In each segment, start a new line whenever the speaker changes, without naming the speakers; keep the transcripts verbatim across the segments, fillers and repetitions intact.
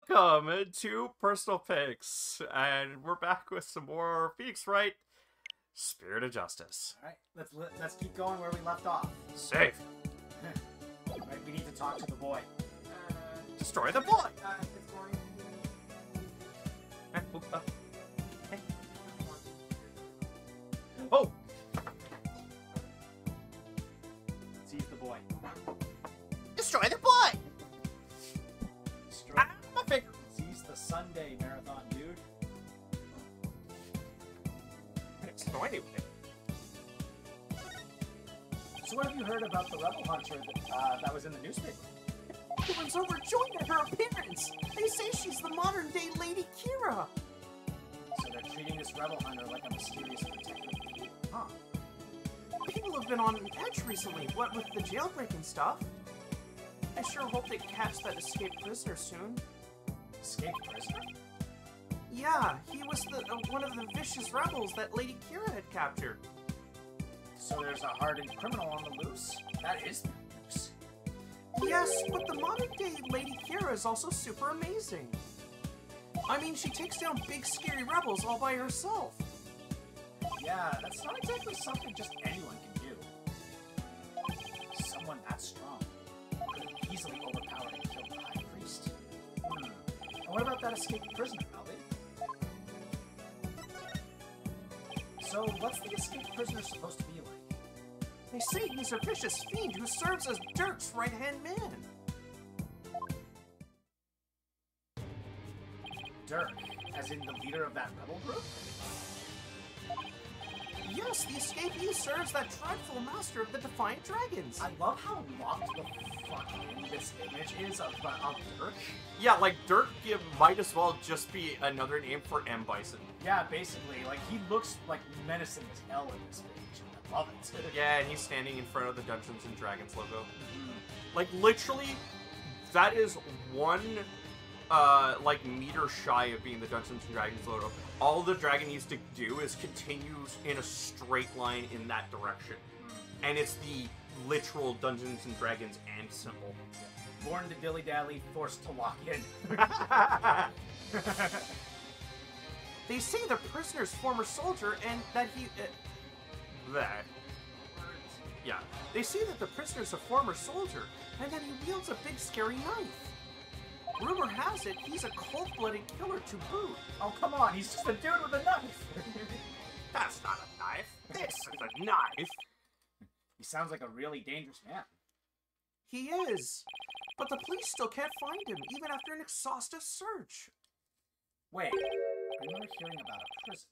Welcome to Personal Picks, and we're back with some more Phoenix Wright Spirit of Justice.
All right, let's let's keep going where we left off.
Save.
All right, we need to talk to the boy.
Uh,
Destroy the boy.
uh, it's going.
Oh,
Seize the boy.
destroy the boy.
Destroy.
Ah, my finger.
Seize the Sunday marathon, dude.
Destroy it.
So what have you heard about the rebel hunter that, uh, that was in the newspaper?
Everyone's overjoyed at her appearance. They say she's the modern-day Lady Kira.
So they're treating this rebel hunter like a mysterious protector. Huh.
People have been on edge recently, what with the jailbreak and stuff. I sure hope they catch that escaped prisoner soon.
Escaped prisoner?
Yeah, he was the uh, one of the vicious rebels that Lady Kira had captured.
So there's a hardened criminal on the loose? That is the news.
Yes, but the modern-day Lady Kira is also super amazing. I mean, she takes down big, scary rebels all by herself.
Yeah, that's not exactly something just anyone can do. Someone that strong could have easily overpowered and killed the High Priest. Hmm. And what about that escaped prisoner, Melby? So, what's the escaped prisoner supposed to be like?
They say he's a vicious fiend who serves as Dirk's right-hand man.
Dirk, as in the leader of that rebel group?
Yes, the escapee serves that dreadful master of the Defiant Dragons.
I love how locked the fuck in this image is of, uh, of Dirk.
Yeah, like Dirk you might as well just be another name for M. Bison.
Yeah, basically, like, he looks like menacing as hell in this page. I love it.
Yeah, and he's standing in front of the Dungeons and Dragons logo. Like, literally, that is one, uh, like, meter shy of being the Dungeons and Dragons logo. All the dragon needs to do is continue in a straight line in that direction. And it's the literal Dungeons and Dragons and symbol.
Born to dilly-dally, forced to lock in.
They say the prisoner's former soldier and that he... Uh,
That. Yeah.
they say that the prisoner's a former soldier and that he wields a big scary knife. Rumor has it he's a cold-blooded killer to boot.
Oh, come on, he's just a dude with a knife.
That's not a knife. This is a knife.
He sounds like a really dangerous man.
He is. But the police still can't find him, even after an exhaustive search.
Wait, I remember hearing about a prison.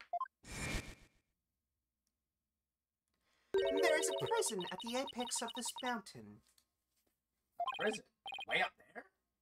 There is a prison at the apex of this mountain.
Prison? Way up there?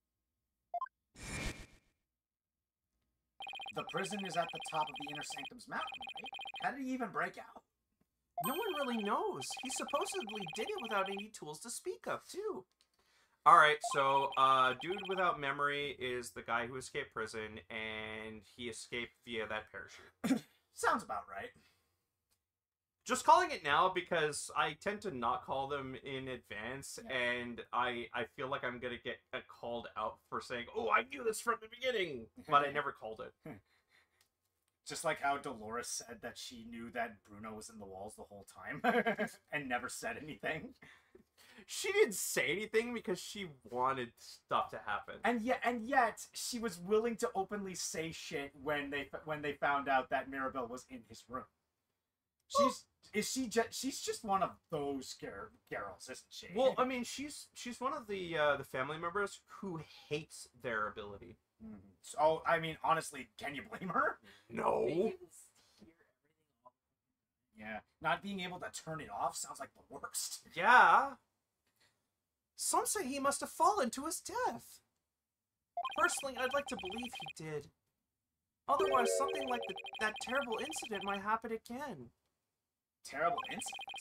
The prison is at the top of the Inner Sanctum's mountain, right? How did he even break out?
No one really knows. He supposedly did it without any tools to speak of, too.
Alright, so, uh, Dude Without Memory is the guy who escaped prison, and he escaped via that parachute.
Sounds about right.
Just calling it now because I tend to not call them in advance,
Yeah.
and I I feel like I'm gonna get uh, called out for saying, oh, I knew this from the beginning, but I never called it.
Just like how Dolores said that she knew that Bruno was in the walls the whole time and never said anything.
She didn't say anything because she wanted stuff to happen.
And yet, and yet, she was willing to openly say shit when they when they found out that Mirabelle was in his room. She's is she just she's just one of those gar- girls, isn't she?
Well, I mean, she's she's one of the uh, the family members who hates their ability.
Mhm. So, I mean, honestly, can you blame her?
No.
Being able to hear everything all
Yeah, not being able to turn it off sounds like the worst.
Yeah.
Some say he must have fallen to his death. Personally, I'd like to believe he did. Otherwise, something like the, that terrible incident might happen again.
Terrible incident.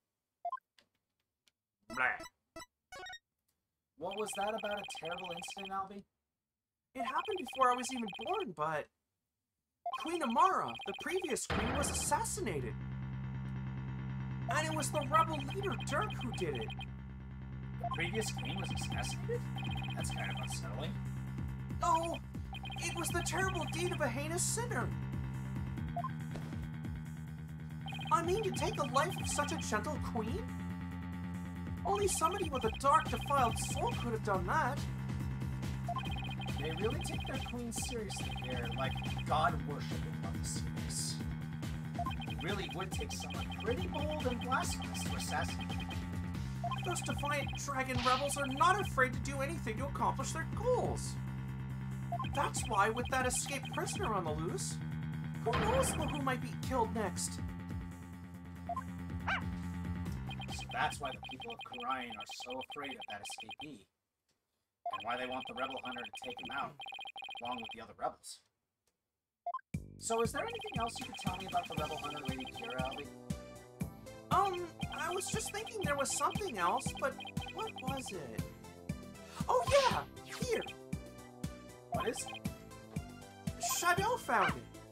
Blah.
What was that about a terrible incident, Albie?
It happened before I was even born, but... Queen Amara, the previous queen, was assassinated. And it was the rebel leader, Dirk, who did it.
The previous queen was assassinated? That's kind of unsettling.
Oh, It was the terrible deed of a heinous sinner. I mean, to take the life of such a gentle queen? Only somebody with a dark, defiled soul could have done that.
They really take their queen seriously here, like god worshipping on the serious. It really would take someone pretty bold and blasphemous to assassinate.
Those defiant dragon rebels are not afraid to do anything to accomplish their goals. That's why, with that escaped prisoner on the loose, who knows who might be killed next?
So that's why the people of Khura'in are so afraid of that escapee. And why they want the rebel hunter to take him out, along with the other rebels. So is there anything else you could tell me about the rebel hunter, Lady Kira, Albie?
Um, I was just thinking there was something else, but what was it? Oh yeah! Here!
What is it?
Shadow found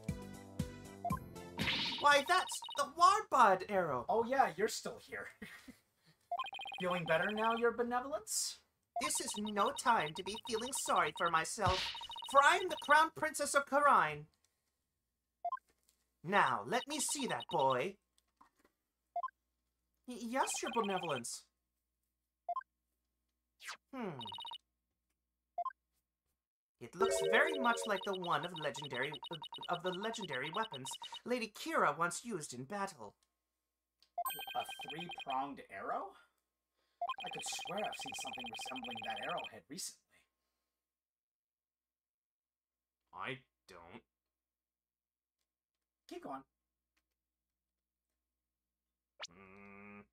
it! Why, that's the Warbud arrow!
Oh yeah, you're still here. Feeling better now, your benevolence?
This is no time to be feeling sorry for myself, for I am the Crown Princess of Khura'in. Now, let me see that boy. Y yes, your benevolence. Hmm. It looks very much like the one of legendary of the legendary weapons Lady Kira once used in battle.
A three-pronged arrow? I could swear I've seen something resembling that arrowhead recently.
I don't.
Keep going.
Mm.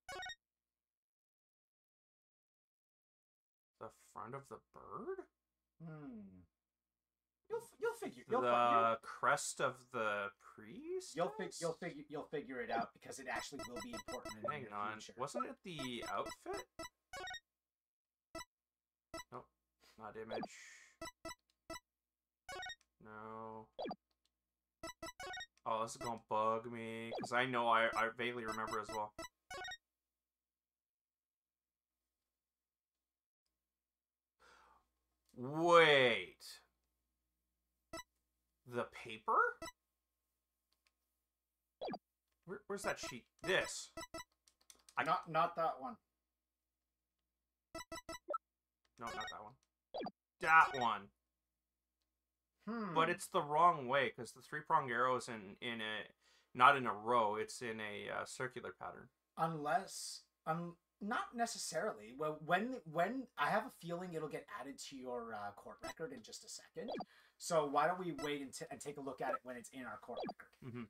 The front of the bird?
Hmm. You'll you'll figure you'll
the
fi-
crest of the priest?
you'll, you'll, fig- you'll figure you'll figure it out because it actually will be important in the
Hang
near
on.
future.
Wasn't it the outfit? Nope. Not image. No. Oh, this is gonna bug me. Because I know I, I vaguely remember as well. Wait. The paper? Where, where's that sheet? This. I-
Not not that one.
No, not that one. That one.
Hmm.
But it's the wrong way because the three pronged arrow is in in a not in a row. It's in a uh, circular pattern.
Unless um not necessarily. Well, when when I have a feeling it'll get added to your uh, court record in just a second. So why don't we wait and, t- and take a look at it when it's in our court record?
Mm-hmm.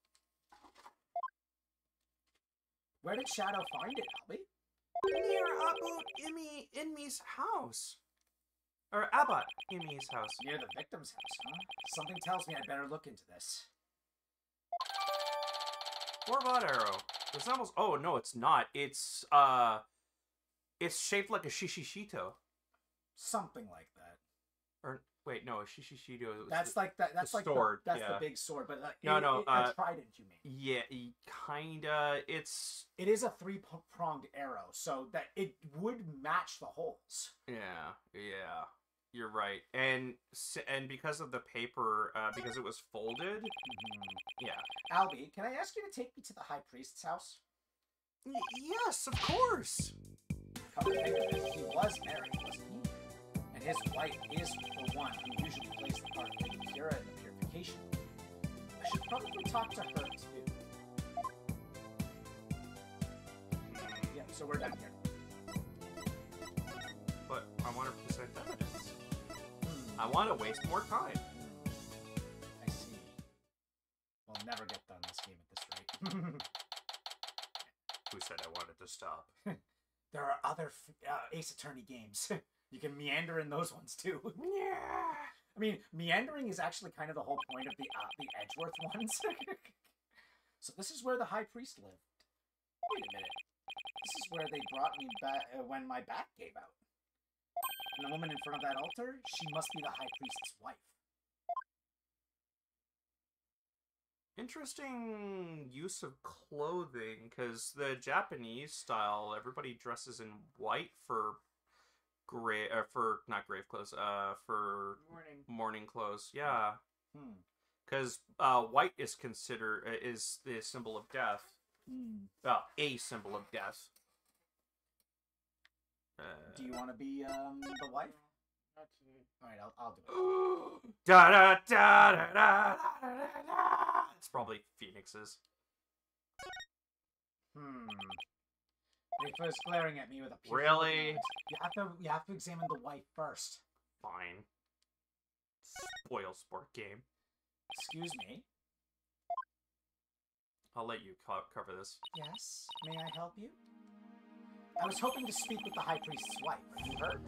Where did Shadow find it, Albie?
Near Abu Imi Inmi's house. Or Abbot Imi's house.
Near the victim's house, huh? Something tells me I better look into this.
Warbot arrow. It's almost. Oh no, it's not. It's uh, it's shaped like a shishishito.
Something like that.
Or wait, no, a shishishito.
That's like that. That's
the
like
sword,
The, that's
yeah.
the big sword, but like,
No,
it,
no,
it,
uh,
a trident. You mean?
Yeah, y- kinda. It's
It is a three-pronged arrow, so that it would match the holes.
yeah, yeah. You're right, and s- and because of the paper, uh, because it was folded. Yeah.
Albie, can I ask you to take me to the High Priest's house?
Y yes, of course.
Come to think of it, he was married, wasn't he? And his wife is the one who usually plays the part of Lady Kira in the Purification. I should probably talk to her too. Yeah, so we're done here.
But I want to present evidence.
Hmm.
I want to waste more time.
I see. We'll never get done this game at this rate.
Who said I wanted to stop?
There are other f- uh, Ace Attorney games. You can meander in those ones too.
Yeah.
I mean, meandering is actually kind of the whole point of the uh, the Edgeworth ones. So this is where the High Priest lived. Wait a minute. This is where they brought me back uh, when my back gave out. And the woman in front of that altar, she must be the High Priest's wife.
Interesting use of clothing, because the Japanese style, everybody dresses in white for grave, uh, for not grave clothes, uh, for
Morning.
mourning mourning clothes. Yeah,
Hmm.
because uh, white is considered uh, is the symbol of death.
Hmm.
Well, a symbol of death. Uh,
Do you want to be um the wife? All right, I'll I'll do it.
da, da, da, da, da, da, da, da. It's probably Phoenix's.
Hmm. They first glaring at me with a pure
Really?
look. You have to you have to examine the wife first.
Fine. Spoil sport game.
Excuse me.
I'll let you co cover this.
Yes. May I help you? I was hoping to speak with the High Priest's wife. Are you hurt?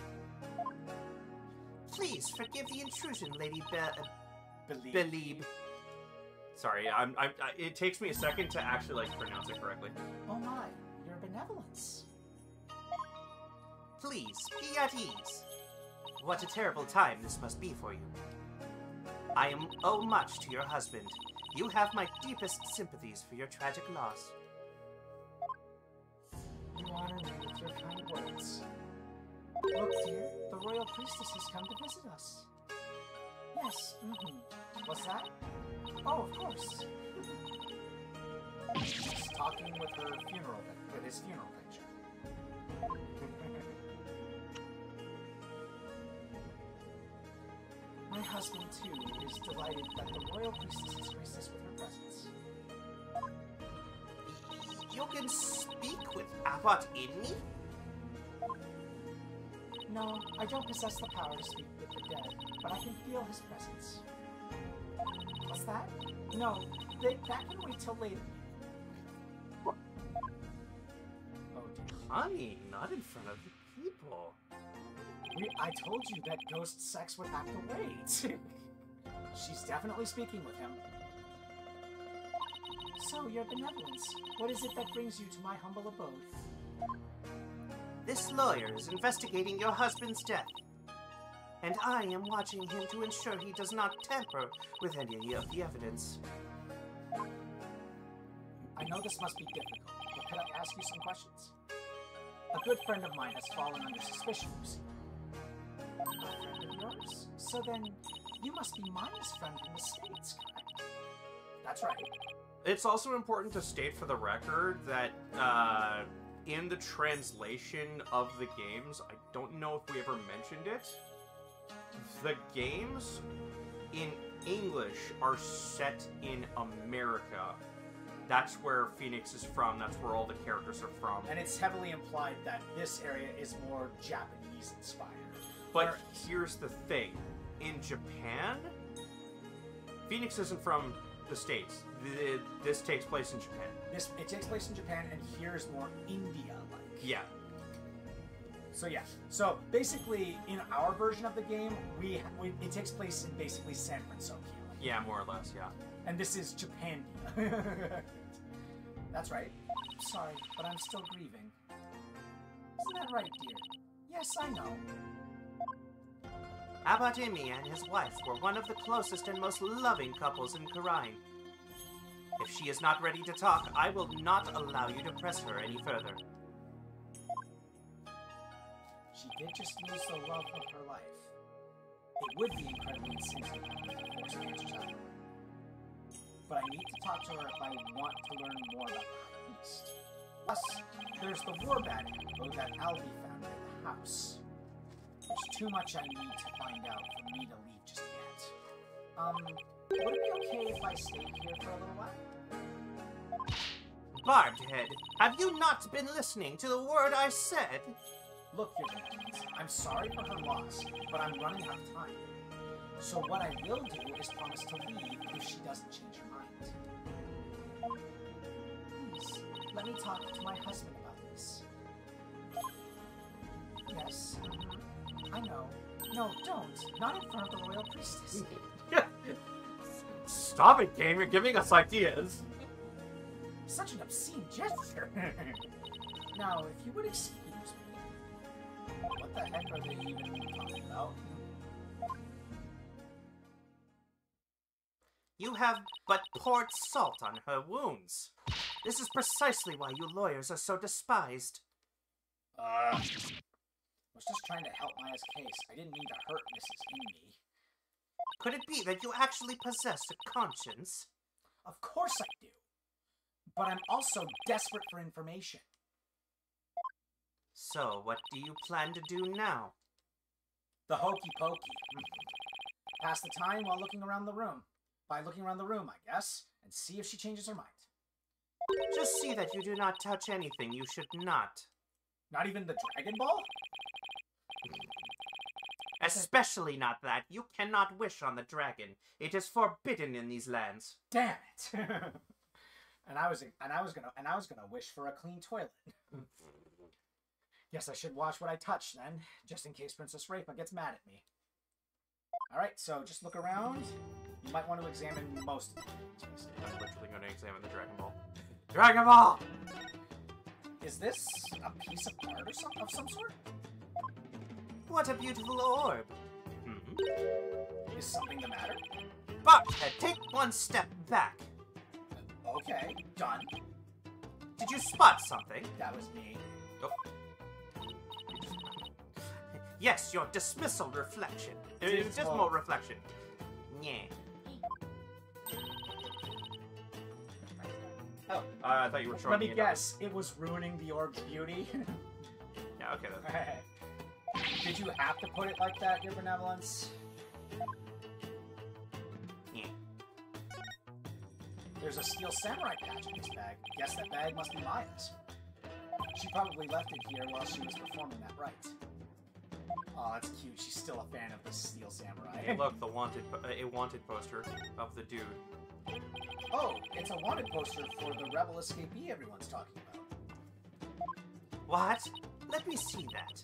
Please forgive the intrusion, Lady Be
Believe.
Believe.
Sorry, I'm, I'm. I, it takes me a second to actually like pronounce it correctly.
Oh my, your benevolence.
Please, be at ease. What a terrible time this must be for you. I am owe much to your husband. You have my deepest sympathies for your tragic loss.
You honor me with your kind words. Look, dear, the royal priestess has come to visit us. Yes, mm-hmm. What's that? Oh, of course. She's talking with her funeral, with his funeral picture. My husband, too, is delighted that the royal priestess has graced us with her presence.
You can speak with Abbot in me?
No, I don't possess the power to speak with the dead, but I can feel his presence. What's that? No, they, that can wait till later. Oh dear.
Honey, not in front of the people.
We, I told you that ghost sex would have to wait. She's definitely speaking with him. So, your benevolence, what is it that brings you to my humble abode?
This lawyer is investigating your husband's death, and I am watching him to ensure he does not tamper with any of the evidence.
I know this must be difficult, but could I ask you some questions? A good friend of mine has fallen under suspicion, you see. A friend of yours? So then, you must be Maya's friend from the States, correct? That's right.
It's also important to state for the record that uh, in the translation of the games, I don't know if we ever mentioned it, the games in English are set in America. That's where Phoenix is from, that's where all the characters are from.
And it's heavily implied that this area is more Japanese-inspired.
But here's the thing. In Japan, Phoenix isn't from the States. The, this takes place in Japan.
This it takes place in Japan, and here's more India-like.
Yeah.
So yeah. So basically, in our version of the game, we, we it takes place in basically San Francisco.
Yeah, more or less, yeah.
And this is Japan. That's right. Sorry, but I'm still grieving. Isn't that right, dear? Yes, I know.
Abbot Imi and his wife were one of the closest and most loving couples in Khura'in. If she is not ready to talk, I will not allow you to press her any further.
She did just lose the love of her life. It would be incredibly insensitive to force answers out of her. But I need to talk to her if I want to learn more about the High Priest. Plus, there's the warband info that Alvi found at the house. There's too much I need to find out for me to leave just yet. Um, would it be okay if I stayed here for a little while?
Barbed Head, have you not been listening to the word I said?
Look, Your Benevolence, I'm sorry for her loss, but I'm running out of time. So what I will do is promise to leave if she doesn't change her mind. Please, let me talk to my husband about this. Yes, mhm. I know. No, don't. Not in front of the Royal Priestess.
Stop it, game. You're giving us ideas.
Such an obscene gesture. Now, if you would excuse me. What the heck are they even talking about?
You have but poured salt on her wounds. This is precisely why you lawyers are so despised.
Uh, I was just trying to help Maya's case. I didn't mean to hurt Missus Amy.
Could it be that you actually possess a conscience?
Of course I do. But I'm also desperate for information.
So, what do you plan to do now?
The hokey pokey. Pass the time while looking around the room. By looking around the room, I guess, and see if she changes her mind.
Just see that you do not touch anything you should not.
Not even the Dragon Ball?
Especially not that. You cannot wish on the dragon. It is forbidden in these lands.
Damn it! and I was and I was gonna and I was gonna wish for a clean toilet. Guess I should watch what I touch then, just in case Princess Rafa gets mad at me. Alright, so just look around. You might want to examine most of the spaces.
I'm literally going to examine the Dragon Ball. Dragon Ball!
Is this a piece of art or some, of some sort?
What a beautiful orb. Hmm?
Is something the matter?
Barthead, take one step back.
Okay, done.
Did you spot something?
That was me.
Oh.
Yes, your dismissal reflection. Uh,
Dismal.
Dismal reflection. Yeah.
Oh,
Uh, I thought you were showing
let me
me another-
guess. It was ruining the orb's beauty.
Yeah, okay. Then.
Did you have to put it like that, Your Benevolence?
Yeah.
There's a steel samurai patch in this bag. Guess that bag must be Maya's. She probably left it here while she was performing that rite. Oh, that's cute. She's still a fan of the steel samurai.
Hey, look, the wanted, po- uh, a wanted poster of the dude.
Oh, it's a wanted poster for the rebel escapee everyone's talking about.
What? Let me see that.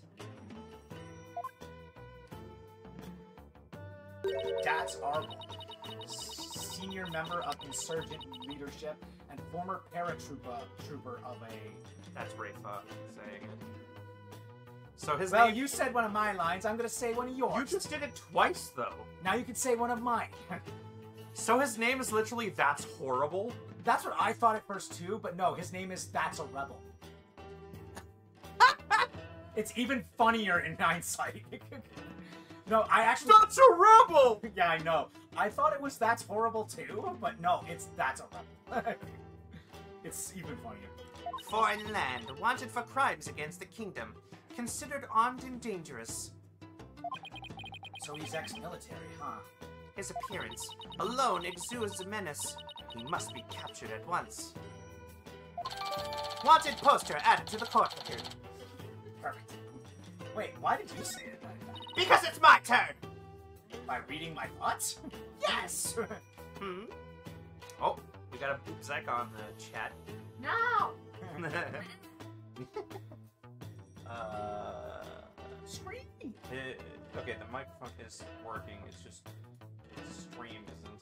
That's Arbol, senior member of insurgent leadership and former paratrooper trooper of a...
That's Rafa saying it. So his
Well,
name...
you said one of my lines. I'm going to say one of yours.
You just did it twice, though.
Now you can say one of mine.
So his name is literally That's Horrible?
That's what I thought at first, too, but no, his name is That's a Rebel. It's even funnier in hindsight. No, I actually...
That's a Rebel!
Yeah, I know. I thought it was That's Horrible, too, but no, it's That's a Rebel. It's even funnier.
Foreign land, wanted for crimes against the kingdom. Considered armed and dangerous.
So he's ex-military, huh?
His appearance alone exudes a menace. He must be captured at once. Wanted poster added to the court record.
Perfect. Wait, why did you say it like that?
Because it's my turn!
By reading my thoughts?
Yes! Hmm? Oh, we got a boop zec on the chat.
No!
uh...
Scream!
It, okay, the microphone is working, it's just... the stream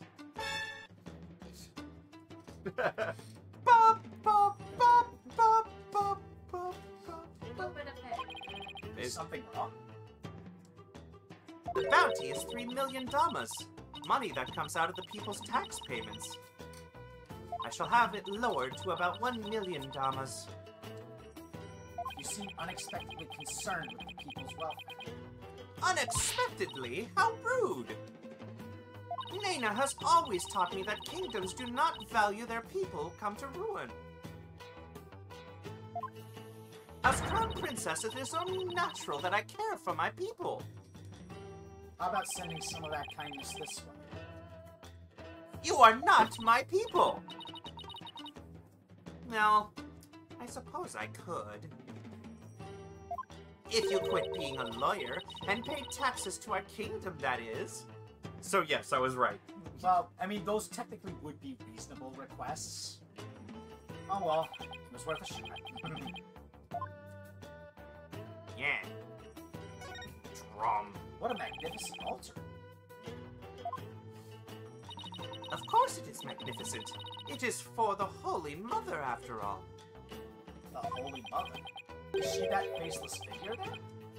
isn't.
Bop, bop, bop, bop, bop, bop, bop.
A little bit of it.
Is
Is-
something wrong?
The bounty is three million damas. Money that comes out of the people's tax payments. I shall have it lowered to about one million damas.
You seem unexpectedly concerned with the people's welfare.
Unexpectedly? How rude! Nena has always taught me that kingdoms do not value their people come to ruin. As crown princess, it is only natural that I care for my people.
How about sending some of that kindness this way?
You are not my people! Well, I suppose I could. If you quit being a lawyer and pay taxes to our kingdom, that is.
So yes, I was right.
Well, I mean, those technically would be reasonable requests. Oh well, it was worth a shot.
Yeah. Drum.
What a magnificent altar.
Of course it is magnificent. It is for the Holy Mother, after all.
The Holy Mother. Is she that faceless figure there?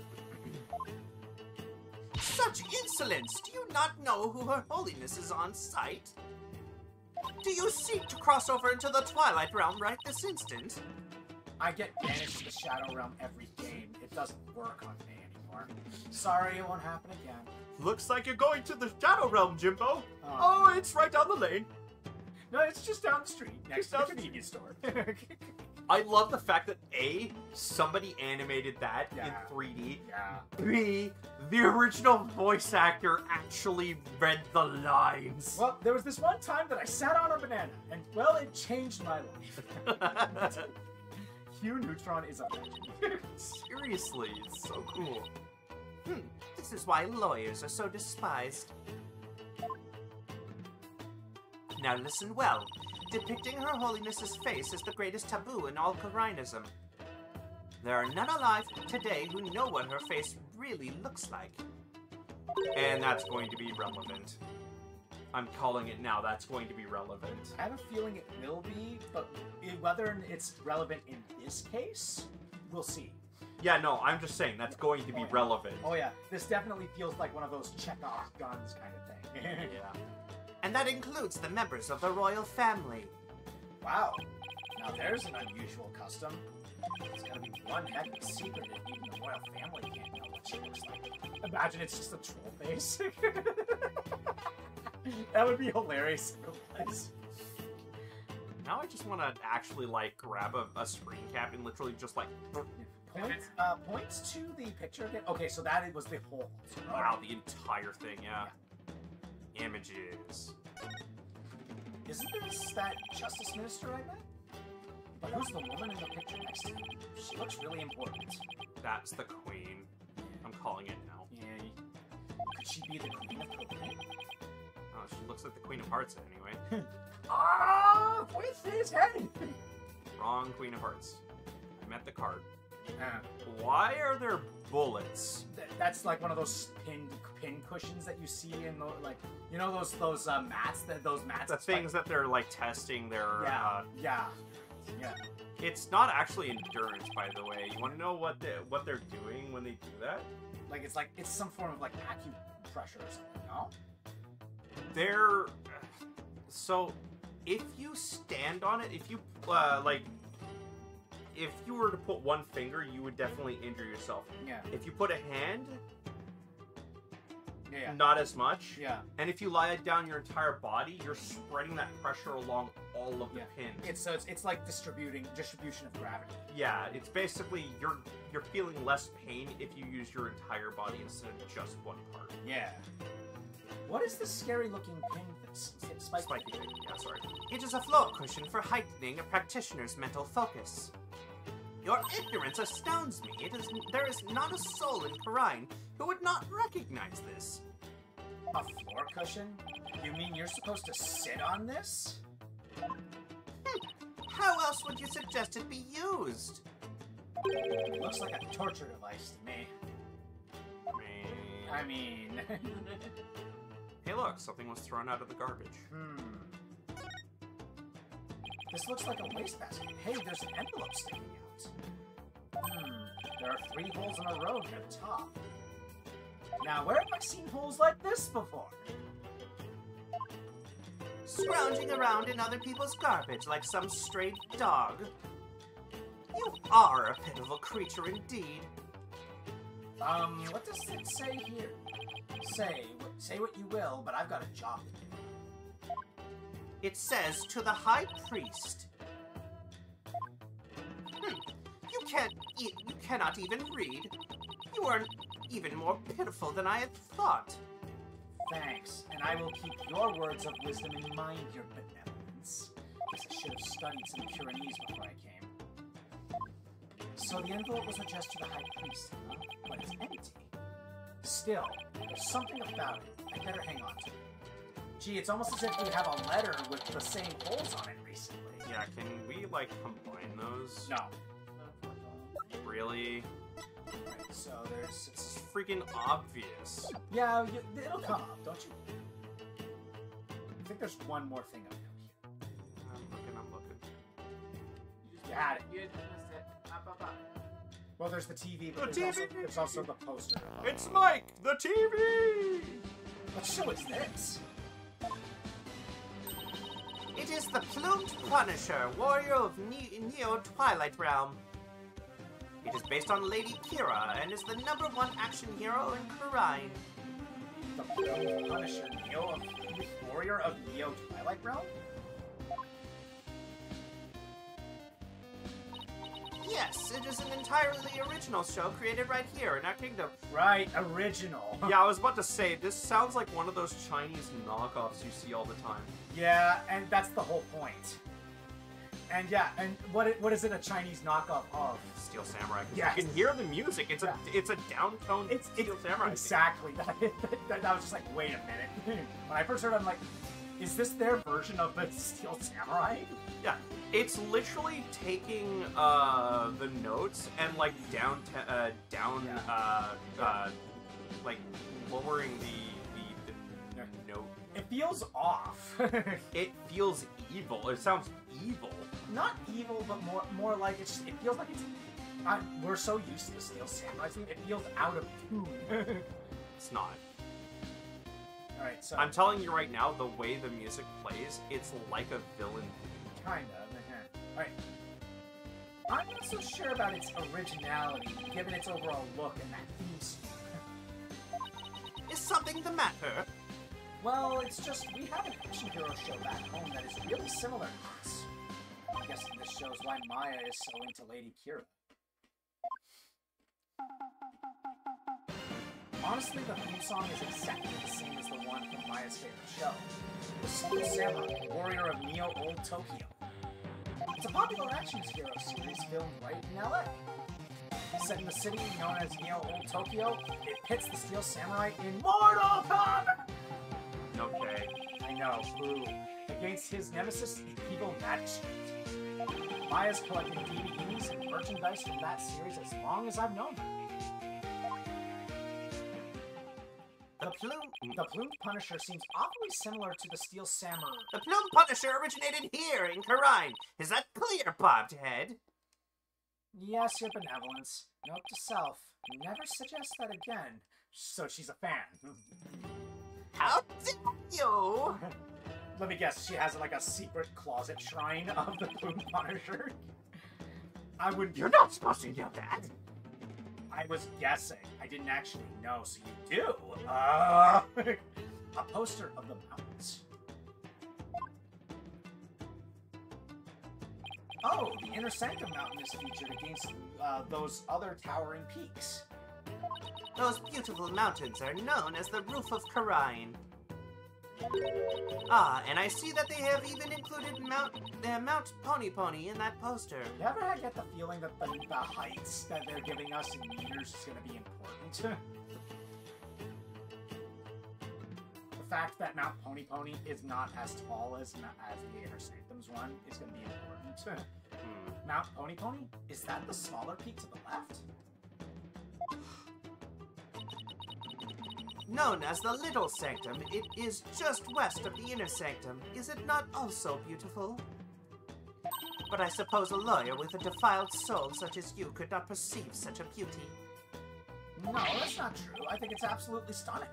Such insolence! Do you not know who Her Holiness is on sight? Do you seek to cross over into the Twilight Realm right this instant?
I get banished to the Shadow Realm every game. It doesn't work on me anymore. Sorry, it won't happen again.
Looks like you're going to the Shadow Realm, Jimbo.
Oh.
Oh, it's right down the lane.
No, it's just down the street, next
Just
to the
down the
convenience store.
I love the fact that A, somebody animated that in
Yeah.
three D.
Yeah.
B, the original voice actor actually read the lines.
Well, there was this one time that I sat on a banana, and, well, it changed my life. Hugh Neutron is a legend.
Seriously, it's so cool.
Hmm, this is why lawyers are so despised. Now listen well. Depicting Her Holiness's face is the greatest taboo in all Karinism. There are none alive today who know what her face really looks like.
And that's going to be relevant. I'm calling it now, that's going to be relevant.
I have a feeling it will be, but i- whether it's relevant in this case, we'll see.
Yeah, no, I'm just saying, that's going to be
Oh, yeah.
relevant.
Oh yeah, this definitely feels like one of those Chekhov guns kind of thing.
Yeah.
And that includes the members of the royal family.
Wow, now there's an unusual custom. It's gotta be one heck of a secret that even the royal family can't know what she looks like. Imagine it's just a troll face. That would be hilarious.
Now I just want to actually, like, grab a, a screen cap and literally just, like,
Points, uh, points to the picture again. Okay, so that was the whole.
wow, the entire thing, yeah. Images.
Isn't this that justice minister I met? But who's the woman in the picture next to him? She looks really important.
That's the queen. I'm calling it now.
Yeah. Could she be the queen of cocaine?
Oh, she looks like the Queen of Hearts anyway.
Ah, with his head.
Wrong Queen of Hearts. I meant the card.
Ah,
Why are there bullets?
th- that's like one of those pinned pin cushions that you see in the, like, you know those those uh, mats that those mats.
The
that spike-
things that they're, like, testing their,
Yeah.
uh...
Yeah. Yeah.
It's not actually endurance, by the way. You want to know what, they, what they're doing when they do that?
Like it's like it's some form of like acupressure or something. No.
They're... So, if you stand on it, if you, uh, like... If you were to put one finger, you would definitely injure yourself.
Yeah.
If you put a hand,
Yeah. Yeah.
not as much.
Yeah.
And if you lie it down your entire body, you're spreading that pressure along all of the
Yeah.
pins.
It's so it's, it's like distributing distribution of gravity.
Yeah, it's basically you're you're feeling less pain if you use your entire body instead of just one part.
Yeah. What is this scary looking pin that's spiked?
Spiky thing. Yeah, sorry.
It is a floor cushion for heightening a practitioner's mental focus. Your ignorance astounds me. It is, there is not a soul in Karine who would not recognize this.
A floor cushion? You mean you're supposed to sit on this?
How else would you suggest it be used?
It looks like a torture device to me.
Man.
I mean,
Hey, look, something was thrown out of the garbage.
hmm. This looks like a wastebasket. Hey, there's an envelope sticking out. Hmm. There are three holes in a row near the top. Now, where have I seen holes like this before?
Scrounging around in other people's garbage like some stray dog. You are a pitiful creature indeed.
Um, what does it say here? Say, wh- say what you will, but I've got a job to do.
It says to the High Priest. Hmm. You can't. E you cannot even read. You are even more pitiful than I had thought.
Thanks, and I will keep your words of wisdom in mind, your benevolence. Guess I should have studied some Pyrenees before I came. So the envelope was addressed to the High Priest, huh? But it's empty. Still, there's something about it. I better hang on to it. Gee, it's almost as if we have a letter with the same holes on it recently.
Yeah, can we, like, combine those?
No.
Really?
Right, so there's...
It's freaking obvious.
Yeah, you, it'll come up, don't you? I think there's one more thing up here.
I'm looking, I'm looking.
You had it.
You just missed it. Up, up, up.
Well, there's the T V, but
The
there's,
T V!
Also, there's also the poster.
It's Mike, the T V!
What show is this?
It is the plumed Punisher, warrior of ne Neo Twilight Realm. It is based on Lady Kira and is the number one action hero in Kurine.
The Plumed Punisher, Neo of Warrior of Neo Twilight Realm?
Yes, it is an entirely original show created right here in our kingdom.
Right, original.
Yeah, I was about to say, this sounds like one of those Chinese knockoffs you see all the time.
Yeah, and that's the whole point. And yeah, and what it, what is it a Chinese knockoff of?
Steel Samurai. 'Cause
Yes.
You can hear the music. It's
Yeah.
a it's a downtoned
It's,
Steel
it's
Samurai. theme.
exactly. That, that, that was just like, wait a minute. When I first heard it, I'm like, is this their version of the Steel Samurai?
Yeah, it's literally taking uh, the notes and like down, te- uh, down,
Yeah.
uh, uh, like lowering the the, the
Yeah.
note.
It feels off.
It feels evil. It sounds evil.
Not evil, but more more like it's. It feels like it's. I, we're so used to the Steel Samurai theme. It feels out of tune.
It's not.
All right, so
I'm telling you right now, the way the music plays, it's like a villain.
kind of. All right. I'm not so sure about its originality, given its overall look and that theme song.
Is something the matter?
Well, it's just we have an action hero show back home that is really similar to this. I'm guessing this shows why Maya is so into Lady Kira. Honestly, the theme song is exactly the same as the one from Maya's favorite show, the Steel Samurai, Warrior of Neo Old Tokyo. It's a popular action hero series filmed right in L A. Set in the city known as Neo Old Tokyo, it pits the Steel Samurai in Mortal Kombat!
Okay.
I know, boo. Against his nemesis, the Evil Magistrate. Maya's collected D V Ds and merchandise from that series as long as I've known her.
The Plume...
The Plumed Punisher seems awfully similar to the Steel Samurai.
The Plume Punisher originated here in Kurine. Is that clear, Bobbed Head?
Yes, your benevolence. Note to self, never suggest that again. So she's a fan.
How dare you?
Let me guess, she has like a secret closet shrine of the Plumed Punisher? I would.
You're not supposed to know that.
I was guessing. I didn't actually know, so you do. Uh, a poster of the mountains. Oh, the Inner Sanctum Mountain is featured against uh, those other towering peaks.
Those beautiful mountains are known as the Roof of Kurine. Ah, and I see that they have even included Mount uh, Mount Pony Pony in that poster.
You ever had get the feeling that the, the heights that they're giving us in meters is going to be important? The fact that Mount Pony Pony is not as tall as, as the Inner Sanctum's one is going to be important.
Hmm.
Mount Pony Pony? Is that the smaller peak to the left?
Known as the Little Sanctum, it is just west of the Inner Sanctum. Is it not also beautiful? But I suppose a lawyer with a defiled soul such as you could not perceive such a beauty.
No, that's not true. I think it's absolutely stunning.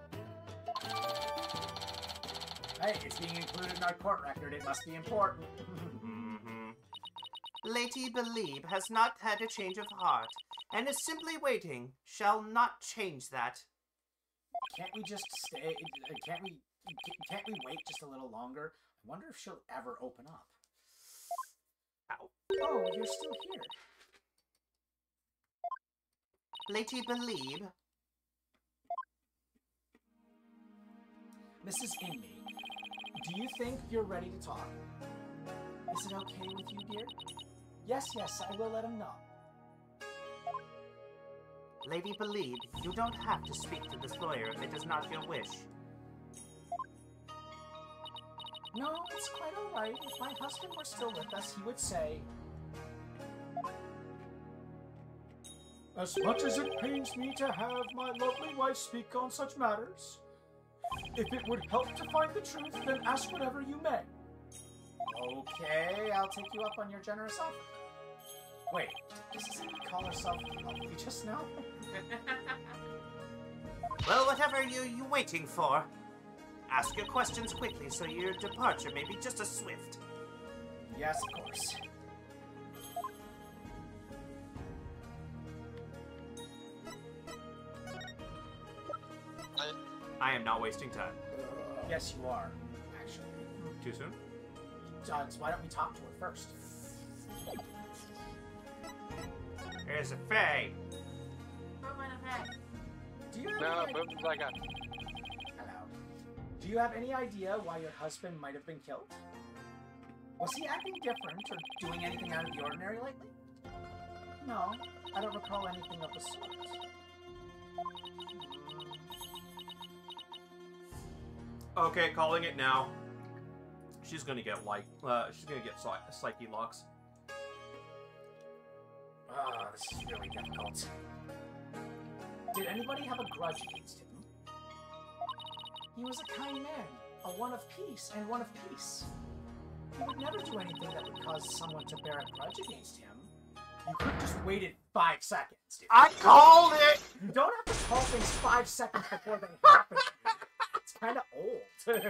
Hey, it's being included in our court record. It must be important.
Mm-hmm.
Lady Believe has not had a change of heart, and is simply waiting. Shall not change that.
Can't we just stay? Can't we? Can't we wait just a little longer? I wonder if she'll ever open up.
Ow.
Oh, you're still here.
Lady Believe.
Missus Inmate, do you think you're ready to talk? Is it okay with you, dear? Yes, yes, I will let him know.
Lady Believe, you don't have to speak to this lawyer if it is not your wish.
No, it's quite alright. If my husband were still with us, he would say... As much as it pains me to have my lovely wife speak on such matters, if it would help to find the truth, then ask whatever you may. Okay, I'll take you up on your generous offer. Wait, did Missus Inmate call herself lovely just now?
Well, whatever are you, you waiting for? Ask your questions quickly so your departure may be just as swift.
Yes, of course.
I am not wasting time.
Yes, you are, actually.
Too soon?
John, why don't we talk to her first?
Here's a Faye.
Put one of that.
Do you have
No,
any
but
idea?
like a
Hello. Do you have any idea why your husband might have been killed? Was he acting different or doing anything out of the ordinary lately? No, I don't recall anything of the sort.
Okay, calling it now. She's gonna get like, uh, she's gonna get psy psyche locks.
Ah, this is really difficult. Did anybody have a grudge against him? He was a kind man, a one of peace, and one of peace. He would never do anything that would cause someone to bear a grudge against him. You could have just waited five seconds, dude.
I called it!
You don't have to call things five seconds before they happen. It's kind of old.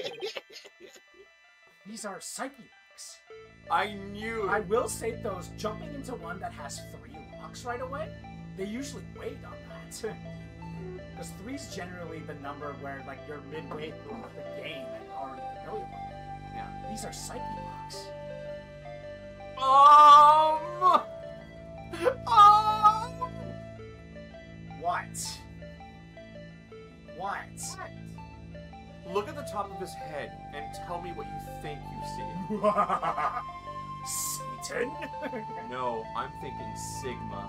These are psyche locks.
I knew
I will say, those jumping into one that has three locks right away, they usually wait on that. Because three's generally the number where, like, you're midway through the game and already familiar with it.
Yeah.
These are psyche locks.
Um. Um.
What? What?
What?
Look at the top of his head and tell me what you think you see.
Satan?
No, I'm thinking Sigma.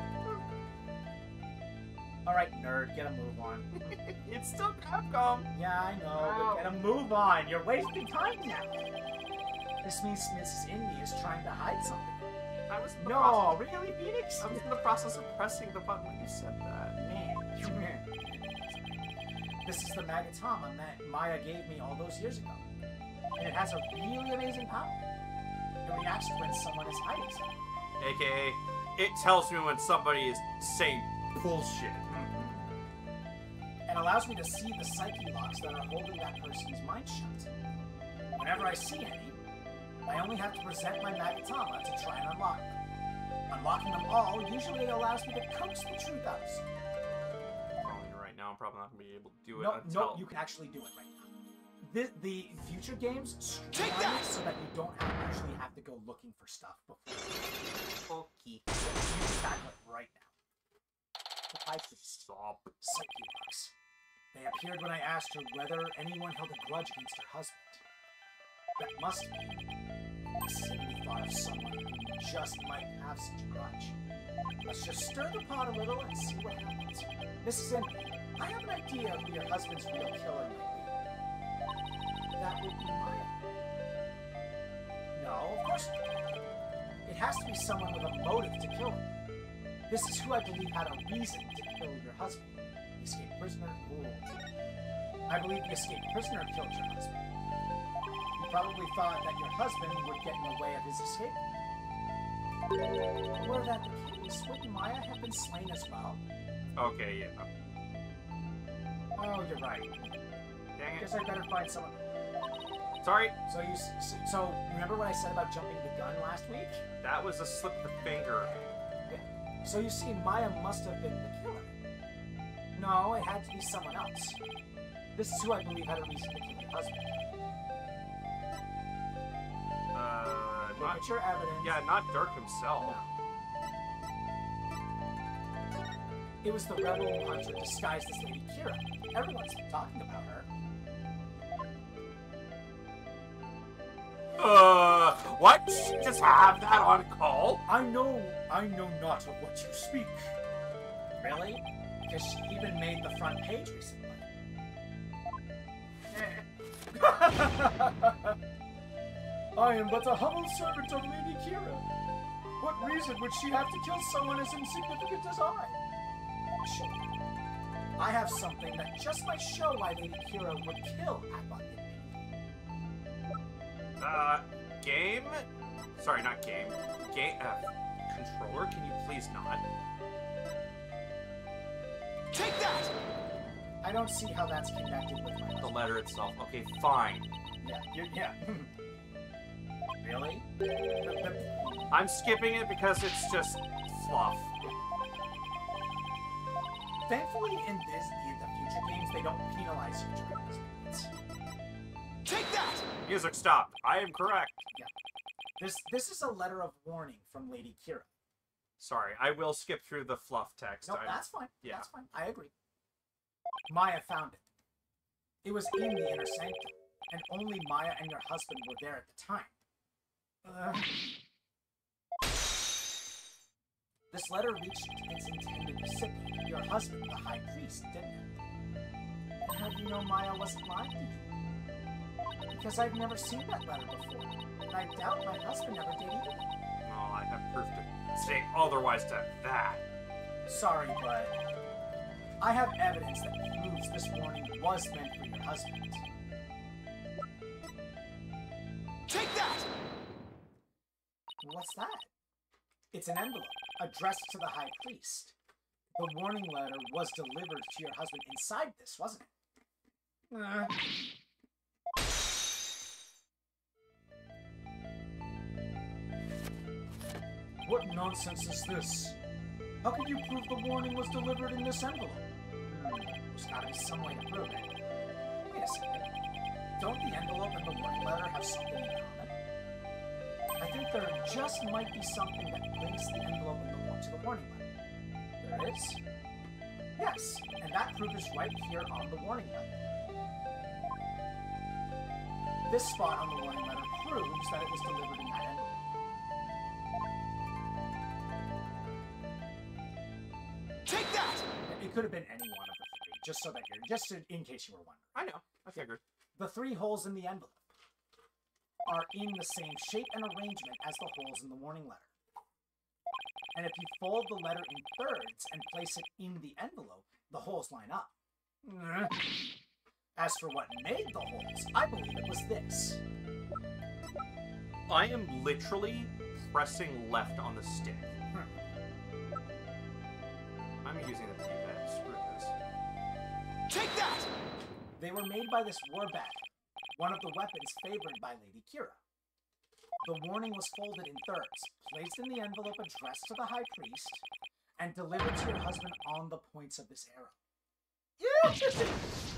Alright, nerd, get a move on.
It's still Capcom.
Yeah, I know,
Wow.
but get a move on. You're wasting time now. This means Missus Indy is trying to hide something.
I was in the
No,
process.
really, Phoenix?
I was in the process of pressing the button when you said that.
Man, this is the Magatama that Maya gave me all those years ago. And it has a really amazing power. It reacts when someone is hiding something.
A K A, it tells me when somebody is saying bullshit.
And allows me to see the psyche locks that are holding that person's mind shut. Whenever I see any, I only have to present my Magatama to try and unlock them. Unlocking them all usually allows me to coax the truth out of someone.
Calling it right now, I'm probably not gonna be able to do it
No,
until.
no, you can actually do it right now. The, the future games streamline it so that you don't have, actually have to go looking for stuff before.
Okay.
You can tackle it right now. The high priest.
Stop.
Psyche locks. They appeared when I asked her whether anyone held a grudge against her husband. That must be. Cindy thought of someone who just might have such a grudge. Let's just stir the pot a little and see what happens. Missus Indy, I have an idea of who your husband's real killer might be. That would be Maya. No, of course not. It has to be someone with a motive to kill him. This is who I believe had a reason to kill your husband. The escaped prisoner? Ooh. I believe the escaped prisoner killed your husband. You probably thought that your husband would get in the way of his escape. Were that the case, wouldn't Maya have been slain as well?
Okay, yeah.
Oh, you're right.
Dang
Guess
it.
I better find someone.
Sorry,
So you, s- so remember what I said about jumping the gun last week?
that was a slip of the finger.
So you see, Maya must have been the killer. No, it had to be someone else. This is who I believe had a reason to kill your husband.
Uh,
Look
not.
at your evidence.
Yeah, not Dirk himself.
No. It was the rebel hunter disguised as Lady Kira. Everyone's been talking about her.
Uh, what? Just have that on call?
I know, I know not of what you speak. Really? Because she even made the front page recently. I am but a humble servant of Lady Kira. What reason would she have to kill someone as insignificant as I? Sure. I have something that just might show why Lady Kira would kill Abbott.
Uh, game? Sorry, not game. Game, uh, controller, can you please not?
Take that! I don't see how that's connected with my
The letter itself. Okay, fine.
Yeah, you're, yeah. Really? The, the,
I'm skipping it because it's just fluff.
thankfully, in this, in the future games, they don't penalize you during these moments.
Take that!
Music stopped. I am correct.
This this is a letter of warning from Lady Kira.
Sorry, I will skip through the fluff text.
No,
I'm-
that's fine.
yeah.
That's fine. I agree. Maya found it. It was in the inner sanctum, and only Maya and your husband were there at the time. Uh, this letter reached its intended recipient, your husband, the High Priest, didn't it? How do you know Maya wasn't lying to you? Because I've never seen that letter before, and I doubt my husband ever did either.
Oh, I have proof to say otherwise to that.
Sorry, but I have evidence that proves this warning was meant for your husband.
Take that!
What's that? It's an envelope addressed to the High Priest. The warning letter was delivered to your husband inside this, wasn't it? Uh. What nonsense is this? How can you prove the warning was delivered in this envelope? Hmm, there's gotta be some way to prove it. Wait a second. Don't the envelope and the warning letter have something in common? I think there just might be something that links the envelope and the warning to the warning letter. There is? Yes, and that proof is right here on the warning letter. This spot on the warning letter proves that it was delivered in that envelope.
Take that!
It could have been any one of the three, just so that you're, just to, in case you were wondering.
I know. I figured.
The three holes in the envelope are in the same shape and arrangement as the holes in the warning letter. And if you fold the letter in thirds and place it in the envelope, the holes line up. As for what made the holes, I believe it was this.
I am literally pressing left on the stick. I'm using the D-pad. Screw this.
Take that!
They were made by this war bat, one of the weapons favored by Lady Kira. The warning was folded in thirds, placed in the envelope addressed to the High Priest, and delivered to your husband on the points of this arrow. Yeah!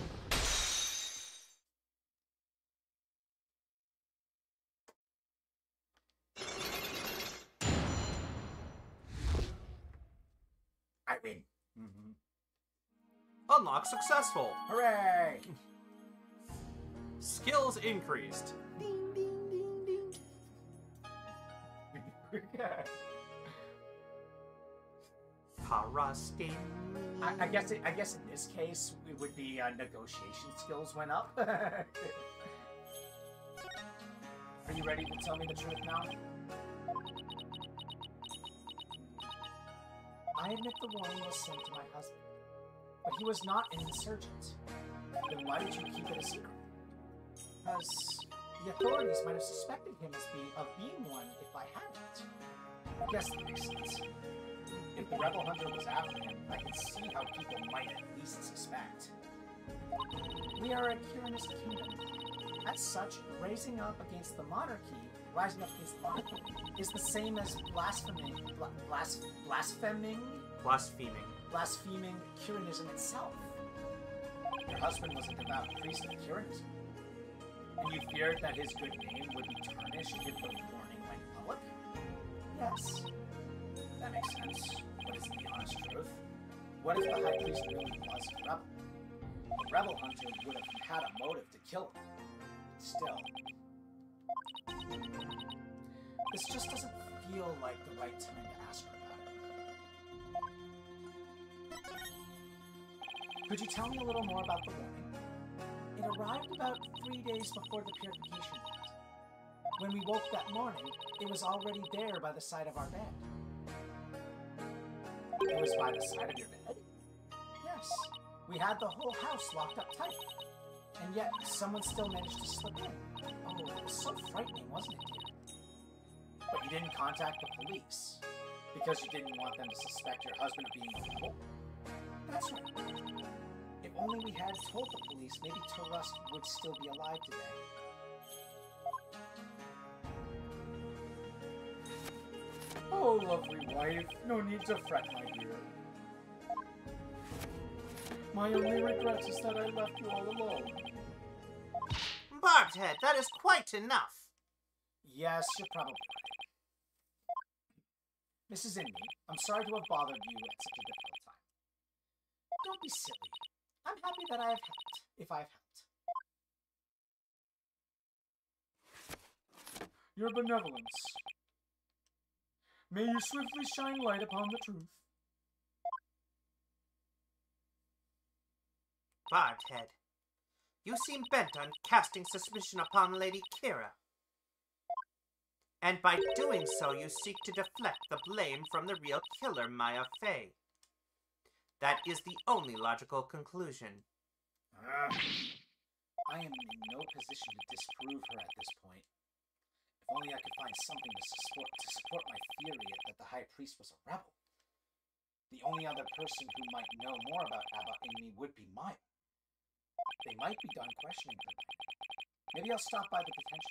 I win. Mm-hmm.
Unlock successful.
Hooray!
Skills increased.
Ding, ding, ding, ding. Karaskin.
I, I guess it, I guess in this case it would be uh, negotiation skills went up. Are you ready to tell me the truth now? I admit the warning was sent to my husband, but he was not an insurgent. Then why did you keep it a secret? Because the authorities might have suspected him as being of being one if I hadn't. I guess that makes sense. If the rebel hunter was after him, I can see how people might at least suspect. We are a Kiranist kingdom. As such, raising up against the monarchy, rising up against the monarchy, is the same as blaspheming, bla blas blaspheming,
Blaspheming.
blaspheming Kiranism itself. Your husband was a devout priest of Kiranism, and you feared that his good name would be tarnished if the warning went public? Yes. That makes sense, but is it the honest truth? What if the High Priest really was a rebel? A rebel hunter would have had a motive to kill him. Still. This just doesn't feel like the right time to ask her about it. Could you tell me a little more about the warning? It arrived about three days before the purification event. When we woke that morning, it was already there by the side of our bed. It was by the side of your bed? Yes. We had the whole house locked up tight. And yet, someone still managed to slip in. Oh, it was so frightening, wasn't it, dear? But you didn't contact the police. Because you didn't want them to suspect your husband of being a rebel? That's right. If only we had told the police, maybe Tarrust would still be alive today. Oh, lovely wife, no need to fret, my dear. My only regret is that I left you all alone.
Barbed Head, that is quite enough.
Yes, you're probably right. Missus Inmate, I'm sorry to have bothered you at such a difficult time. Don't be silly. I'm happy that I have helped, if I've helped. Your benevolence. May you swiftly shine light upon the truth.
Barbed Head, you seem bent on casting suspicion upon Lady Kira. And by doing so, you seek to deflect the blame from the real killer, Maya Fey. That is the only logical conclusion.
Uh, I am in no position to disprove her at this point. If only I could find something to support, to support my theory that the High Priest was a rebel. The only other person who might know more about Abba and me would be Maya. They might be done questioning her. Maybe I'll stop by the detention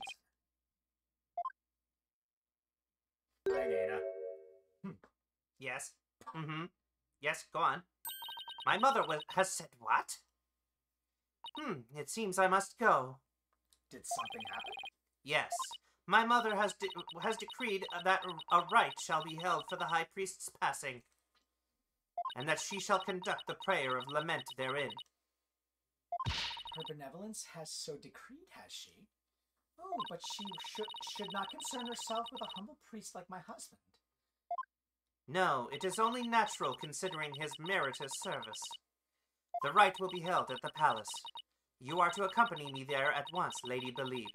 center. Hi, Dana.
Hmm. Yes. Mm-hmm. Yes, go on. My mother was, has said what? Hmm, it seems I must go.
Did something happen?
Yes. My mother has de has decreed that a rite shall be held for the High Priest's passing, and that she shall conduct the prayer of lament therein.
Her benevolence has so decreed, has she? Oh, but she should, should not concern herself with a humble priest like my husband.
No, it is only natural considering his meritorious service. The rite will be held at the palace. You are to accompany me there at once, Lady Believe.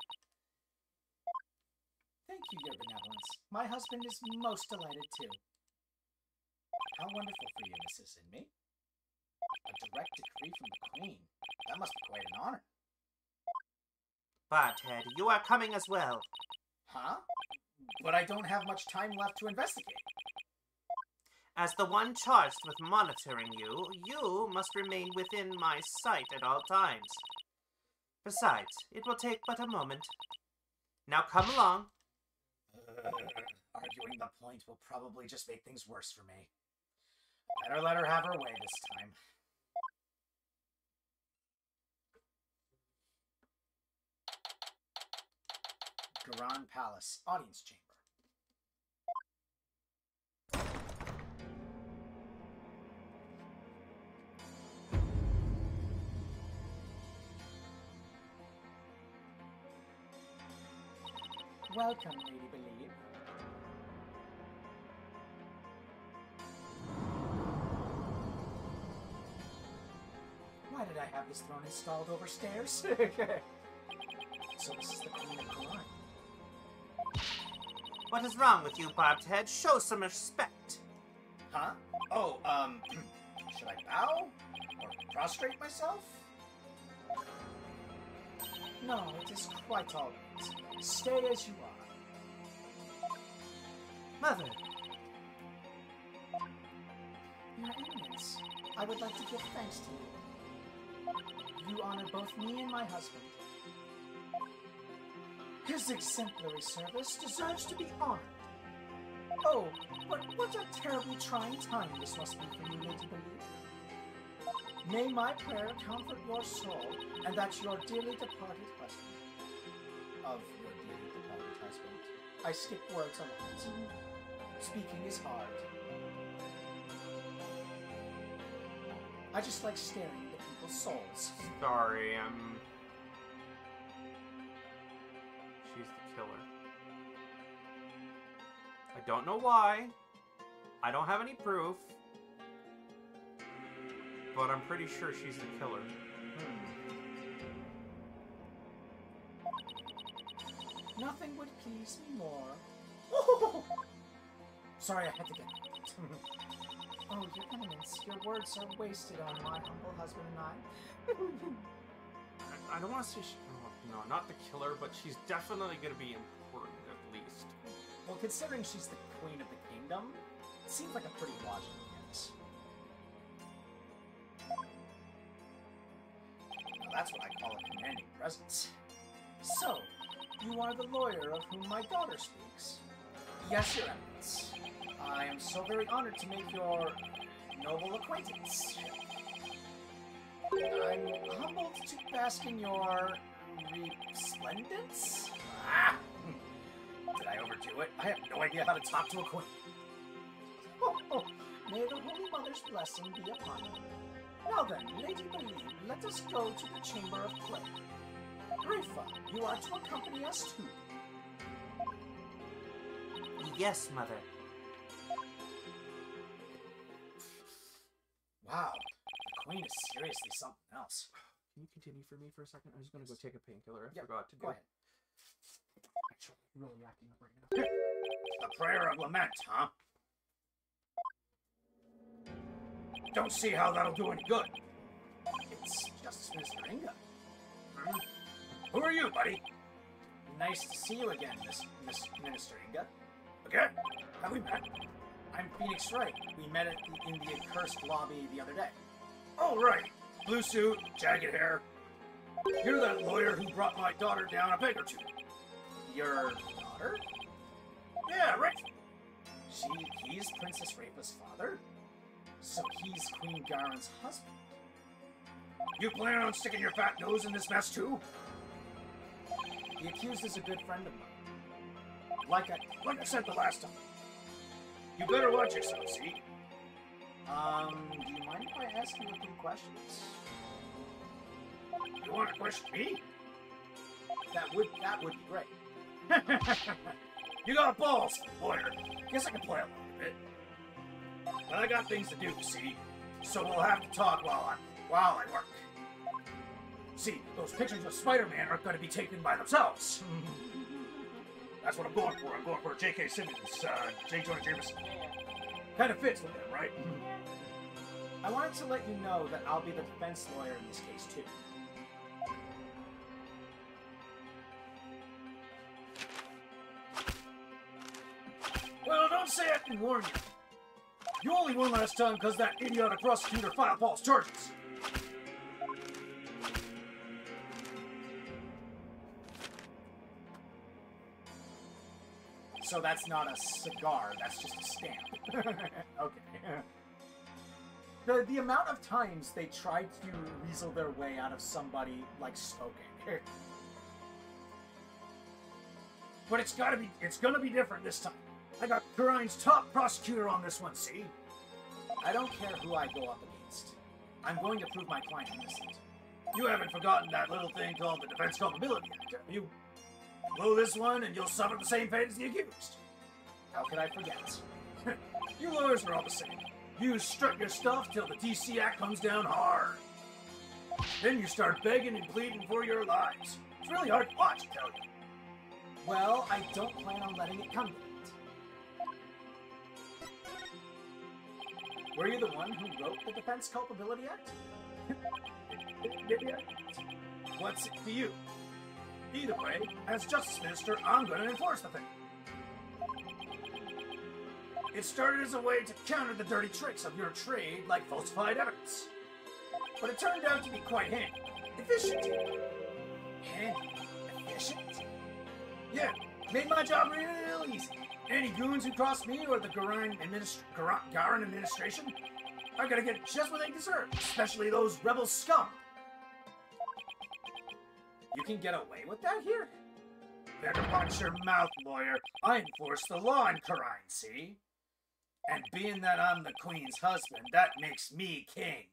Thank you, your benevolence. My husband is most delighted too. How wonderful for you, Missus Inmate. A direct decree from the Queen. That must be quite an honor.
Barbed Head, you are coming as well.
Huh? But I don't have much time left to investigate.
As the one charged with monitoring you, you must remain within my sight at all times. Besides, it will take but a moment. Now come along.
Uh, arguing the point will probably just make things worse for me. Better let her have her way this time. Garan Palace, Audience Chamber. Welcome, Lady Believe. Why did I have this throne installed overstairs? So this is the Queen of Garan.
What is wrong with you, Barbed Head? Show some respect.
Huh? Oh, um, should I bow? Or prostrate myself? No, it is quite all right. Stay as you are.
Mother.
Your Eminence, I would like to give thanks to you. You honor both me and my husband. His exemplary service deserves to be honored. Oh, but what a terribly trying time this must be for you, Lady Believe. May my prayer comfort your soul, and that your dearly departed husband, of your dearly departed husband, I skip words a lot. Speaking is hard. I just like staring into people's souls.
Sorry, I'm... She's the killer. I don't know why. I don't have any proof. But I'm pretty sure she's the killer.
Hmm. Nothing would please me more. Oh! Sorry, I had to get that. Oh, Your Eminence, your words are wasted on my humble husband and I.
I, I don't want to say she... No, not the killer, but she's definitely going to be important, at least.
Well, considering she's the Queen of the Kingdom, it seems like a pretty logical guess. Now that's what I call a commanding presence. So, you are the lawyer of whom my daughter speaks? Yes, Your Eminence. I am so very honored to make your noble acquaintance. I'm humbled to bask in your resplendence. Ah! Did I overdo it? I have no idea how to talk to a queen. Oh, oh. May the Holy Mother's blessing be upon you. Now then, Lady Believe, let us go to the Chamber of Clay. Rifa, you are to accompany us too.
Yes, Mother.
Wow, the queen is seriously something else.
Can you continue for me for a second? I'm just gonna go take a painkiller. I
Yep,
forgot to do.
Go ahead.
Actually, really acting up right now.
The prayer of lament, huh? Don't see how that'll do any good. It's just Mister Inga. Hmm? Who are you, buddy? Nice to see you again, Miss, Miss Minister Inga. Again? Have we met? I'm Phoenix Wright. We met at the, in the accursed lobby the other day. Oh, right. Blue suit, jagged hair. You're that lawyer who brought my daughter down a peg or two. Your daughter? Yeah, right. She, he's Princess Rapa's father? So he's Queen Garen's husband. You plan on sticking your fat nose in this mess too? The accused is a good friend of mine. Like I, like I said the last time. You better watch yourself, see? Um, do you mind if I ask you a few questions? You want to question me? That would, that would be great. You got balls, lawyer. Guess I can play along a bit. But I got things to do, see? So we'll have to talk while I while I work. See, those pictures of Spider-Man aren't going to be taken by themselves. That's what I'm going for. I'm going for J K. Simmons, uh, J. Jonah Jameson. Kind of fits with him, right? I wanted to let you know that I'll be the defense lawyer in this case, too. Well, don't say I didn't warn you. You only won last time because that idiotic prosecutor filed false charges. So that's not a cigar, that's just a stamp. Okay. The, the amount of times they tried to weasel their way out of somebody like smoking. But it's gotta be, it's gonna be different this time. I got Garine's top prosecutor on this one, see? I don't care who I go up against. I'm going to prove my client innocent. You haven't forgotten that little thing called the Defense Culpability Act, have you? Blow this one and you'll suffer the same fate as the accused. How could I forget? You lawyers are all the same. You strut your stuff till the D C Act comes down hard. Then you start begging and pleading for your lives. It's really hard to watch, I tell you. Well, I don't plan on letting it come to it. Were you the one who wrote the Defense Culpability Act? What's it to you? Either way, as Justice Minister, I'm going to enforce the thing. It started as a way to counter the dirty tricks of your trade like falsified evidence. But it turned out to be quite handy. Efficient. Handy? Efficient? Yeah, made my job real easy. Any goons who cross me or the Garine administ Gar Garen administration are gonna get just what they deserve, especially those rebel scum. You can get away with that here? Better watch your mouth, lawyer. I enforce the law in Garine, see? And being that I'm the Queen's husband, that makes me king.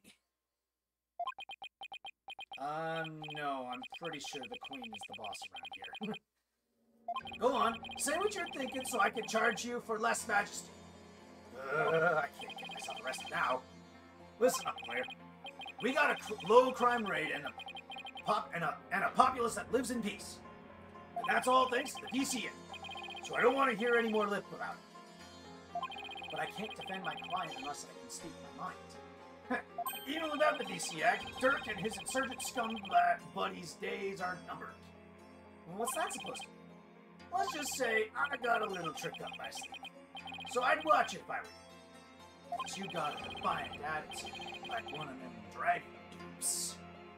Um, no, I'm pretty sure the Queen is the boss around here. Go on, say what you're thinking so I can charge you for less majesty. Uh, I can't get myself arrested now. Listen up, lawyer. We got a cr low crime rate and a pop and a and a populace that lives in peace. And that's all thanks to the D C A. So I don't want to hear any more lip about it. But I can't defend my client unless I can speak my mind. Even without the D C Act, Dirk and his insurgent scum buddies' days are numbered. Well, what's that supposed to mean? Let's just say I got a little trick up my sleeve. So I'd watch it if I were you. But you got a defiant attitude, like one of them dragon dupes.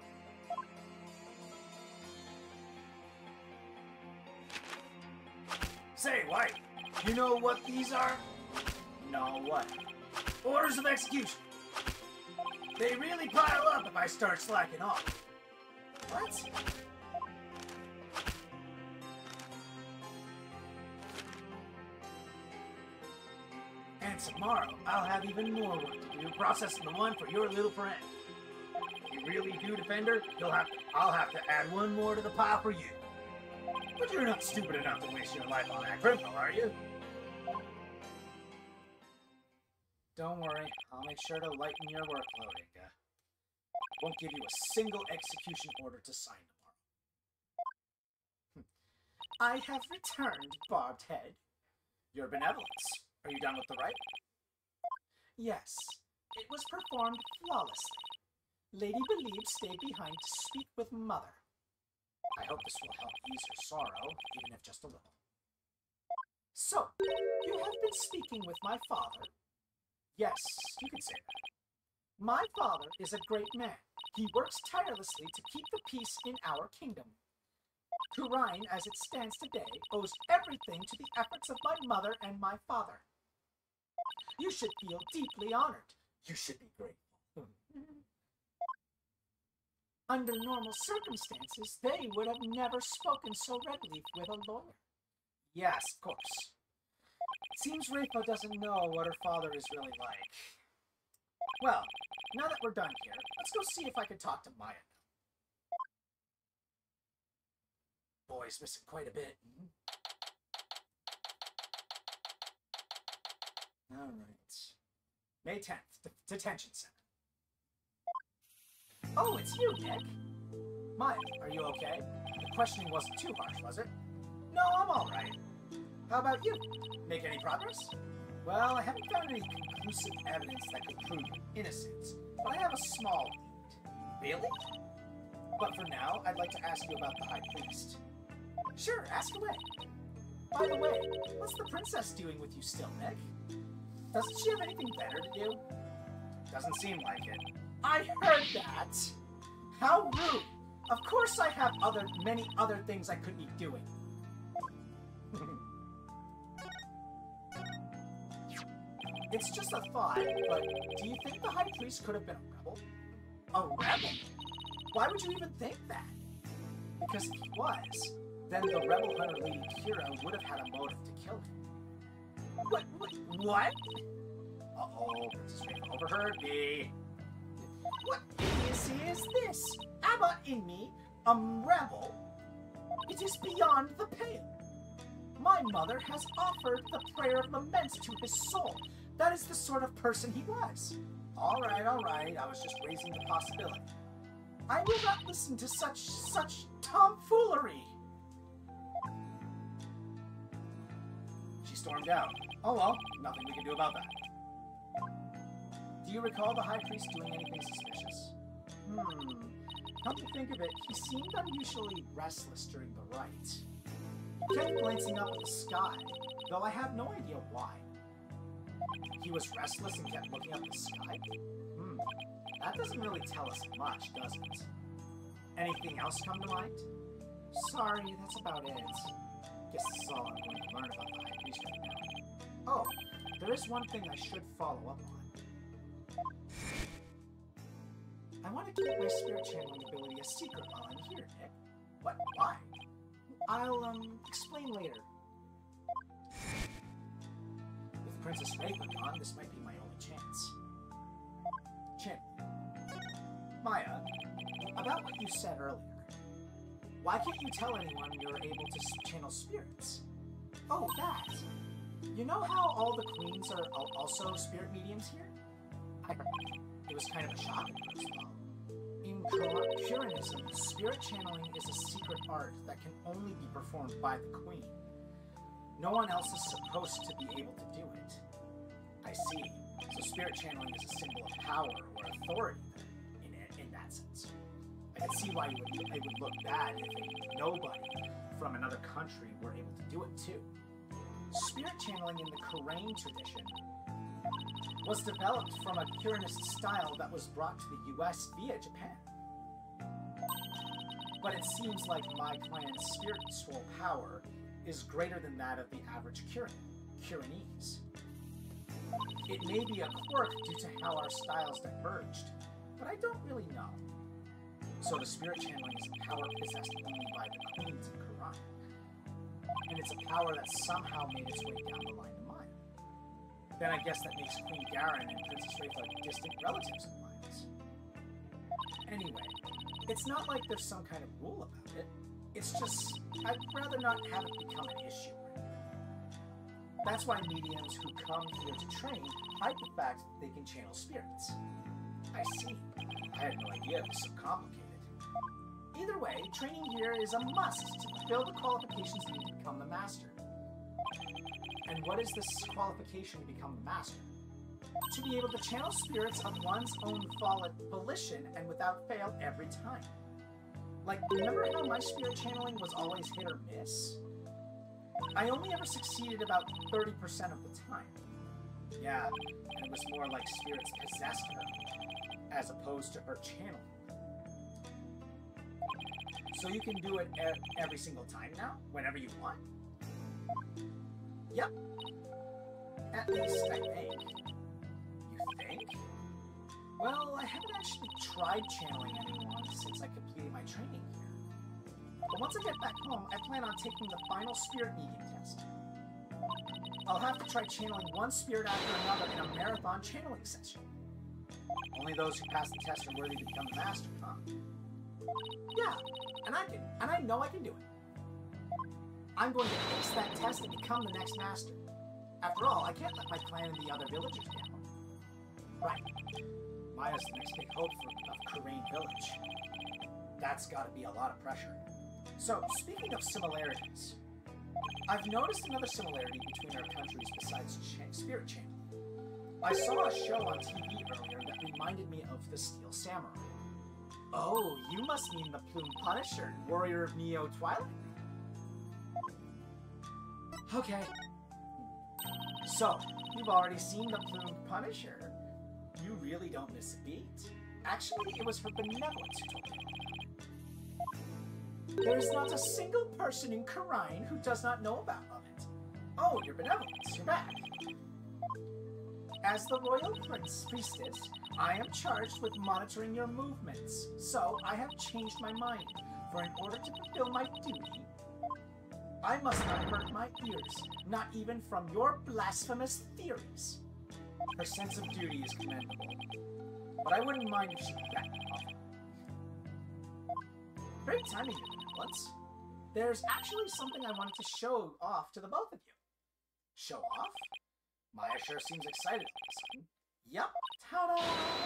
Say, White, you know what these are? No, what? Orders of execution. They really pile up if I start slacking off. What? And tomorrow, I'll have even more work to do processing the one for your little friend. If you really do, Defender, you'll have to, I'll have to add one more to the pile for you. But you're not stupid enough to waste your life on that criminal, are you? Don't worry, I'll make sure to lighten your workload, Inga. Won't give you a single execution order to sign tomorrow. I have returned, Barbed Head. Your benevolence. Are you done with the rite? Yes, it was performed flawlessly. Lady Believe stayed behind to speak with Mother. I hope this will help ease her sorrow, even if just a little. So, you have been speaking with my father. Yes, you could say that. My father is a great man. He works tirelessly to keep the peace in our kingdom. Khura'in, as it stands today, owes everything to the efforts of my mother and my father. You should feel deeply honored. You should be grateful. Under normal circumstances, they would have never spoken so readily with a lawyer. Yes, of course. It seems Rafa doesn't know what her father is really like. Well, now that we're done here, let's go see if I can talk to Maya now. Boy's missing quite a bit. All right. May tenth, Detention Center. Oh, it's you, Nick. Maya, are you okay? The questioning wasn't too harsh, was it? No, I'm all right. How about you? Make any progress? Well, I haven't found any conclusive evidence that could prove your innocence, but I have a small lead. Really? But for now, I'd like to ask you about the High Priest. Sure, ask away. By the way, what's the princess doing with you still, Nick? Doesn't she have anything better to do? Doesn't seem like it. I heard that! How rude! Of course I have other, many other things I could be doing. It's just a thought, but do you think the High Priest could have been a rebel? A rebel? Why would you even think that? Because if he was, then the rebel hunter Lady Kira would have had a motive to kill him. What? What? What? Uh-oh, Princess Raven overheard me. What idiocy is this? Abba in me, a rebel? It is beyond the pale. My mother has offered the prayer of laments to his soul. That is the sort of person he was. All right, all right, I was just raising the possibility. I will not listen to such, such tomfoolery. She stormed out. Oh well, nothing we can do about that. Do you recall the High Priest doing anything suspicious? Hmm. Come to think of it, he seemed unusually restless during the rite. He kept glancing up at the sky, though I have no idea why. He was restless and kept looking up at the sky? Hmm. That doesn't really tell us much, does it? Anything else come to mind? Sorry, that's about it. Guess this is all I'm going to learn about the High Priest right now. Oh, there is one thing I should follow up on. I want to keep my spirit channeling ability a secret while I'm here, Nick. What? Why? I'll, um, explain later. With Princess Raven gone, this might be my only chance. Chin. Maya, about what you said earlier. Why can't you tell anyone you're able to channel spirits? Oh, that. You know how all the queens are al also spirit mediums here? I heard. It was kind of a shock at first, though. In Khuranism, spirit channeling is a secret art that can only be performed by the queen. No one else is supposed to be able to do it. I see. So spirit channeling is a symbol of power or authority in, in, in that sense. I can see why it would, it would look bad if a nobody from another country were able to do it too. Spirit channeling in the Khura'in tradition was developed from a Khuranist style that was brought to the U S via Japan. But it seems like my clan's spiritual power is greater than that of the average Khuran, Khuranese. It may be a quirk due to how our styles diverged, but I don't really know. So the spirit channeling is a power possessed only by the queens of Quran. And it's a power that somehow made its way down the line to mine. Then I guess that makes Queen Garen and Princess Rayfla distant relatives of mine. Anyway, it's not like there's some kind of rule about it. It's just, I'd rather not have it become an issue. That's why mediums who come here to train hide the fact that they can channel spirits. I see. I had no idea it was so complicated. Either way, training here is a must to fulfill the qualifications needed to become the master. And what is this qualification to become the master? To be able to channel spirits of one's own volition and without fail every time. Like, remember how my spirit channeling was always hit or miss? I only ever succeeded about thirty percent of the time. Yeah, and it was more like spirits possessed her, as opposed to her channeling. So you can do it e every single time now, whenever you want? Yep. At least, I think. You think? Well, I haven't actually tried channeling anyone since I completed my training here. But once I get back home, I plan on taking the final spirit medium test. I'll have to try channeling one spirit after another in a marathon channeling session. Only those who pass the test are worthy to become the master, huh? Yeah, and I can, and I know I can do it. I'm going to ace that test and become the next master. After all, I can't let my clan and the other villagers down. Right. Maya's the next big hope for, of Khura'in village. That's gotta be a lot of pressure. So, speaking of similarities, I've noticed another similarity between our countries besides cha spirit channeling. I saw a show on T V earlier that reminded me of the Steel Samurai. Oh, you must mean the Plume Punisher, warrior of Neo Twilight. Okay. So, you've already seen the Plume Punisher. You really don't miss a beat. Actually, it was her benevolence who told me about it. There is not a single person in Khura'in who does not know about it. Oh, your benevolence, you're back. As the royal prince priestess, I am charged with monitoring your movements. So, I have changed my mind. For in order to fulfill my duty, I must not hurt my ears, not even from your blasphemous theories. Her sense of duty is commendable, but I wouldn't mind if she backed me off. Great timing, your benevolence. There's actually something I wanted to show off to the both of you. Show off? Maya sure seems excited all of a sudden. Yup, ta-da!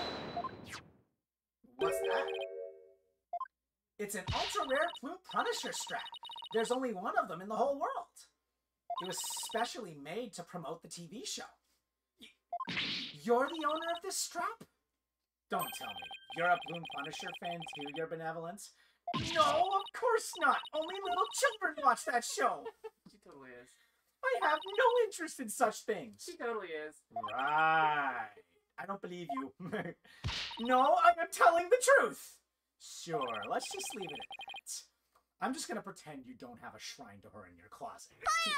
What's that? It's an ultra-rare Plume Punisher strap. There's only one of them in the whole world. It was specially made to promote the T V show. You're the owner of this strap? Don't tell me. You're a Plume Punisher fan too, your benevolence? No, of course not. Only little children watch that show.
She totally is.
I have no interest in such things.
She totally is.
Right. I don't believe you. No, I am telling the truth. Sure, let's just leave it at that. I'm just gonna pretend you don't have a shrine to her in your closet.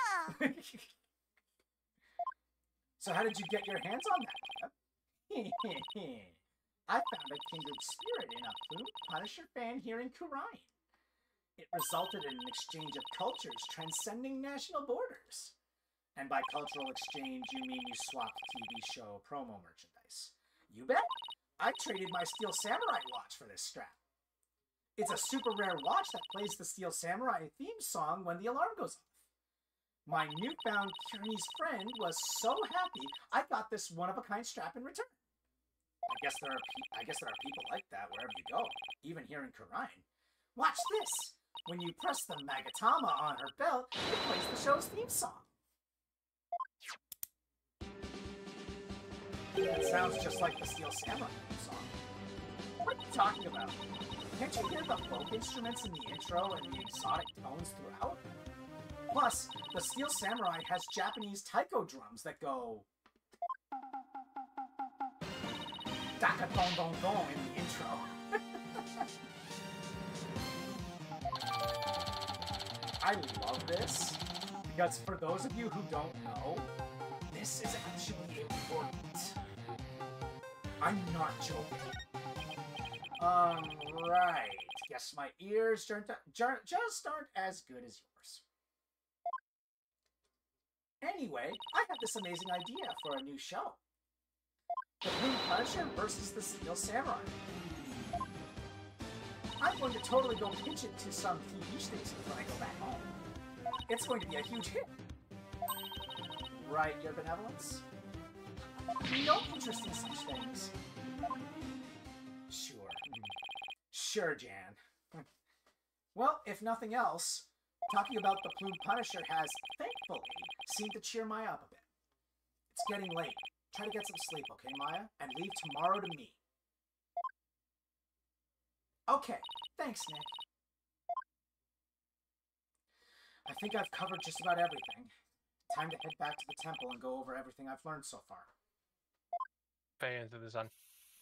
So how did you get your hands on that? I found a kindred spirit in a Plume Punisher fan here in Khura'in. It resulted in an exchange of cultures transcending national borders. And by cultural exchange, you mean you swapped T V show promo merchandise. You bet! I traded my Steel Samurai watch for this strap. It's a super rare watch that plays the Steel Samurai theme song when the alarm goes off. My newfound Chinese friend was so happy I got this one-of-a-kind strap in return. I guess there are pe I guess there are people like that wherever you go, even here in Khura'in. Watch this! When you press the Magatama on her belt, it plays the show's theme song. It sounds just like the Steel Samurai theme song. What are you talking about? Can't you hear the folk instruments in the intro and the exotic tones throughout? Plus, the Steel Samurai has Japanese taiko drums that go daka don don don in the intro. I love this because for those of you who don't know, this is actually important. I'm not joking. Um, right. Guess my ears aren't, jar- just aren't as good as yours. Anyway, I have this amazing idea for a new show. The Plume Punisher versus the Steel Samurai. I'm going to totally go pitch it to some T V stations when I go back home. It's going to be a huge hit. Right, Your Benevolence? No interest in such things. Sure. Sure, Jan. Well, if nothing else, talking about the Plume Punisher has, thankfully, seemed to cheer Maya up a bit. It's getting late. Try to get some sleep, okay, Maya? And leave tomorrow to me. Okay, thanks, Nick. I think I've covered just about everything. Time to head back to the temple and go over everything I've learned so far.
Fade into the sun.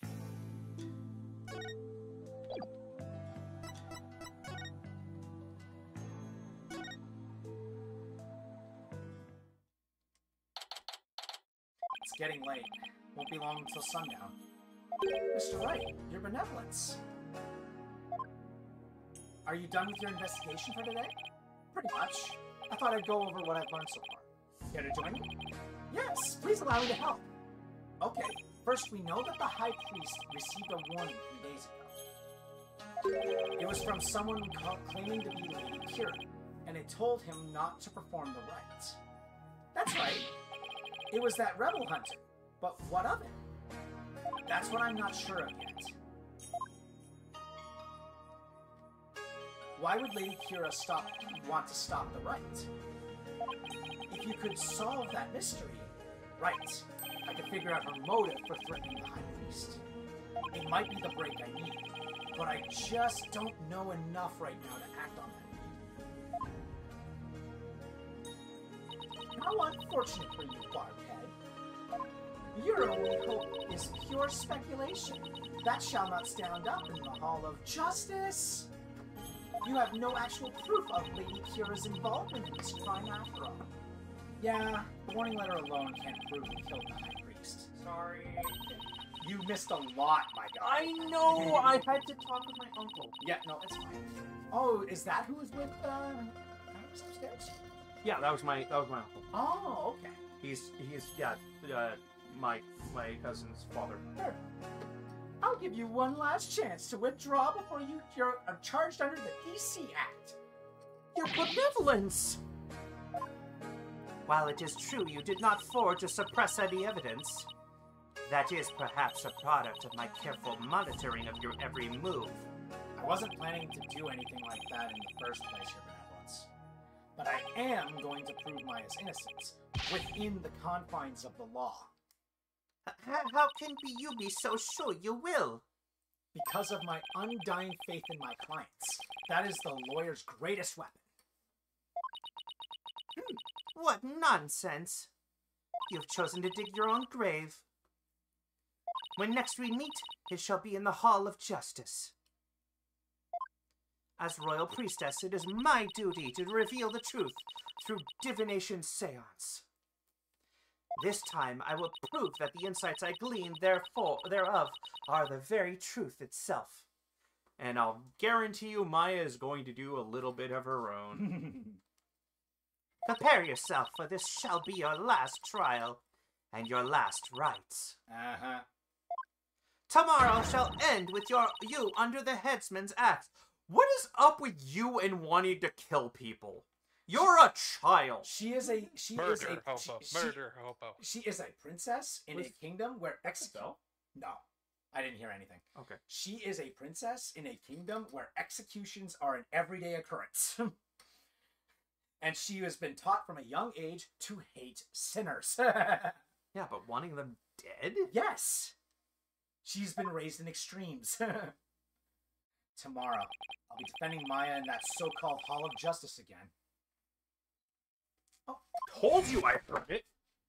It's getting late. Won't be long until sundown. Mister Wright, Your Benevolence. Are you done with your investigation for today? Pretty much. I thought I'd go over what I've learned so far. Care to join me? Yes, please allow me to help. Okay, first we know that the High Priest received a warning three days ago. It was from someone ca- claiming to be Lady Kira, and it told him not to perform the rites. That's right. It was that rebel hunter. But what of it? That's what I'm not sure of yet. Why would Lady Kira stop, want to stop the rite? If you could solve that mystery, right, I could figure out her motive for threatening the High Priest. It might be the break I need, but I just don't know enough right now to act on that. How unfortunate for you, Barbhead. Your only hope is pure speculation. That shall not stand up in the Hall of Justice. You have no actual proof of Lady Kira's involvement in this crime after all. Yeah, the warning letter alone can't prove you killed the High Priest.
Sorry.
You missed a lot, my guy.
I know! I had to talk with my uncle.
Yeah, no, it's fine. Oh, is that who was with, uh, Iris upstairs?
Yeah, that was my that was my uncle.
Oh, okay.
He's he's yeah, uh, my my cousin's father.
Sure. I'll give you one last chance to withdraw before you, you're uh, charged under the D C Act.
Your benevolence! While it is true you did not forge or suppress any evidence, that is perhaps a product of my careful monitoring of your every move.
I wasn't planning to do anything like that in the first place, Your Benevolence. But I am going to prove Maya's innocence within the confines of the law.
H- how can be you be so sure you will?
Because of my undying faith in my clients. That is the lawyer's greatest weapon.
What nonsense! You've chosen to dig your own grave. When next we meet, it shall be in the Hall of Justice. As Royal Priestess, it is my duty to reveal the truth through divination seance. This time, I will prove that the insights I gleaned therefore, thereof are the very truth itself. And I'll guarantee you Maya is going to do a little bit of her own. Prepare yourself, for this shall be your last trial, and your last rites.
Uh-huh.
Tomorrow shall end with your you under the headsman's axe. What is up with you and wanting to kill people? You're a child.
She is a she is
Murder
a
hobo.
she,
Murder hobo.
She, she is a princess in
Was-
a kingdom where ex
So?
No, I didn't hear anything.
Okay.
She is a princess in a kingdom where executions are an everyday occurrence. And she has been taught from a young age to hate sinners.
Yeah, but wanting them dead?
Yes. She's been raised in extremes. Tomorrow, I'll be defending Maya in that so-called Hall of Justice again.
Told you I heard it.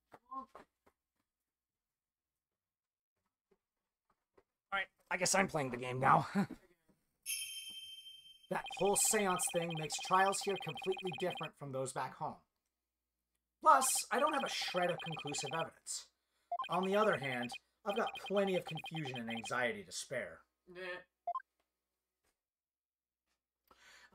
Alright, I guess I'm playing the game now. That whole seance thing makes trials here completely different from those back home. Plus, I don't have a shred of conclusive evidence. On the other hand, I've got plenty of confusion and anxiety to spare.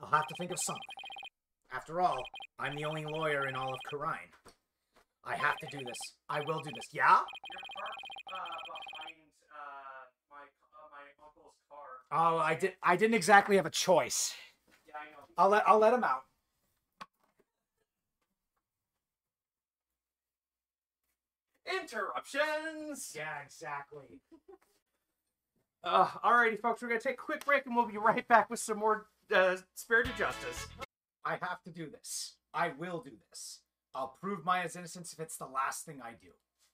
I'll have to think of something. After all, I'm the only lawyer in all of Karine. I have to do this. I will do this. Yeah?
You're parked uh, behind uh, my uh, my uncle's car.
Oh, I did. I didn't exactly have a choice.
Yeah, I know.
I'll let. I'll let him out.
Interruptions.
Yeah, exactly.
Uh, alrighty, folks, we're gonna take a quick break, and we'll be right back with some more uh, Spirited Justice.
I have to do this. I will do this. I'll prove Maya's innocence if it's the last thing I do.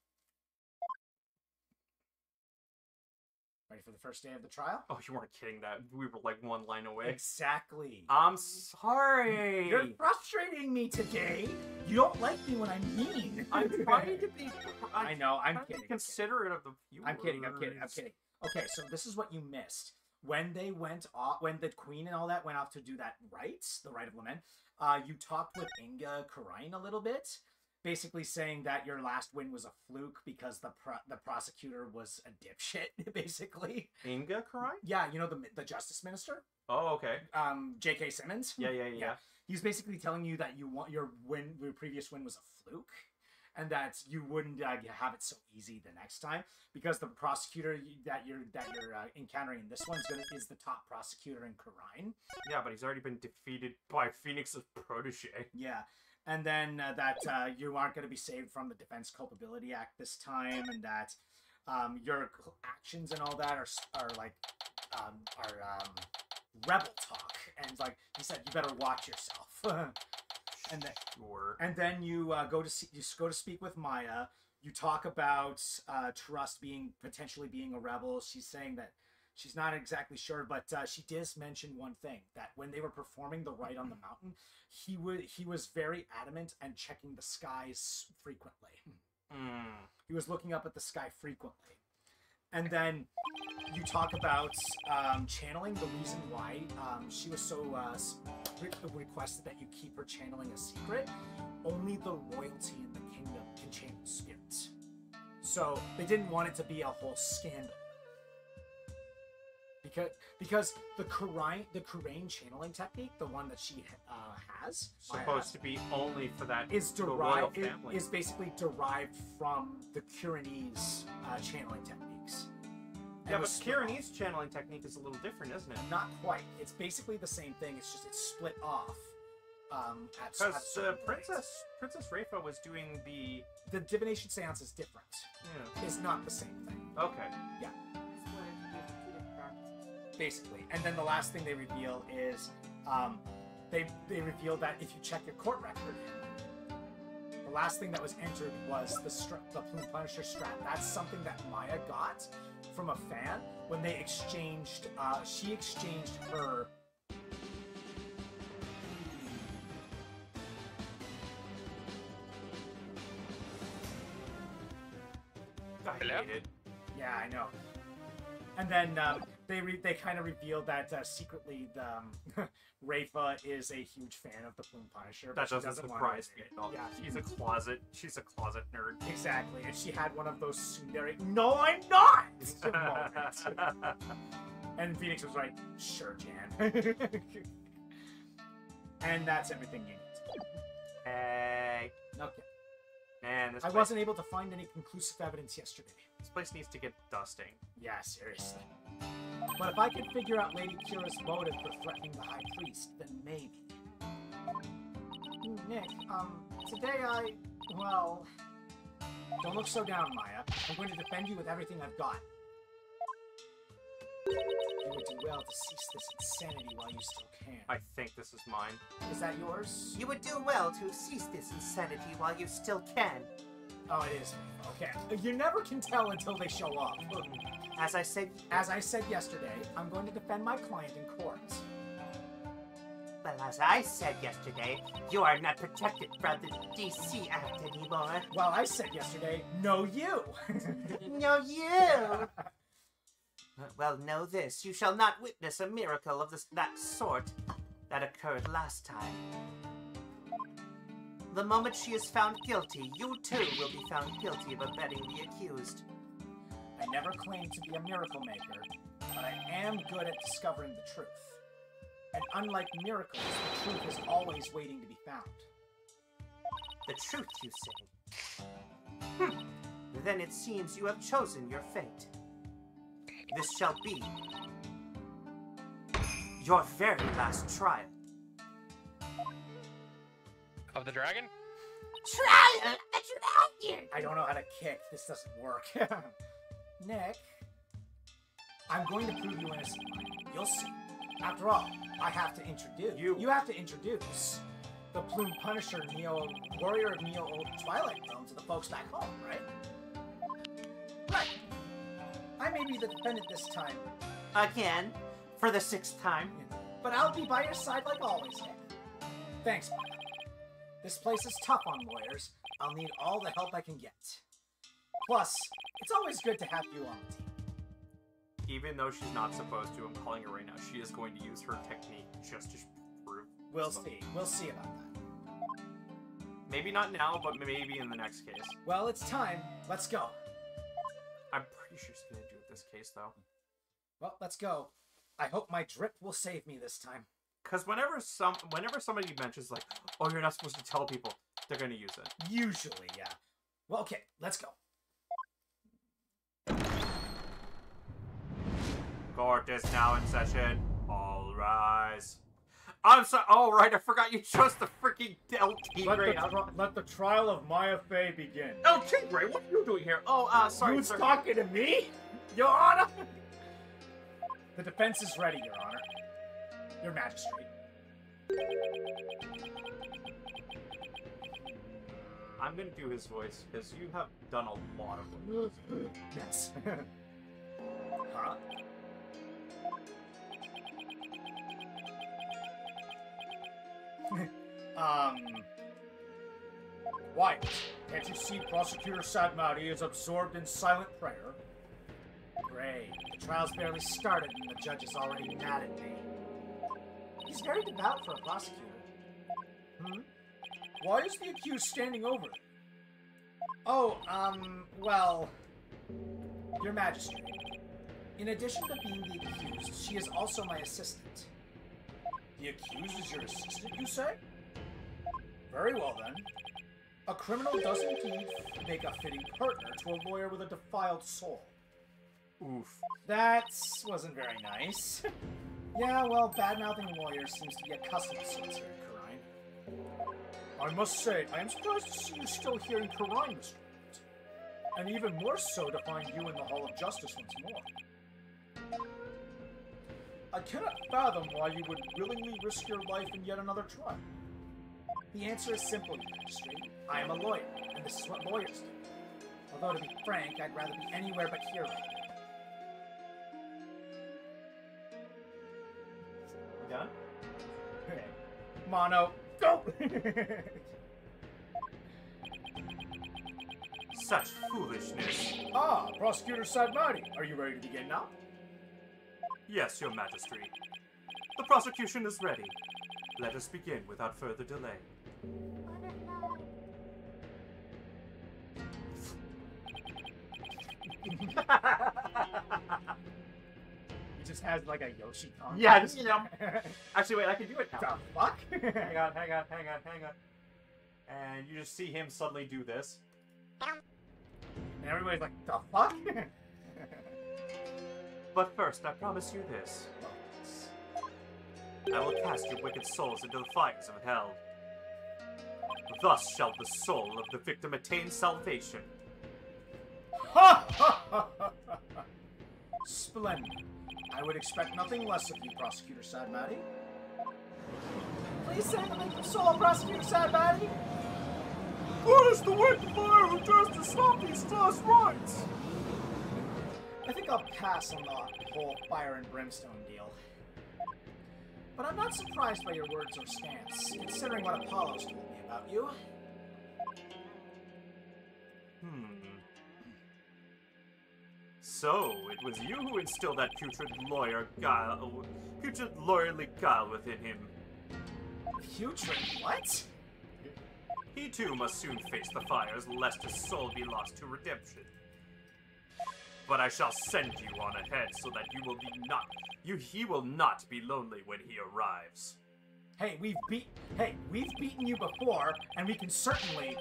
Ready for the first day of the trial?
Oh, you weren't kidding that. We were like one line away.
Exactly.
I'm sorry.
You're frustrating me today. You don't like me when I'm mean.
I'm trying to be.
I know. I'm
trying to be
kidding.
considerate of the viewers.
I'm kidding. I'm kidding. I'm kidding. Okay, so this is what you missed. When they went off, when the queen and all that went off to do that rites, the rite of lament, uh, you talked with Inga Karine a little bit, basically saying that your last win was a fluke because the pro the prosecutor was a dipshit, basically.
Inga Karine?
Yeah, you know the the justice minister,
Oh, okay.
um, J K Simmons.
Yeah, yeah, yeah.
Yeah. He's basically telling you that you want your win, your previous win was a fluke, and that you wouldn't uh, have it so easy the next time because the prosecutor you- that you're that you're uh, encountering in this one's gonna is the top prosecutor in Karine.
Yeah, but he's already been defeated by Phoenix's protege.
Yeah, and then uh, that uh, you aren't going to be saved from the Defense Culpability Act this time, and that um, your c- actions and all that are s- are like um, are um, rebel talk, and like he said, you better watch yourself. and then
Sure.
and then you uh, go to see, you s- go to speak with Maya. You talk about uh, Trust being potentially being a rebel. She's saying that she's not exactly sure, but uh, she does mention one thing, that when they were performing the rite on the mountain, he would he was very adamant and checking the skies frequently.
Hmm.
He was looking up at the sky frequently. And then you talk about um, channeling, the reason why um, she was so uh, s- re- requested that you keep her channeling a secret. Only the royalty in the kingdom can channel spirits. So they didn't want it to be a whole scandal. Because because the Karine, the Karine channeling technique, the one that she uh, has, Maya
Supposed
has,
to be only for that
is
the royal
derived is,
family.
is basically derived from the Kirinese uh, channeling techniques. And
yeah, but
was split off.
Kirinese channeling technique is a little different, isn't it?
Not quite. It's basically the same thing. It's just it's split off. Um, at, at
Because uh,
certain points.
Princess Princess Rafa was doing the.
the divination seance is different.
Yeah.
It's not the same thing,
Okay.
basically. And then the last thing they reveal is um, they they reveal that if you check your court record, the last thing that was entered was the stra- the Plume Punisher strap. That's something that Maya got from a fan when they exchanged. Uh, she exchanged her.
I
Hello?
hate it.
Yeah, I know. And then um, they re- they kind of revealed that uh, secretly the um, Rafa is a huge fan of the Plume Punisher. but
That
she
doesn't
wanna
surprise me
admit it.
at all.
Yeah,
She's a closet. She's a closet nerd.
exactly. And she had one of those tsundere. No, I'm not. moments. And Phoenix was like, "Sure, Jan." And that's everything you need.
Hey,
Okay.
man, this
I
place,
wasn't able to find any conclusive evidence yesterday.
this place needs to get dusting.
Yeah, seriously. But if I can figure out Lady Kira's motive for threatening the High Priest, then maybe. Nick, um, today I, well... Don't look so down, Maya. I'm going to defend you with everything I've got. You would do well to cease this insanity while you still can.
I think this is mine.
Is that yours?
You would do well to cease this insanity while you still can.
Oh, it is. Okay. You never can tell until they show up.
As I said,
As I said yesterday, I'm going to defend my client in court.
well, as I said yesterday, you are not protected from the D C Act anymore.
Well, I said yesterday, no you.
No, you! Well, know this. You shall not witness a miracle of this, that sort that occurred last time. The moment she is found guilty, you too will be found guilty of abetting the accused.
I never claimed to be a miracle maker, but I am good at discovering the truth. And unlike miracles, the truth is always waiting to be found.
The truth, you say? Hmm. Then it seems you have chosen your fate. This shall be your very last trial.
Of the dragon?
Trial of the dragon!
I don't know how to kick. This doesn't work. Nick, I'm going to prove you innocent. You'll see. After all, I have to introduce
You.
You have to introduce the Plume Punisher, Neo Warrior of Neo Twilight Zone to the folks back home, right? Right. I may be the defendant this time,
Again, for the sixth time.
but I'll be by your side like always, Nick. Thanks, Mike. This place is tough on lawyers. I'll need all the help I can get. Plus, it's always good to have you on the team.
Even though she's not supposed to, I'm calling her right now. She is going to use her technique just to prove.
We'll see. We'll see about that.
Maybe not now, but maybe in the next case.
Well, it's time. Let's go.
I'm pretty sure she's gonna do it this case though.
Well, let's go. I hope my drip will save me this time.
Because whenever some, whenever somebody mentions like, "Oh, you're not supposed to tell people," they're gonna use it.
Usually, yeah. Well, okay. Let's go.
Court is now in session. All rise. I'm sorry. Oh, right. I forgot you chose the freaking L T Gray.
let the trial of Maya Fey begin.
L T Gray, what are you doing here? Oh, uh, sorry,
Who's
sir.
talking to me? Your Honor? The defense is ready, Your Honor. Your Magistrate.
I'm gonna do his voice because you have done a lot of them.
Yes. Huh? um... Wyatt, can't you see Prosecutor Sadmati is absorbed in silent prayer? Great. The trial's barely started and the judge is already mad at me. He's very devout for a prosecutor. Hmm? Why is the accused standing over there? Oh, um, well... Your Majesty. In addition to being the accused, she is also my assistant. The accused is your assistant, you say? Very well, then. A criminal does indeed make a fitting partner to a lawyer with a defiled soul.
Oof.
That wasn't very nice. Yeah, well, bad-mouthing lawyers seems to be a custom to here in Khura'in. I must say, I am surprised to see you still here in Khura'in, Mister Grant. And even more so to find you in the Hall of Justice once more. I cannot fathom why you would willingly risk your life in yet another trial. The answer is simple, Your Majesty. I am a lawyer, and this is what lawyers do. Although, to be frank, I'd rather be anywhere but here right now.
Done?
Okay. Mono, go!
Such foolishness.
Ah, Prosecutor Sadmati, are you ready to begin now?
Yes, Your Majesty. The prosecution is ready. Let us begin without further delay.
He just has like a Yoshi Kong.
Yeah, just, you know. Actually, wait, I can do it now.
The fuck?
Hang on, hang on, hang on, hang on. And you just see him suddenly do this.
And everybody's like, the fuck?
But first, I promise you this. I will cast your wicked souls into the fires of hell. Thus shall the soul of the victim attain salvation.
Ha ha ha ha ha! Splendid. I would expect nothing less of you, Prosecutor Sadmati. Please save the victim's soul, Prosecutor Sadmati!
What is the wicked fire who dares to stop these lost rights?
I think I'll pass on the whole fire and brimstone deal. But I'm not surprised by your words or stance, considering what Apollo's told me about you.
Hmm. So, it was you who instilled that putrid lawyer guile, putrid lawyerly guile within him.
Putrid what?
He too must soon face the fires, lest his soul be lost to redemption. But I shall send you on ahead so that you will be not you he will not be lonely when he arrives.
Hey, we've beat. Hey, we've beaten you before, and we can certainly.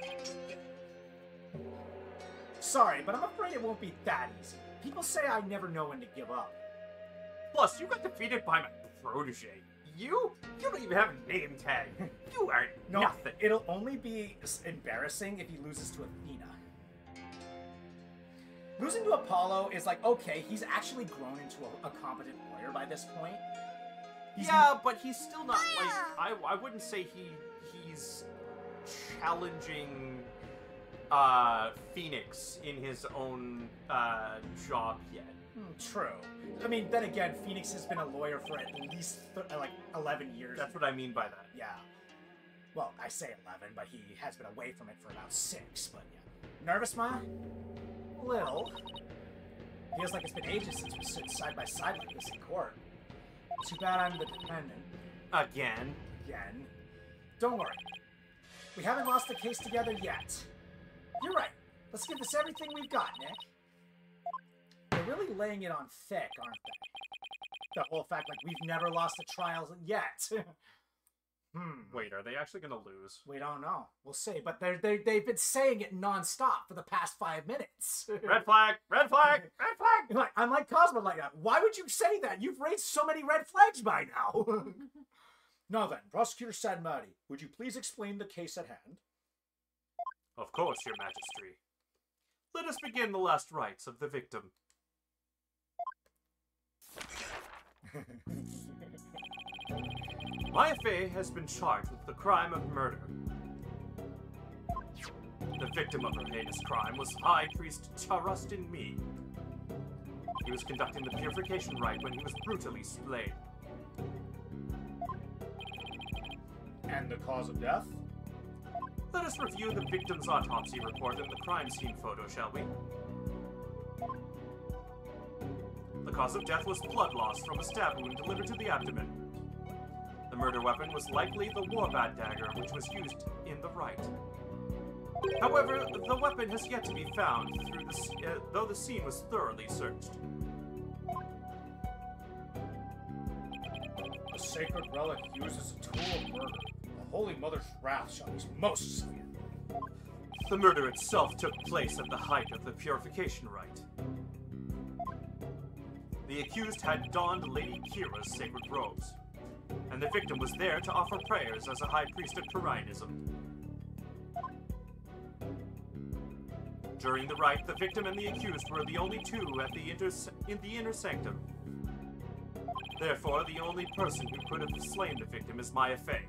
Sorry, but I'm afraid it won't be that easy. People say I never know when to give up.
Plus, you got defeated by my protege. You? You don't even have a name tag. You are
No,
nothing.
it'll only be s- embarrassing if he loses to Athena. Losing to Apollo is like, okay, he's actually grown into a, a competent warrior by this point. He's
Yeah, but he's still not like I. I wouldn't say he he's challenging uh Phoenix in his own uh job yet.
Hmm, true. I mean, then again, Phoenix has been a lawyer for at least th- like eleven years.
That's what I mean by that.
Yeah. Well, I say eleven, but he has been away from it for about six. But yeah. Nervous, Ma? Little. Feels like it's been ages since we stood side by side like this in court. Too bad I'm the defendant.
Again.
Again. Don't worry. We haven't lost the case together yet. You're right. Let's give this everything we've got, Nick. They're really laying it on thick, aren't they? The whole fact, like, we've never lost a trial yet. hmm.
Wait, are they actually gonna lose?
We don't know. We'll see. But they're, they they've been saying it nonstop for the past five minutes.
Red flag! Red flag! Red flag!
Like, I'm like Cosmo like that. Why would you say that? You've raised so many red flags by now. Now then, Prosecutor Sadmati, would you please explain the case at hand?
Of course, Your Majesty. Let us begin the last rites of the victim. Maya Fey has been charged with the crime of murder. The victim of her heinous crime was High Priest Charustin Mi. He was conducting the purification rite when he was brutally slain.
And the cause of death?
Let us review the victim's autopsy report and the crime scene photo, shall we? The cause of death was blood loss from a stab wound delivered to the abdomen. The murder weapon was likely the Warbat dagger, which was used in the rite. However, the weapon has yet to be found, through the, s- uh, though the scene was thoroughly searched.
The sacred relic used as a tool of murder. The Holy Mother's wrath shall be most severe.
The murder itself took place at the height of the purification rite. The accused had donned Lady Kira's sacred robes, and the victim was there to offer prayers as a high priest of Parianism. During the rite, the victim and the accused were the only two at the inter in the inner sanctum. Therefore, the only person who could have slain the victim is Maya Fey.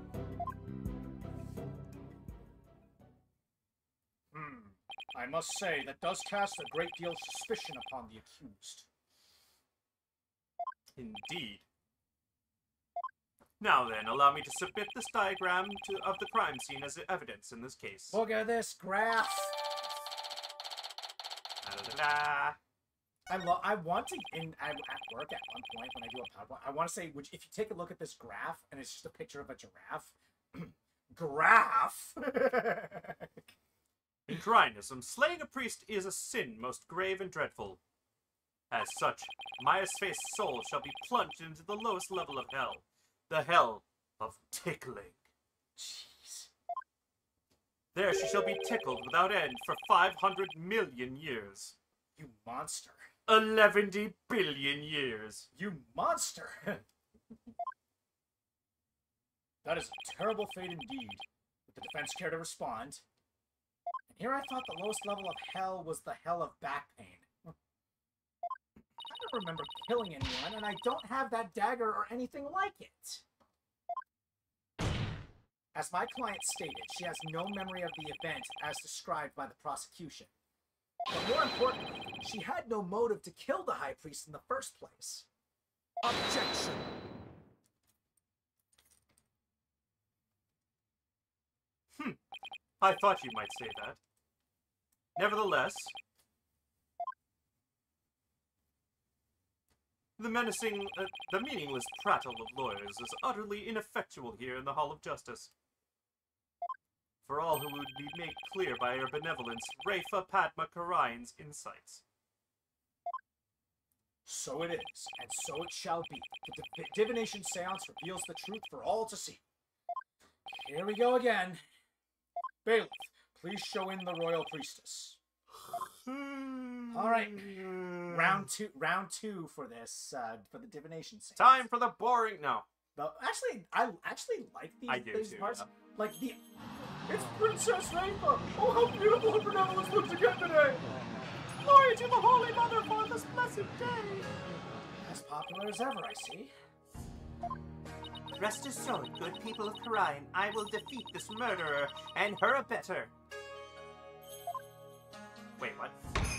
Hmm. I must say, that does cast a great deal of suspicion upon the accused.
Indeed. Now then, allow me to submit this diagram to, of the crime scene as evidence in this case.
Look at this graph.
Da-da-da-da.
I lo- I want to in I, at work at one point when I do a PowerPoint, I want to say, which if you take a look at this graph and it's just a picture of a giraffe, graph.
In Parianism, slaying a priest is a sin most grave and dreadful. As such, Maya's Fey's soul shall be plunged into the lowest level of hell, the hell of tickling.
Jeez.
There she shall be tickled without end for five hundred million years.
You monster.
Eleven billion years.
You monster. That is a terrible fate indeed. Would the defense care to respond? And here I thought the lowest level of hell was the hell of back pain. I don't remember killing anyone, and I don't have that dagger or anything like it. As my client stated, she has no memory of the event as described by the prosecution. But more importantly, she had no motive to kill the High Priest in the first place.
Objection!
Hmm. I thought you might say that. Nevertheless, the menacing, uh, the meaningless prattle of lawyers is utterly ineffectual here in the Hall of Justice. For all who would be made clear by her benevolence, Rafa Padma Karayan's insights.
So it is, and so it shall be. The div divination seance reveals the truth for all to see. Here we go again. Bailiff, please show in the royal priestess. All right, round two. Round two for this uh, for the divination seance.
Time for the boring. No.
But actually, I actually like these,
I do
these
too,
parts.
yeah.
Like the. It's Princess Rainbow. Oh, how beautiful her benevolence looks again today.
Glory to the Holy Mother for this blessed day!
As popular as ever, I see.
Rest assured, good people of Khura'in, I will defeat this murderer and her abettor.
Wait, what?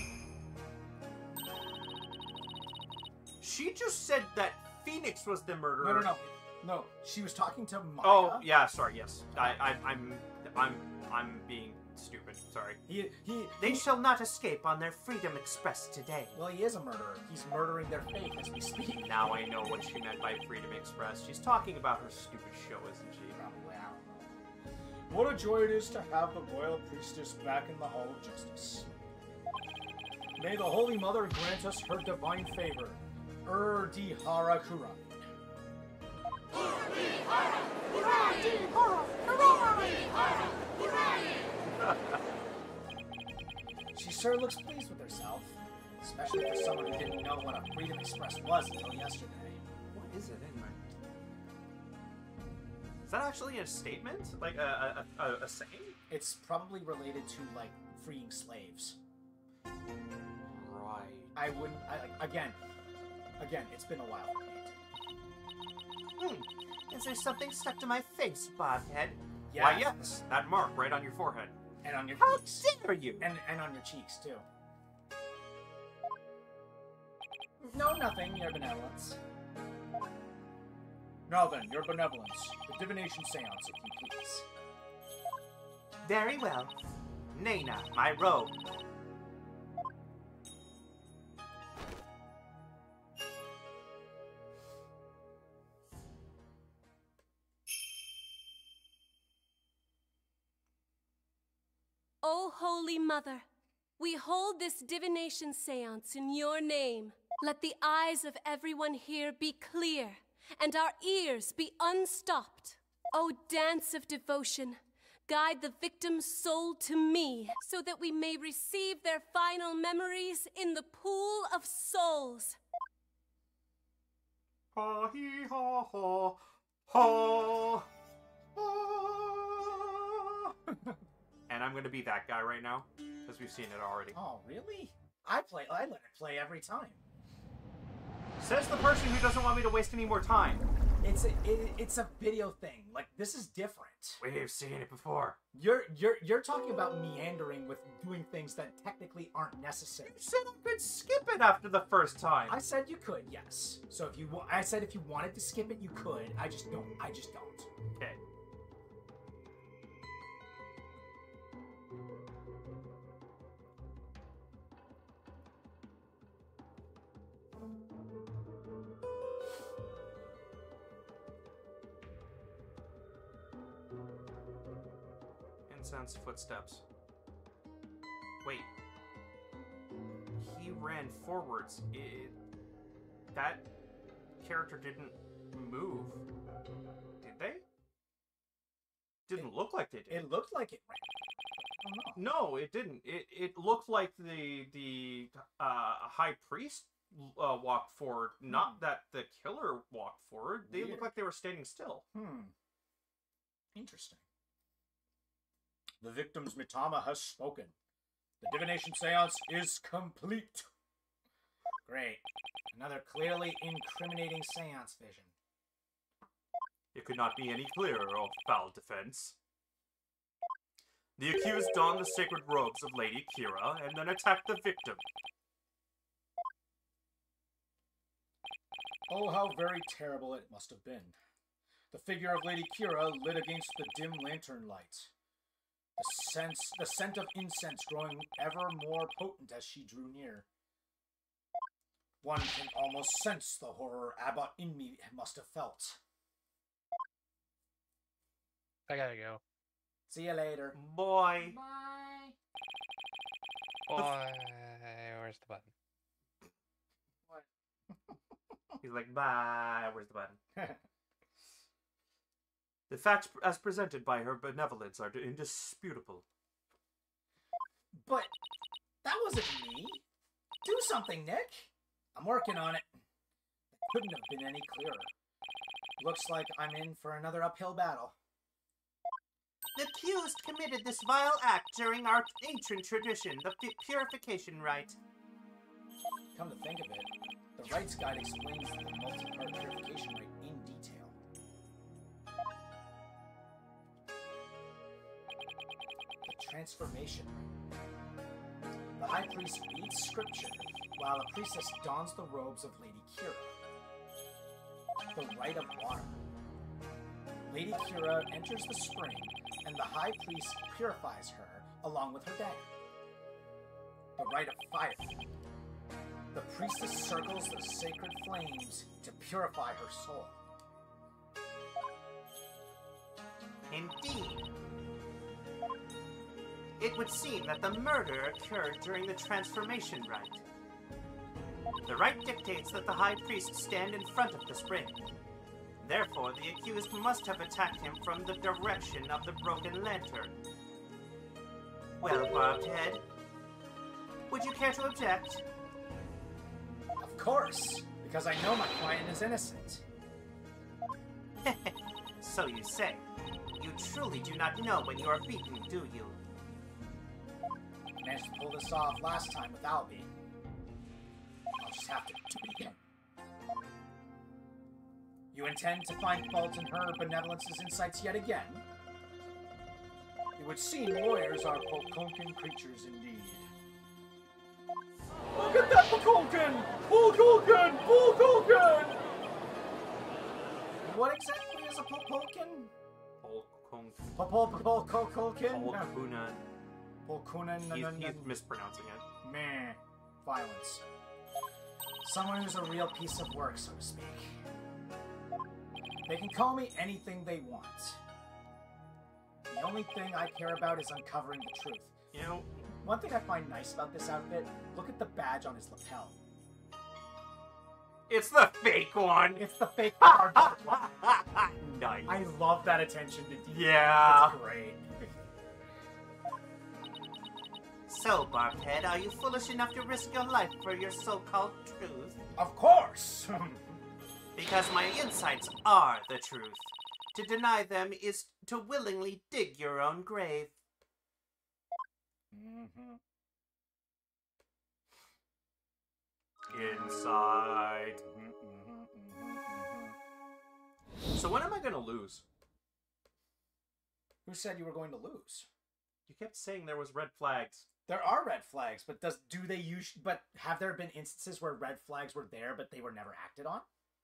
She just said that Phoenix was the murderer.
No, no, no, no. She was talking to Maya.
Oh, yeah, sorry, yes. I, I, I'm, I'm, I'm being stupid. Sorry.
He, he,
They
he-
shall not escape on their freedom expressed today.
Well, he is a murderer. He's murdering their faith as we speak.
Now I know what she meant by Freedom Express. She's talking about her stupid show, isn't she?
Probably, I don't know. What a joy it is to have the royal priestess back in the Hall of Justice. May the Holy Mother grant us her divine favor. Ur-di-hara Kura. She sure looks pleased with herself, especially for someone who didn't know what a Freedom Express was until yesterday.
What is it anyway?
Is that actually a statement? Like a, a, a, a saying?
It's probably related to, like, freeing slaves.
Right.
I wouldn't, I, like, again, again, it's been a while for me.
Hmm. Is there something stuck to my face, Bobhead?
Yeah,
Why, yes. That mark right on your forehead.
and on your
How
cheeks.
dare you?
And, and on your cheeks, too. No, nothing, your benevolence. Now then, your benevolence. The divination seance, if you please.
Very well. Nana, my robe.
O Holy Mother, we hold this divination seance in your name. Let the eyes of everyone here be clear, and our ears be unstopped. O dance of devotion, guide the victim's soul to me, so that we may receive their final memories in the pool of souls.
Ha hee ha ha ha. And I'm gonna be that guy right now, because we've seen it already.
Oh, really? I play, I let it play every time.
Says the person who doesn't want me to waste any more time.
It's a, it, it's a video thing. Like, this is different.
We've seen it before.
You're, you're, you're talking about meandering with doing things that technically aren't necessary.
You said I could skip it after the first time.
I said you could, yes. So if you, wa- I said if you wanted to skip it, you could. I just don't. I just don't.
Okay. Incense footsteps. Wait. He ran forwards. It, that character didn't move. Did they? Didn't look like they did.
It looked like it ran. I don't know.
No, it didn't. It it looked like the the uh, high priest uh, walked forward, not
Hmm.
that the killer walked forward. They
Weird.
looked like they were standing still.
Hmm. Interesting. The victim's Mitama has spoken. The divination seance is complete. Great. Another clearly incriminating seance vision.
It could not be any clearer of foul defense. The accused donned the sacred robes of Lady Kira and then attacked the victim.
Oh, how very terrible it must have been. The figure of Lady Kira lit against the dim lantern light. The sense, the scent of incense growing ever more potent as she drew near. One can almost sense the horror Abbot in me must have felt.
I gotta go.
See you later.
Boy.
Bye.
Boy, where's the button?
He's like, bye. Where's the button? The facts as presented by her benevolence are indisputable.
But that wasn't me. Do something, Nick. I'm working on it. It couldn't have been any clearer. Looks like I'm in for another uphill battle.
The accused committed this vile act during our ancient tradition, the pu- purification rite.
Come to think of it, the rites guide explains the multi-part purification rite in detail. The transformation rite. The high priest reads scripture while the priestess dons the robes of Lady Kira. The rite of water. Lady Kira enters the spring, and the high priest purifies her along with her dagger. The rite of fire. The priestess circles the sacred flames to purify her soul.
Indeed. It would seem that the murder occurred during the transformation rite. The rite dictates that the high priest stand in front of the spring. Therefore, the accused must have attacked him from the direction of the broken lantern. Well, Barbed Head, would you care to object?
Of course, because I know my client is innocent.
So you say. You truly do not know when you are beaten, do you?
Managed to pull this off last time with Albie. I'll just have to do it again. You intend to find fault in her benevolence's insights yet again? It would seem lawyers are Polkonkin creatures indeed. Look at that Polkonkin! Polkonkin! Polkonkin! What exactly is a Polkonkin?
Polkonkin.
Polkonkin?
Polkunan.
Polkunan.
He's, he's mispronouncing it.
Meh. Violence. Someone who's a real piece of work, so to speak. They can call me anything they want. The only thing I care about is uncovering the truth.
You know,
One thing I find nice about this outfit, look at the badge on his lapel.
it's the fake one.
It's the fake card.
Nice.
I love that attention to detail.
Yeah.
It's great.
So, Barbed Head, are you foolish enough to risk your life for your so-called truth?
Of course!
Because my insights are the truth. To deny them is to willingly dig your own grave.
Mm-hmm.
Inside. So when am I gonna lose?
Who said you were going to lose?
You kept saying there was red flags.
There are red flags, but does do they use? But have there been instances where red flags were there, but they were never acted on?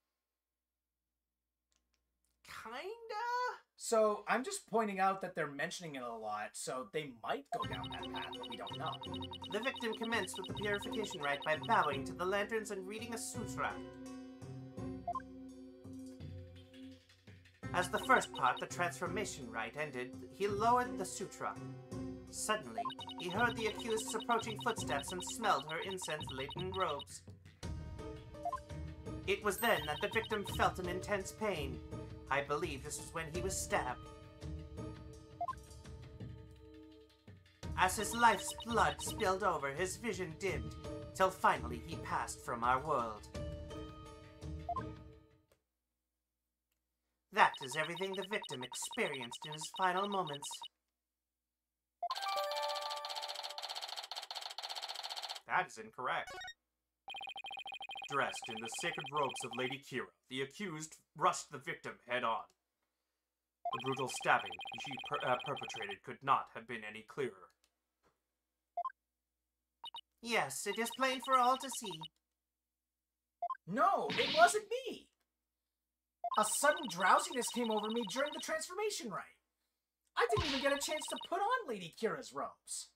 Kinda?
So I'm just pointing out that they're mentioning it a lot, so they might go down that path, but we don't know.
The victim commenced with the purification rite by bowing to the lanterns and reading a sutra. As the first part, the transformation rite, ended, he lowered the sutra. Suddenly, he heard the accused's approaching footsteps and smelled her incense-laden robes. It was then that the victim felt an intense pain. I believe this was when he was stabbed. As his life's blood spilled over, his vision dimmed, till finally he passed from our world. That is everything the victim experienced in his final moments.
That is incorrect. Dressed in the sacred robes of Lady Kira, the accused rushed the victim head-on. The brutal stabbing she per uh, perpetrated could not have been any clearer.
Yes, it is plain for all to see.
No, it wasn't me! A sudden drowsiness came over me during the transformation rite. I didn't even get a chance to put on Lady Kira's robes.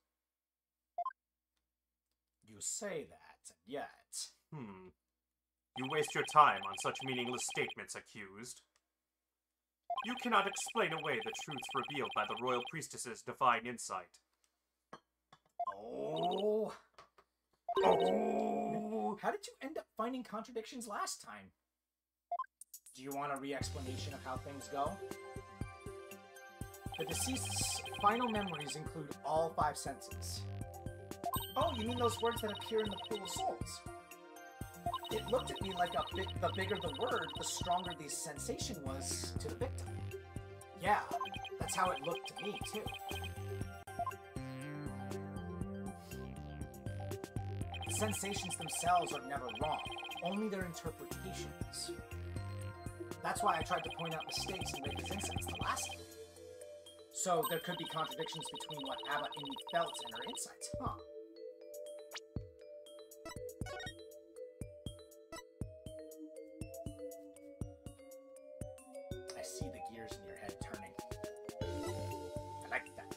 You say that, and yet...
Hmm. You waste your time on such meaningless statements, accused. You cannot explain away the truths revealed by the royal priestess's divine insight.
Oh... Oh... How did you end up finding contradictions last time? Do you want a re-explanation of how things go? The deceased's final memories include all five senses. Oh, you mean those words that appear in the Pool of Souls? It looked at me like a big, the bigger the word, the stronger the sensation was to the victim. Yeah, that's how it looked to me, too. The sensations themselves are never wrong, only their interpretations. That's why I tried to point out mistakes in Reika's insights the last time. So there could be contradictions between what Abba Inni felt and her insights, huh? I see the gears in your head turning. I like that.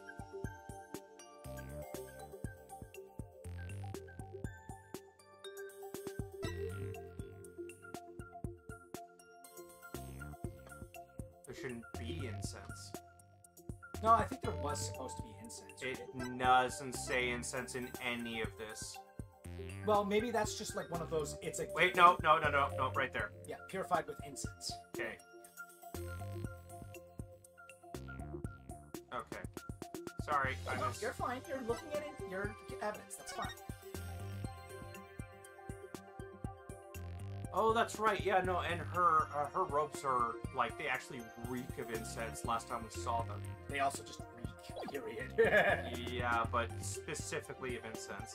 There shouldn't be incense.
No, I think there was supposed to be incense.
It
right?
doesn't say incense in any of this.
Well, maybe that's just like one of those, it's a...
Wait, no, no, no, no, no, right there.
Yeah, purified with incense.
Okay. Okay. Sorry, I
No,
missed.
you're fine. You're looking at it, your evidence. That's fine.
Oh, that's right. Yeah, no, and her uh, her ropes are like they actually reek of incense. Last time we saw them.
They also just reek, period.
Yeah, but specifically of incense.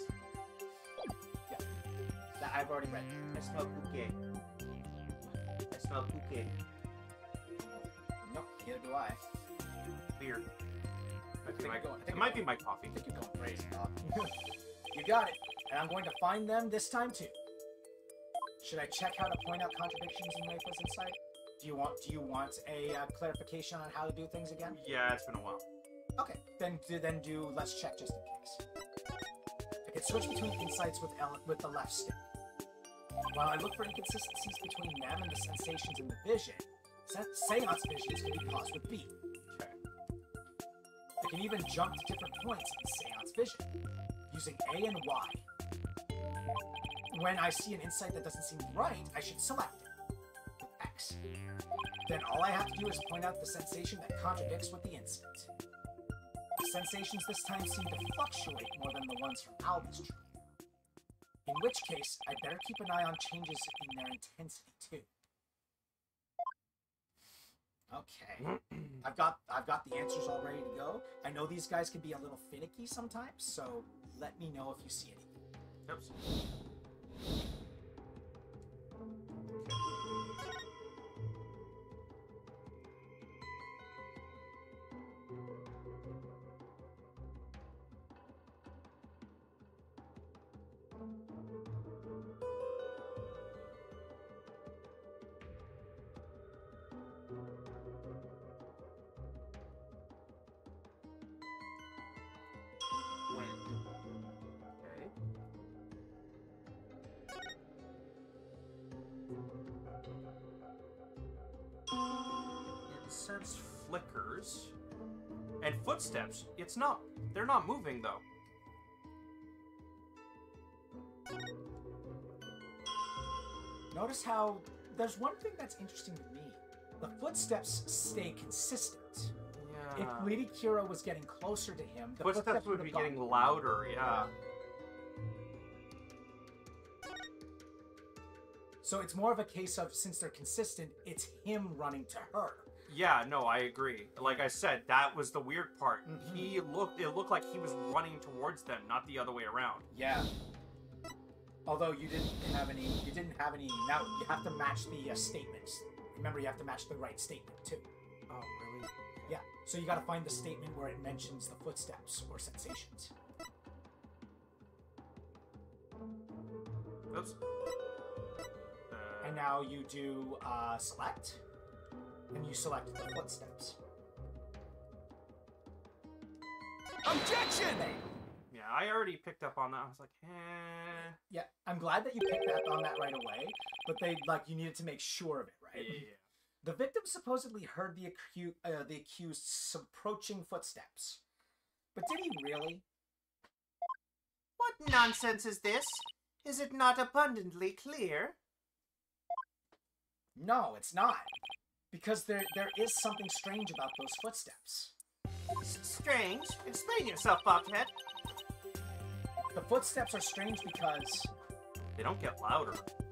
That I've already read.
I smell cookie. I smell cookie.
Nope, neither do I.
Weird.
I think
It might,
you're going- I think
it
you're
might be
going-
my coffee.
I think you're going crazy, dog. You got it. And I'm going to find them this time, too. Should I check how to point out contradictions in Reifa's insight? Do you want Do you want a uh, clarification on how to do things again?
Yeah, it's been a while.
Okay, then do, then do let's check just in case. I can switch between insights with L with the left stick. While I look for inconsistencies between them and the sensations in the vision, se seance visions can be paused with B.
Okay.
I can even jump to different points in seance vision, using A and Y. When I see an insight that doesn't seem right, I should select it with X. Then all I have to do is point out the sensation that contradicts with the insight. The sensations this time seem to fluctuate more than the ones from Alba's dream. In which case, I better keep an eye on changes in their intensity too. Okay, I've got I've got the answers all ready to go. I know these guys can be a little finicky sometimes, so let me know if you see anything.
Oops. Okay. Incense flickers. And footsteps. It's not. They're not moving though.
Notice how there's one thing that's interesting to me. The footsteps stay consistent.
Yeah.
If Lady Kira was getting closer to him, the
Footsteps
footsteps
would
have
be
gone-
getting louder, yeah.
So it's more of a case of, since they're consistent, it's him running to her.
Yeah, no, I agree. Like I said, that was the weird part.
Mhm.
He looked, it looked like he was running towards them, not the other way around.
Yeah. Although you didn't have any, you didn't have any. Now you have to match the uh, statements. Remember, you have to match the right statement too.
Oh, really?
Yeah. So you got to find the statement where it mentions the footsteps or sensations.
Oops. Uh,
And now you do uh, select, and you select the footsteps.
Objection!
There.
yeah, I already picked up on that. I was like, eh.
Yeah, I'm glad that you picked up on that right away, but they like you needed to make sure of it, right?
Yeah.
The victim supposedly heard the accu- uh, the accused's approaching footsteps, but did he really?
What nonsense is this? Is it not abundantly clear?
No, it's not. Because there there is something strange about those footsteps.
S strange? Explain yourself, Bobcat.
The footsteps are strange because
They don't get louder.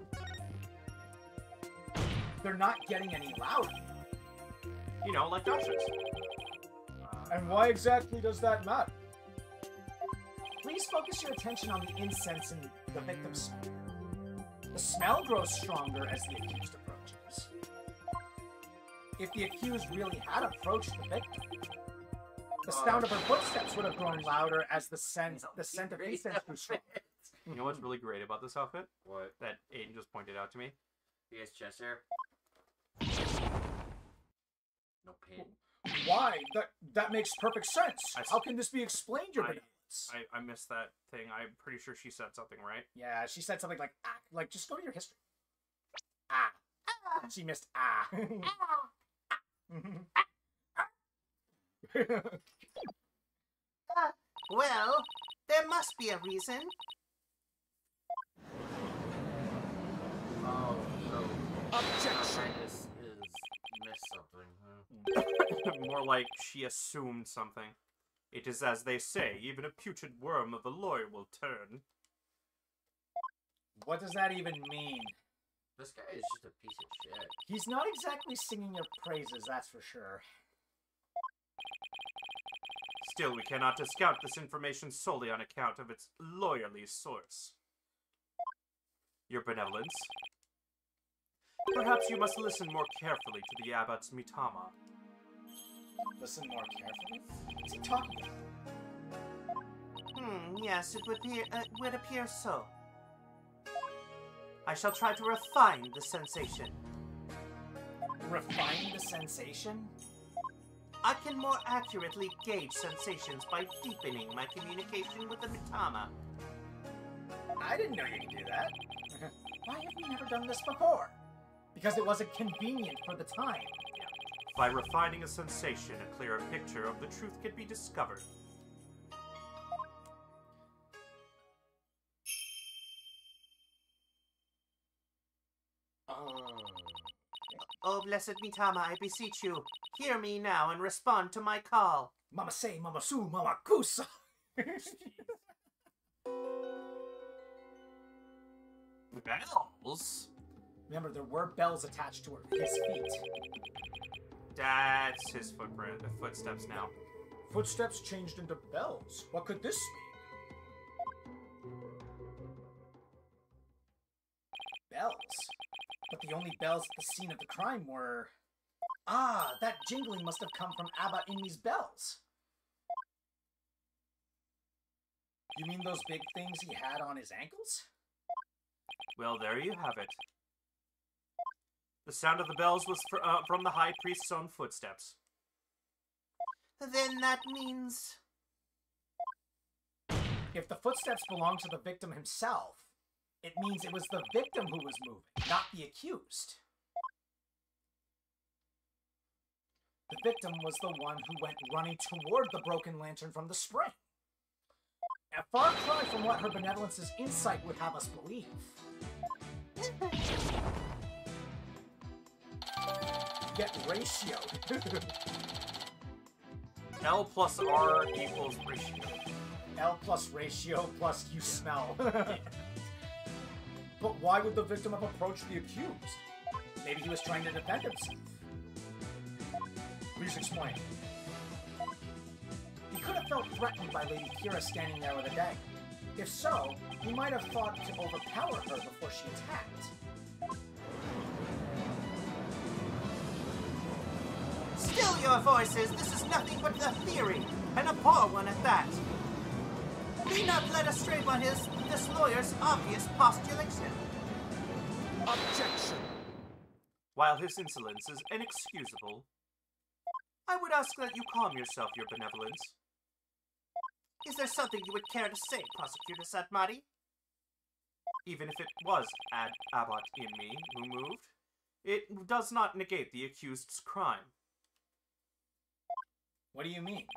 they're not getting any louder.
You know, like Josh's.
And why exactly does that matter? Please focus your attention on the incense and the victim's smell. The smell grows stronger as the accused approaches. If the accused really had approached the victim, the sound of her footsteps would have grown louder as the scent, the scent of incense grew stronger.
You know what's really great about this outfit?
What?
That Aiden just pointed out to me?
He has chest hair? No pin.
Why? That that makes perfect sense.
I-
How can this be explained, your
I-
benevolence?
I, I missed that thing. I'm pretty sure she said something, right?
Yeah, she said something like, ah, like, just go to your history. Ah. She missed ah.
Well, there must be a reason.
Oh, so
Objection.
Arthritis is missed something, huh?
More like she assumed something. It is as they say, even a putrid worm of a lawyer will turn.
What does that even mean?
This guy is just a piece of shit.
He's not exactly singing your praises, that's for sure.
Still, we cannot discount this information solely on account of its lawyerly source. Your benevolence. Perhaps you must listen more carefully to the abbot's mitama.
Listen more carefully. What's he talking about?
Hmm, yes, it would, be, uh, would appear so. I shall try to refine the sensation.
Refine the sensation?
I can more accurately gauge sensations by deepening my communication with the Mitama.
I didn't know you could do that. Why have we never done this before? Because it wasn't convenient for the time.
By refining a sensation, a clearer picture of the truth can be discovered.
Oh, blessed Mitama, I beseech you, hear me now and respond to my call.
Mama say, mama su, mama kusa.
Bells?
Remember, there were bells attached to her, his feet.
That's his footprint, the footsteps now.
Footsteps changed into bells. What could this mean? Bells? But the only bells at the scene of the crime were... Ah, that jingling must have come from Abba Inmi's bells. You mean those big things he had on his ankles?
Well, there you have it. The sound of the bells was fr uh, from the High Priest's own footsteps.
Then that means...
If the footsteps belonged to the victim himself, it means it was the victim who was moving, not the accused. The victim was the one who went running toward the broken lantern from the spring. A far cry from what her benevolence's insight would have us believe. Get ratioed.
L plus R equals ratio.
L plus ratio plus you smell. But why would the victim have approached the accused? Maybe he was trying to defend himself. Please explain. He could have felt threatened by Lady Kira standing there with a dagger. If so, he might have thought to overpower her before she attacked.
Still your voices, this is nothing but a theory, and a poor one at that. Be not led astray by his, this lawyer's obvious postulation.
Objection.
While his insolence is inexcusable, I would ask that you calm yourself, your benevolence.
Is there something you would care to say, Prosecutor Satmari?
Even if it was Ad Abbot Inmi who moved, it does not negate the accused's crime.
What do you mean?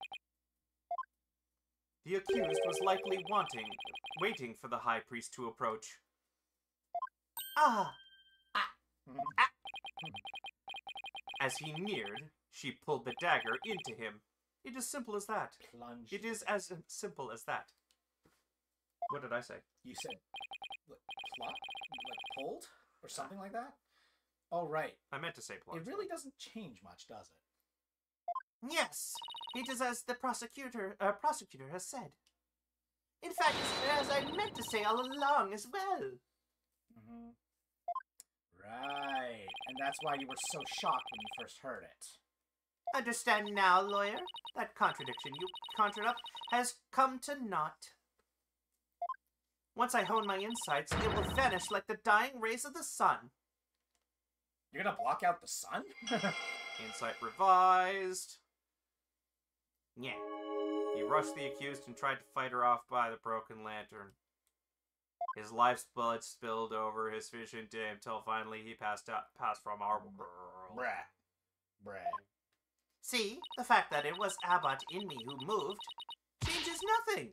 The accused was likely wanting, waiting for the High Priest to approach.
Ah, As he neared, she pulled the dagger into him. It is simple as that.
Plunge.
It is as simple as that. What did I say?
You said like, plot? Like pulled? Or something like that? Oh, right.
I meant to say plunge.
It really doesn't change much, does it?
Yes, it is as the prosecutor uh, prosecutor has said. In fact, it's as I meant to say all along as well.
Mm-hmm. Right. And that's why you were so shocked when you first heard it.
Understand now, lawyer? That contradiction you conjured up has come to naught. Once I hone my insights, it will vanish like the dying rays of the sun.
You're gonna block out the sun?
Insight revised. Yeah. He rushed the accused and tried to fight her off by the broken lantern. His life's blood spilled over his vision dim until finally he passed out, passed from our world.
Brah. Brah.
See, the fact that it was Abbott in me who moved changes nothing.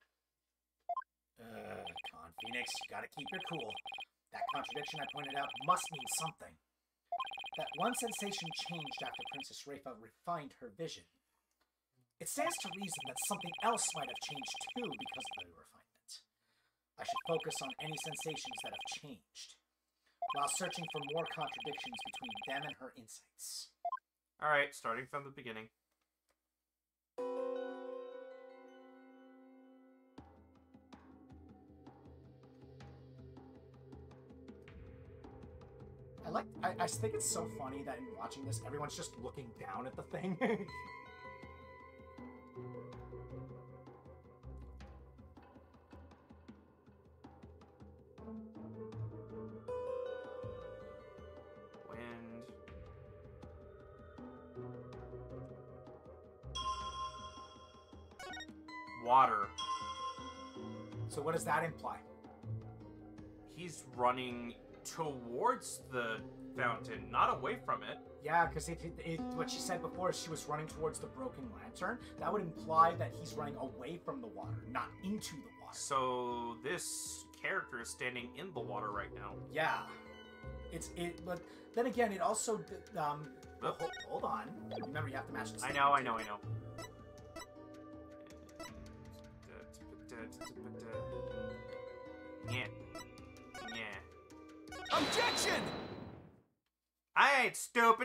Ugh, Con Phoenix, you gotta keep your cool. That contradiction I pointed out must mean something. That one sensation changed after Princess Rafa refined her vision. It stands to reason that something else might have changed too because of the refinement. I should focus on any sensations that have changed, while searching for more contradictions between them and her insights.
Alright, starting from the beginning.
I like. I, I think it's so funny that in watching this, everyone's just looking down at the thing.
Wind. Water.
So what does that imply?
He's running towards the fountain, not away from it.
Yeah, because it, it, it, what she said before is she was running towards the broken lantern. That would imply that he's running away from the water, not into the water.
So this character is standing in the water right now.
Yeah, it's it. But then again, it also um.
Oh.
Hold, hold on. Remember, you have to match the.
I know, I know, I know. Yeah. Yeah.
Objection!
I ain't stupid.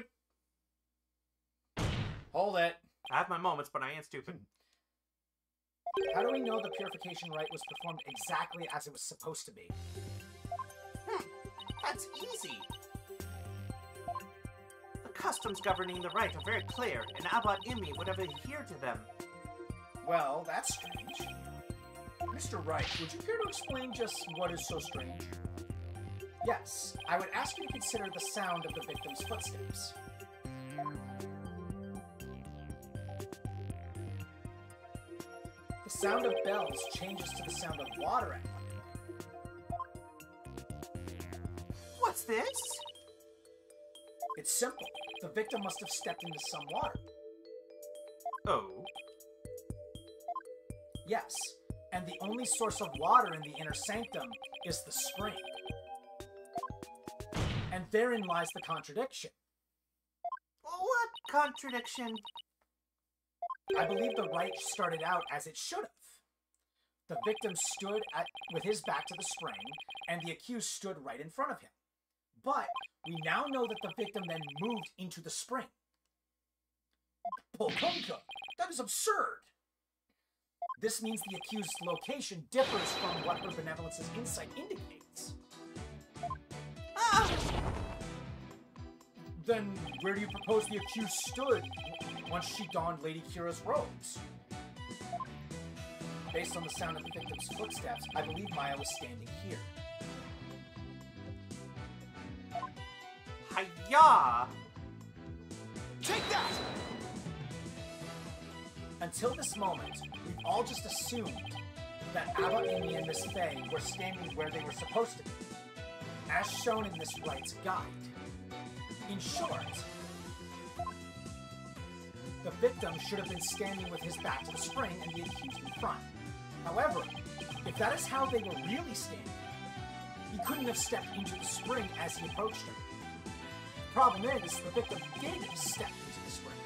Hold it.
I have my moments, but I ain't stupid.
How do we know the purification rite was performed exactly as it was supposed to be?
Hmm, that's easy. The customs governing the rite are very clear, and Abbot Imi would have adhered to them.
Well, that's strange. Mister Wright, would you care to explain just what is so strange? Yes, I would ask you to consider the sound of the victim's footsteps. The sound of bells changes to the sound of water at night.
What's this?
It's simple. The victim must have stepped into some water.
Oh.
Yes, and the only source of water in the inner sanctum is the spring. And therein lies the contradiction.
What contradiction?
I believe the rite started out as it should have. The victim stood at, with his back to the spring, and the accused stood right in front of him. But we now know that the victim then moved into the spring. Pokunka! That is absurd! This means the accused's location differs from what her benevolence's insight indicates.
Ah!
Then where do you propose the accused stood once she donned Lady Kira's robes? Based on the sound of the victim's footsteps, I believe Maya was standing here.
Hiya!
Take that!
Until this moment, we've all just assumed that Abba, Amy, and Miss Faye were standing where they were supposed to be, as shown in this rite's guide. In short, the victim should have been standing with his back to the spring and the accused in front. However, if that is how they were really standing, he couldn't have stepped into the spring as he approached her. problem is, the victim did step into the spring.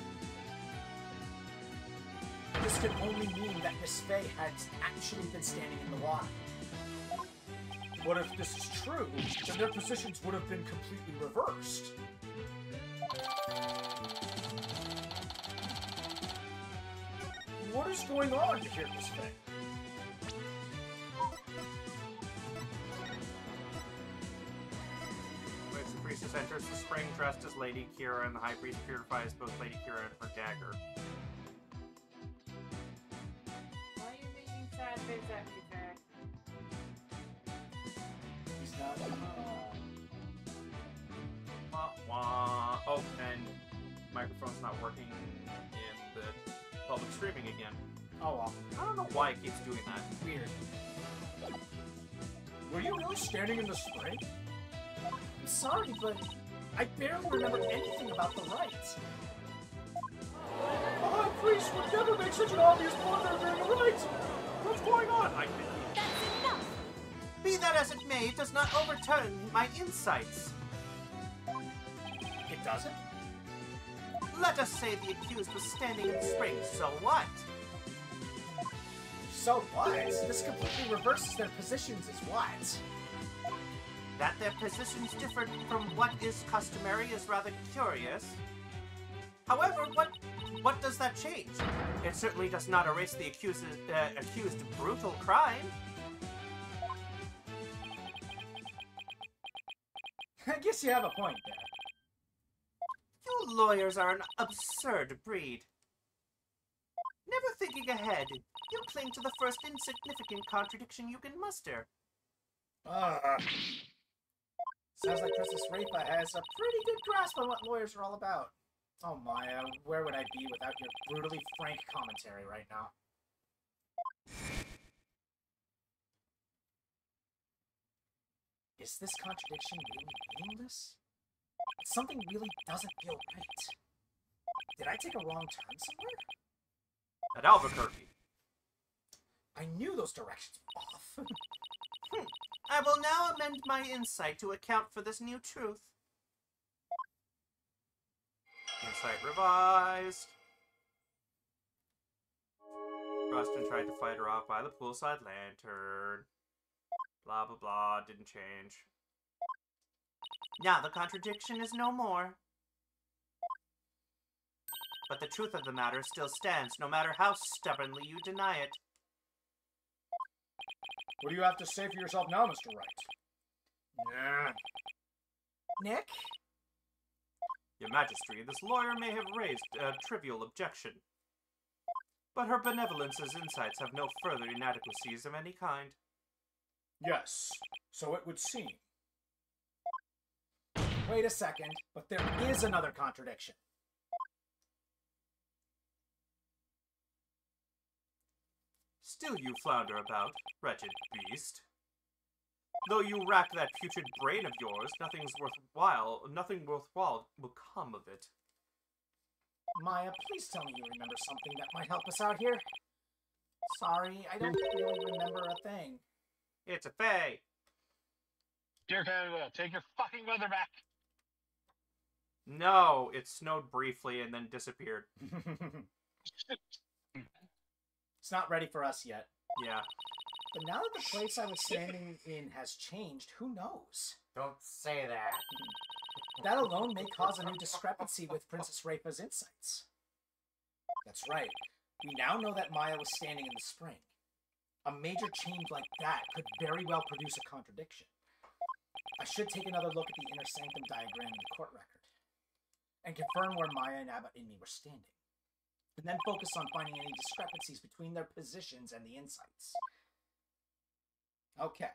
This can only mean that Miss Faye had actually been standing in the water. What if this is true? Then their positions would have been completely reversed. What is going on here, Miss Faye?
Which the priestess enters the spring dressed as Lady Kira, and the high priest purifies both Lady Kira and her dagger.
Why are you making sad face at me, Faye?
He's not. Uh...
Wah, wah. Oh, and microphone's not working in the public streaming again.
Oh well.
I don't know why it keeps doing that.
Weird. Were you really standing in the spring? I'm sorry, but I barely remember anything about the rites. The high priest would never make such an obvious blunder during the rites!
What's going on? I
That's enough!
Be that as it may, it does not overturn my insights.
It doesn't?
Let us say the accused was standing in the spring, so what?
So what? This completely reverses their positions as what?
That their positions differed from what is customary is rather curious. However, what what does that change? It certainly does not erase the accused, uh, accused brutal crime.
I guess you have a point there.
You lawyers are an absurd breed. Never thinking ahead, you cling to the first insignificant contradiction you can muster.
Uh, sounds like Princess Rafa has a pretty good grasp on what lawyers are all about. Oh Maya, where would I be without your brutally frank commentary right now? Is this contradiction really meaningless? Something really doesn't feel right. Did I take a wrong turn somewhere?
At Albuquerque.
I knew those directions were off.
Hmm. I will now amend my insight to account for this new truth.
Insight revised. Rustin tried to fight her off by the poolside lantern. Blah blah blah, didn't change.
Now the contradiction is no more. But the truth of the matter still stands, no matter how stubbornly you deny it.
What do you have to say for yourself now, Mister Wright? Nah. Nick?
Your Majesty, this lawyer may have raised a trivial objection, but her benevolence's insights have no further inadequacies of any kind.
Yes, so it would seem. Wait a second, but there is another contradiction.
Still you flounder about, wretched beast. Though you rack that putrid brain of yours, nothing's worthwhile, nothing worthwhile will come of it.
Maya, please tell me you remember something that might help us out here. Sorry, I don't really remember a thing.
It's a Faye.
Dear Canada, take your fucking weather back.
No, it snowed briefly and then disappeared.
It's not ready for us yet.
Yeah.
But now that the place I was standing in has changed, who knows?
Don't say that.
That alone may cause a new discrepancy with Princess Rafa's insights. That's right. We now know that Maya was standing in the spring. A major change like that could very well produce a contradiction. I should take another look at the inner sanctum diagram in the court record, and confirm where Maya and Abbott and me were standing, and then focus on finding any discrepancies between their positions and the insights. Okay.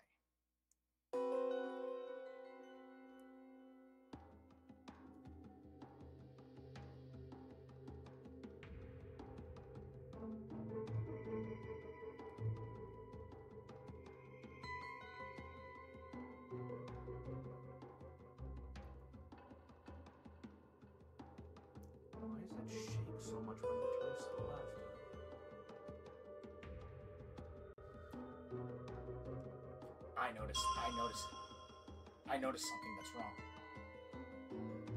Why does it shake so much when it turns to the left?
I noticed. I noticed it. I noticed something that's wrong.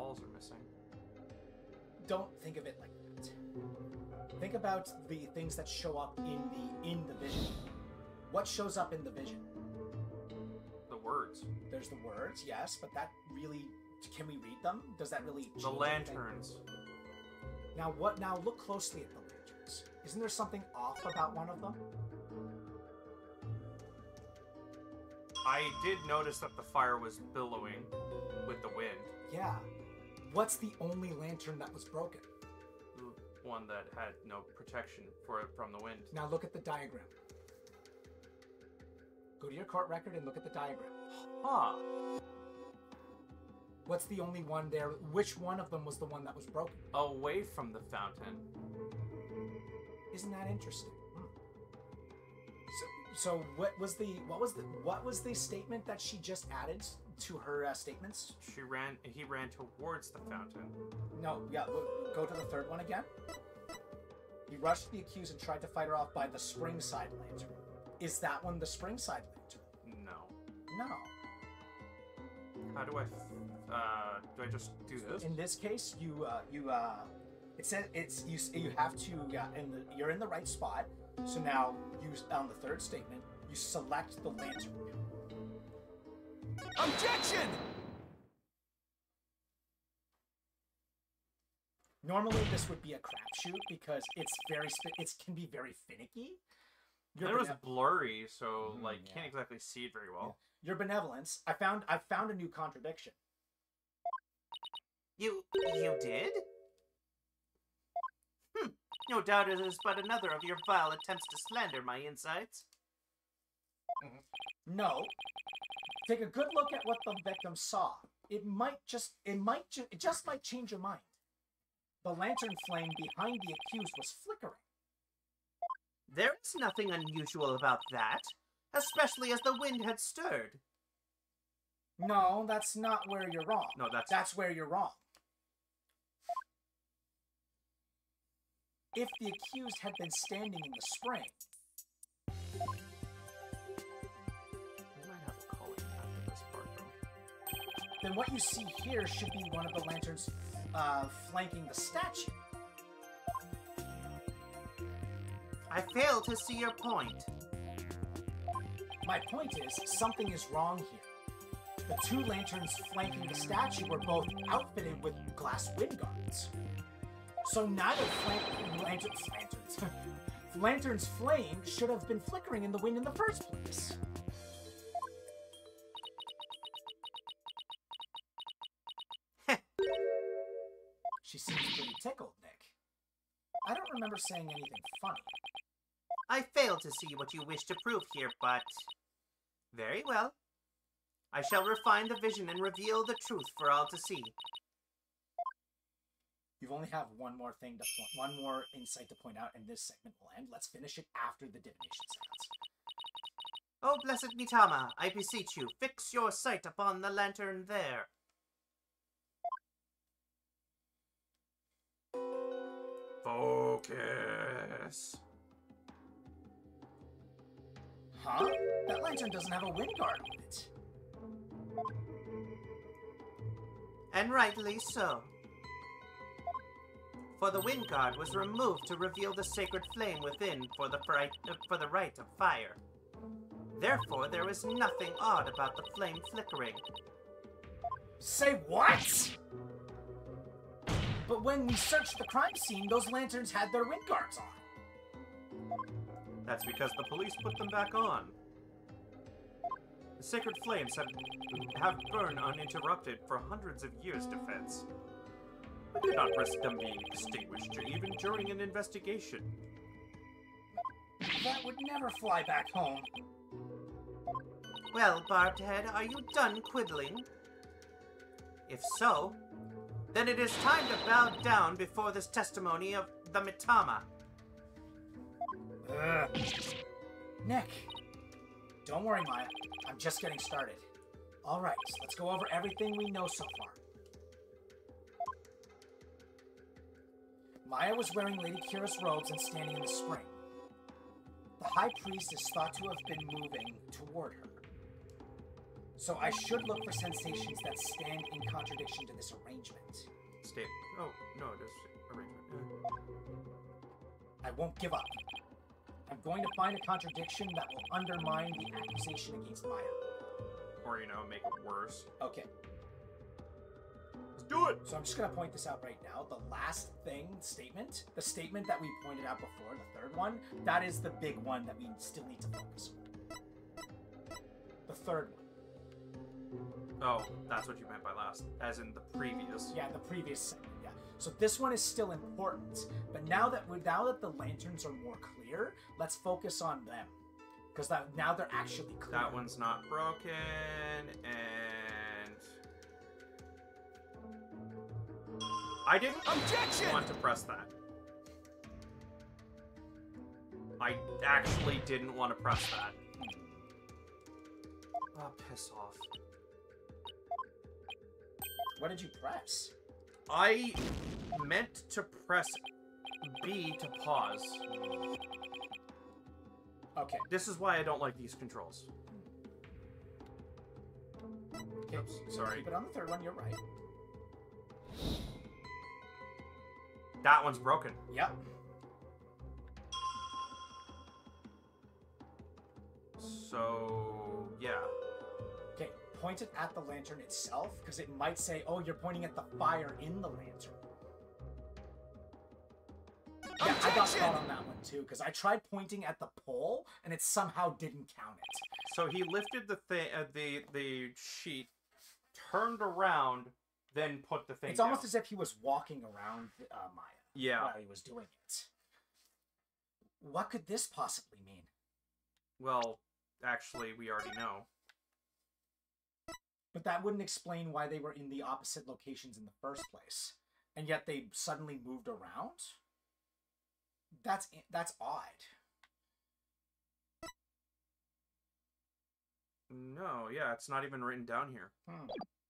walls are missing.
Don't think of it like that. Think about the things that show up in the in the vision. What shows up in the vision?
The words.
There's the words, yes, but that really, can we read them? Does that really change
The
anything?
lanterns.
Now what? Now look closely at the lanterns. Isn't there something off about one of them?
I did notice that the fire was billowing with the wind.
Yeah. What's the only lantern that was broken?
The one that had no protection for it from the wind.
Now look at the diagram. Go to your court record and look at the diagram.
Huh.
What's the only one there? Which one of them was the one that was broken?
Away from the fountain.
Isn't that interesting? Hmm. So, so what was the what was the what was the statement that she just added to her uh, statements?
She ran. He ran towards the fountain.
No, yeah. Look, go to the third one again. He rushed the accused and tried to fight her off by the spring side lantern. Is that one the spring side lantern?
No.
No.
How do I? F uh, do I just do this?
In this case, you uh, you uh, it says it's you you have to yeah, in the you're in the right spot. So now you on the third statement you select the lantern.
Objection!
Normally this would be a crapshoot because it's very sp it can be very finicky. Your
It was
bene-
blurry, so
Mhm,
like
yeah.
can't exactly see it very well.
Your benevolence. I found I found a new contradiction.
You... you did? Hmm. No doubt it is but another of your vile attempts to slander my insides.
No. Take a good look at what the victim saw. It might just it might ju it just might change your mind. The lantern flame behind the accused was flickering.
There is nothing unusual about that, especially as the wind had stirred.
No, that's not where you're wrong.
No, that's
That's where you're wrong. If the accused had been standing in the spring,
We might have a calling after this part, though.
then what you see here should be one of the lanterns uh, flanking the statue.
I fail to see your point.
My point is, something is wrong here. The two lanterns flanking the statue were both outfitted with glass wind guards. So neither flank lantern, lanterns, lantern's flame should have been flickering in the wind in the first place. She seems pretty tickled, Nick. I don't remember saying anything funny.
I fail to see what you wish to prove here, but... Very well. I shall refine the vision and reveal the truth for all to see.
You only have one more thing to point, one more insight to point out, and this segment will end. Let's finish it after the divination seance.
Oh, blessed Mitama, I beseech you, fix your sight upon the lantern there.
Focus.
Huh? That lantern doesn't have a wind guard on it.
And rightly so. For the wind guard was removed to reveal the sacred flame within for the, fright, uh, for the rite of fire. Therefore, there is nothing odd about the flame flickering.
Say what? But when we searched the crime scene, those lanterns had their wind guards on.
That's because the police put them back on. The sacred flames have, have burned uninterrupted for hundreds of years, Defense. We could not risk them being extinguished even during an investigation.
That would never fly back home.
Well, Barbed Head, are you done quibbling? If so, then it is time to bow down before this testimony of the Mitama.
Ugh. Nick, don't worry, Maya. I'm just getting started. All right, let's go over everything we know so far. Maya was wearing Lady Kira's robes and standing in the spring. The High Priest is thought to have been moving toward her. So I should look for sensations that stand in contradiction to this arrangement.
State. Oh, no, it is arrangement.
I won't give up. I'm going to find a contradiction that will undermine the accusation against Maya.
Or, you know, make it worse.
Okay.
Let's do it!
So I'm just going to point this out right now. The last thing, statement, the statement that we pointed out before, the third one, that is the big one that we still need to focus on. The third one.
Oh, that's what you meant by last. As in the previous.
Yeah, the previous segment, yeah. So this one is still important, but now that we now that the lanterns are more clear, let's focus on them. Because that now they're actually clear.
That one's not broken, and... I didn't
Objection!
want to press that. I actually didn't want to press that. Oh, piss off.
What did you press?
I meant to press B to pause.
Okay.
This is why I don't like these controls.
Okay.
Oops, sorry.
Keep it on the third one, you're right.
That one's broken.
Yep.
So, yeah.
Okay, point it at the lantern itself, because it might say, oh, you're pointing at the fire in the lantern. Yeah, I got caught on that one too, because I tried pointing at the pole, and it somehow didn't count it.
So he lifted the thing, uh, the the sheet, turned around, then put the thing
It's
down.
almost as if he was walking around uh, Maya
Yeah.
while he was doing it. What could this possibly mean?
Well, actually, we already know.
But that wouldn't explain why they were in the opposite locations in the first place, and yet they suddenly moved around? That's that's odd.
No, yeah, it's not even written down here.
Hmm.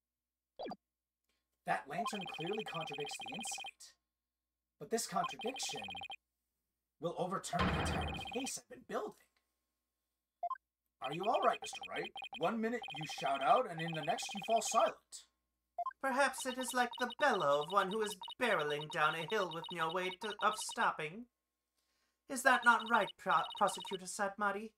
That lantern clearly contradicts the insight. But this contradiction will overturn the entire case I've been building. Are you all right, Mister Wright? One minute you shout out, and in the next you fall silent.
Perhaps it is like the bellow of one who is barreling down a hill with no way to, of stopping. Is that not right, Pro Prosecutor Satmari?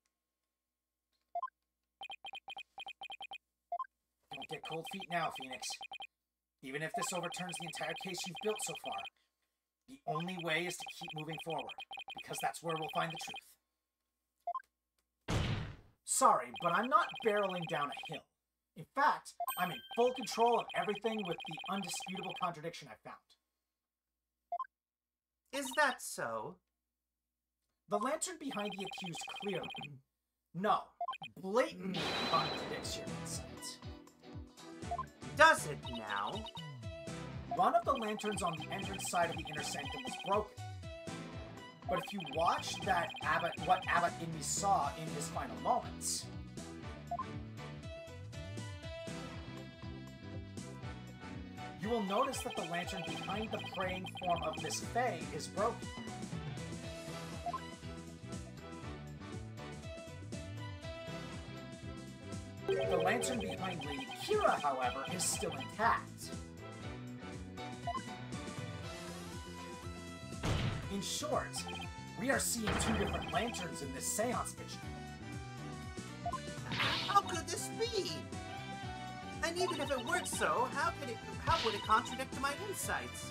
Don't get cold feet now, Phoenix. Even if this overturns the entire case you've built so far, the only way is to keep moving forward, because that's where we'll find the truth. Sorry, but I'm not barreling down a hill. In fact, I'm in full control of everything with the undisputable contradiction I found.
Is that so?
The lantern behind the accused clearly, no, blatantly contradicts your insight.
Does it now?
One of the lanterns on the entrance side of the inner sanctum was broken. But if you watch that Abbott, what Abbott Indy saw in his final moments, you will notice that the lantern behind the praying form of Miss Faye is broken. The lantern behind Lady Kira, however, is still intact. In short, we are seeing two different lanterns in this seance vision.
How could this be? And even if it weren't so, how could it? How would it contradict my insights?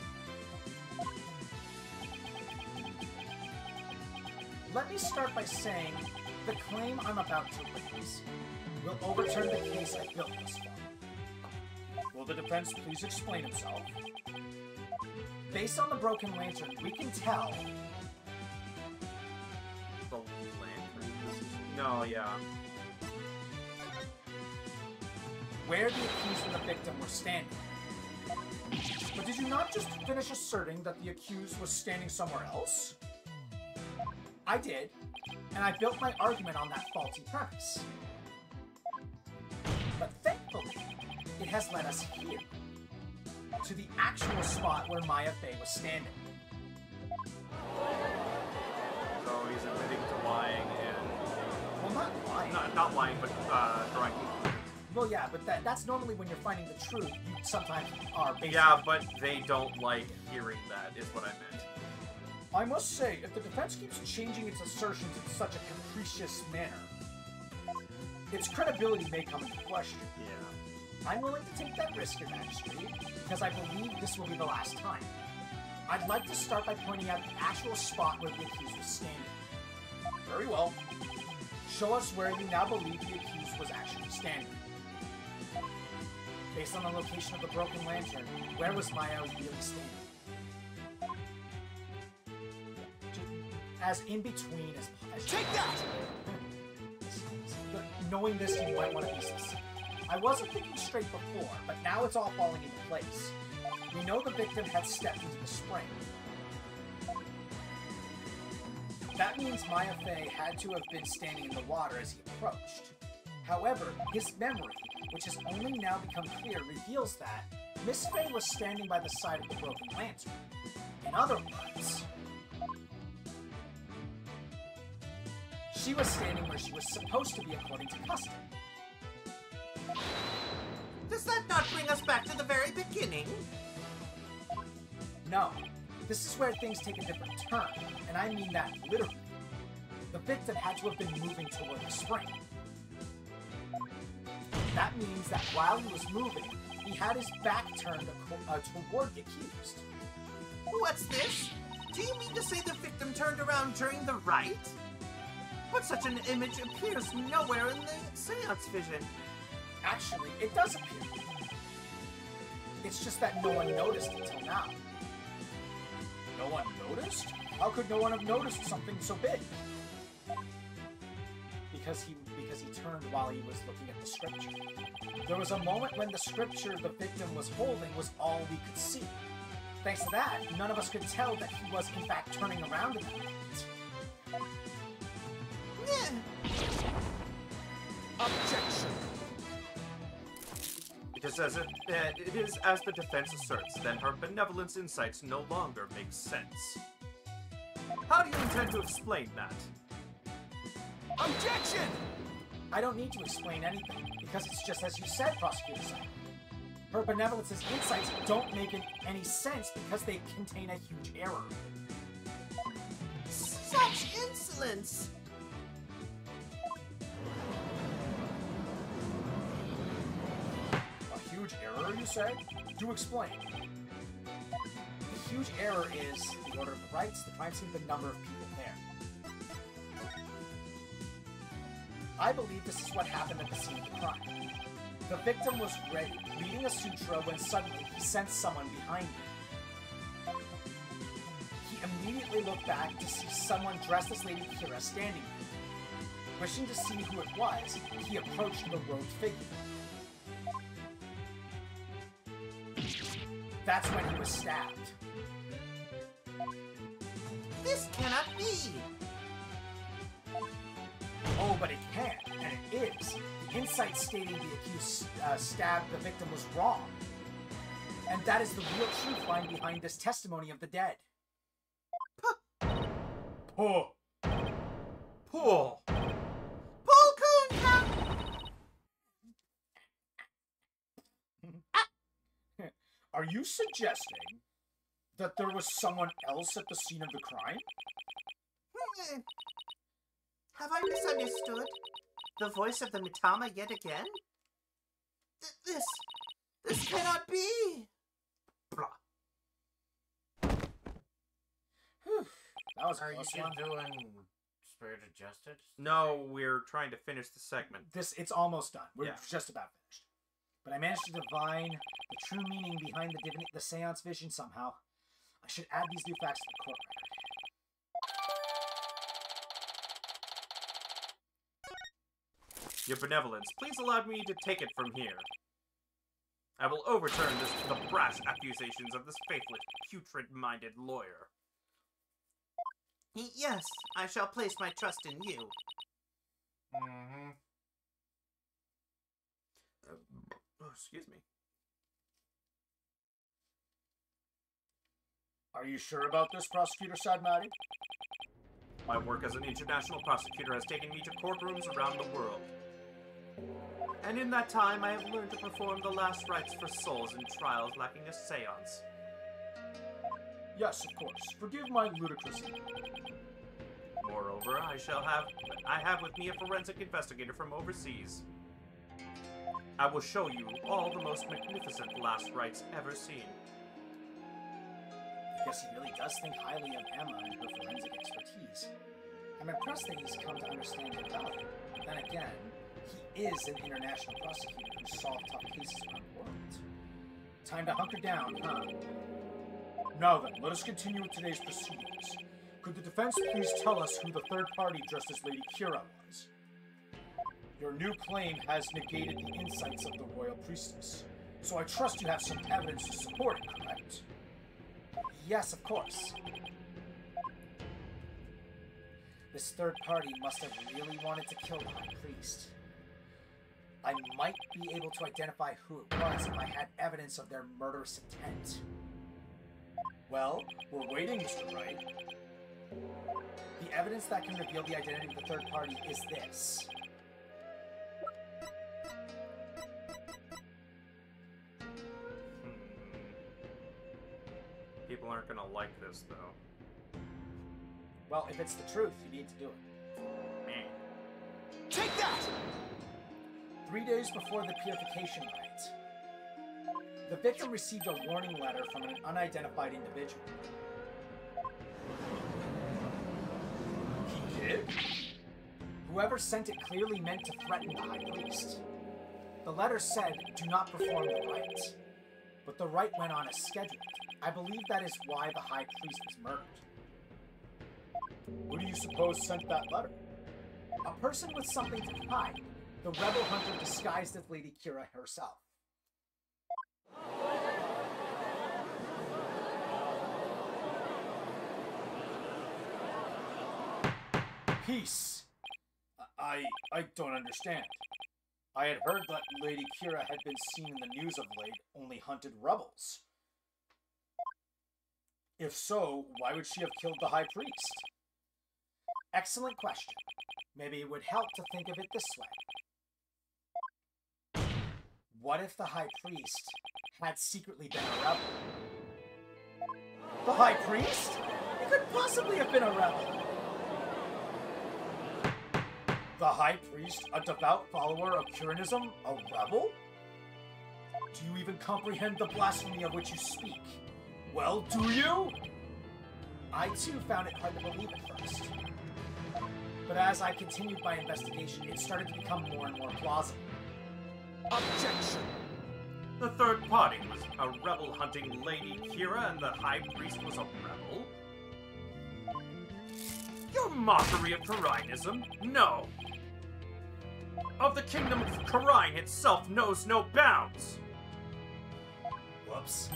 Let me start by saying the claim I'm about to raise will overturn the case I built thus far. Will the defense please explain himself? Based on the broken lantern, we can tell.
The lantern? No, yeah.
Where the accused and the victim were standing. But did you not just finish asserting that the accused was standing somewhere else? I did, and I built my argument on that faulty premise. But thankfully, it has led us here, to the actual spot where Maya Faye was standing.
So he's admitting to lying and...
Well, not lying.
Not, not lying, but uh, drawing...
Well, yeah, but that, that's normally when you're finding the truth. You sometimes are basically...
Yeah, but they don't like hearing that, is what I meant.
I must say, if the defense keeps changing its assertions in such a capricious manner, its credibility may come into question.
Yeah.
I'm willing to take that risk, Your Majesty, because I believe this will be the last time. I'd like to start by pointing out the actual spot where the accused was standing. Very well. Show us where you now believe the accused was actually standing. Based on the location of the broken lantern, where was Maya really standing? As in between as, as
Take that!
But knowing this, you might want to be specific. I wasn't thinking straight before, but now it's all falling into place. We know the victim had stepped into the spring. That means Maya Fey had to have been standing in the water as he approached. However, his memory, which has only now become clear, reveals that Miss Fey was standing by the side of the broken lantern. In other words, she was standing where she was supposed to be according to custom.
Does that not bring us back to the very beginning?
No. This is where things take a different turn, and I mean that literally. The victim had to have been moving toward the spring. That means that while he was moving, he had his back turned uh, toward the accused.
What's this? Do you mean to say the victim turned around during the rite? But such an image appears nowhere in the seance vision.
Actually, it does appear. It's just that no one noticed until now. No one noticed? How could no one have noticed something so big? Because he because he turned while he was looking at the scripture. There was a moment when the scripture the victim was holding was all we could see. Thanks to that, none of us could tell that he was in fact turning around in that moment.
Objection!
It is as it, uh, it is as the defense asserts, then her benevolence insights no longer make sense. How do you intend to explain that?
Objection!
I don't need to explain anything, because it's just as you said, Prosecutor Sam. Her benevolence's insights don't make any sense because they contain a huge error.
Such insolence!
A huge error, you say? Do explain. The huge error is the order of the rights, the crime scene, the number of people there. I believe this is what happened at the scene of the crime. The victim was ready, reading a sutra when suddenly he sensed someone behind him. He immediately looked back to see someone dressed as Lady Kira standing there. Wishing to see who it was, he approached the robed figure. That's when he was stabbed.
This cannot be!
Oh, but it can, and it is. The insight stating the accused uh, stabbed the victim was wrong. And that is the real truth lying behind this testimony of the dead.
Poor. Poor.
Are you suggesting that there was someone else at the scene of the crime?
Hmm. Have I misunderstood? The voice of the Mitama yet again? Th this... this cannot be!
Blah.
Whew. That was a
Are you
close
just
one.
doing Spirited Justice?
No, we're trying to finish the segment.
This, it's almost done. We're
Yeah.
just about finished. But I managed to divine the true meaning behind the, divin the seance vision somehow. I should add these new facts to the court record.
Your benevolence, please allow me to take it from here. I will overturn this the brash accusations of this faithless, putrid-minded lawyer.
Yes, I shall place my trust in you.
Mm-hmm.
Uh, oh, excuse me.
Are you sure about this, Prosecutor Sadmati?
My work as an international prosecutor has taken me to courtrooms around the world.
And in that time, I have learned to perform the last rites for souls in trials lacking a seance.
Yes, of course. Forgive my ludicrousy.
Moreover, I shall have I have with me a forensic investigator from overseas. I will show you all the most magnificent last rites ever seen.
I guess he really does think highly of Emma and her forensic expertise. I'm impressed that he's come to understand her value. But then again, he is an international prosecutor who solved tough cases around the world. Time to hunker down, huh? Now then, let us continue with today's proceedings. Could the defense please tell us who the third party dressed as Lady Kira was? Your new claim has negated the insights of the Royal Priestess, so I trust you have some evidence to support it, correct? Yes, of course. This third party must have really wanted to kill the High Priest. I might be able to identify who it was if I had evidence of their murderous intent. Well, we're waiting, Mister Wright. The evidence that can reveal the identity of the third party is this.
Hmm. People aren't gonna like this, though.
Well, if it's the truth, you need to do it.
Take that!
Three days before the purification rite, the victim received a warning letter from an unidentified individual. He did? Whoever sent it clearly meant to threaten the High Priest. The letter said, do not perform the rite. But the rite went on as scheduled. I believe that is why the High Priest was murdered. Who do you suppose sent that letter? A person with something to hide. The rebel hunter disguised as Lady Kira herself. Peace. I... I don't understand. I had heard that Lady Kira had been seen in the news of late, only hunted rebels. If so, why would she have killed the High Priest? Excellent question. Maybe it would help to think of it this way. What if the High Priest had secretly been a rebel? The High Priest? He couldn't possibly have been a rebel. The High Priest, a devout follower of Kiranism, a rebel? Do you even comprehend the blasphemy of which you speak? Well, do you? I too found it hard to believe at first. But as I continued my investigation, it started to become more and more plausible.
Objection!
The third party was a rebel hunting Lady Kira, and the High Priest was a rebel? Your mockery of Karinism? No! Of the kingdom of Karine itself knows no bounds!
Whoops.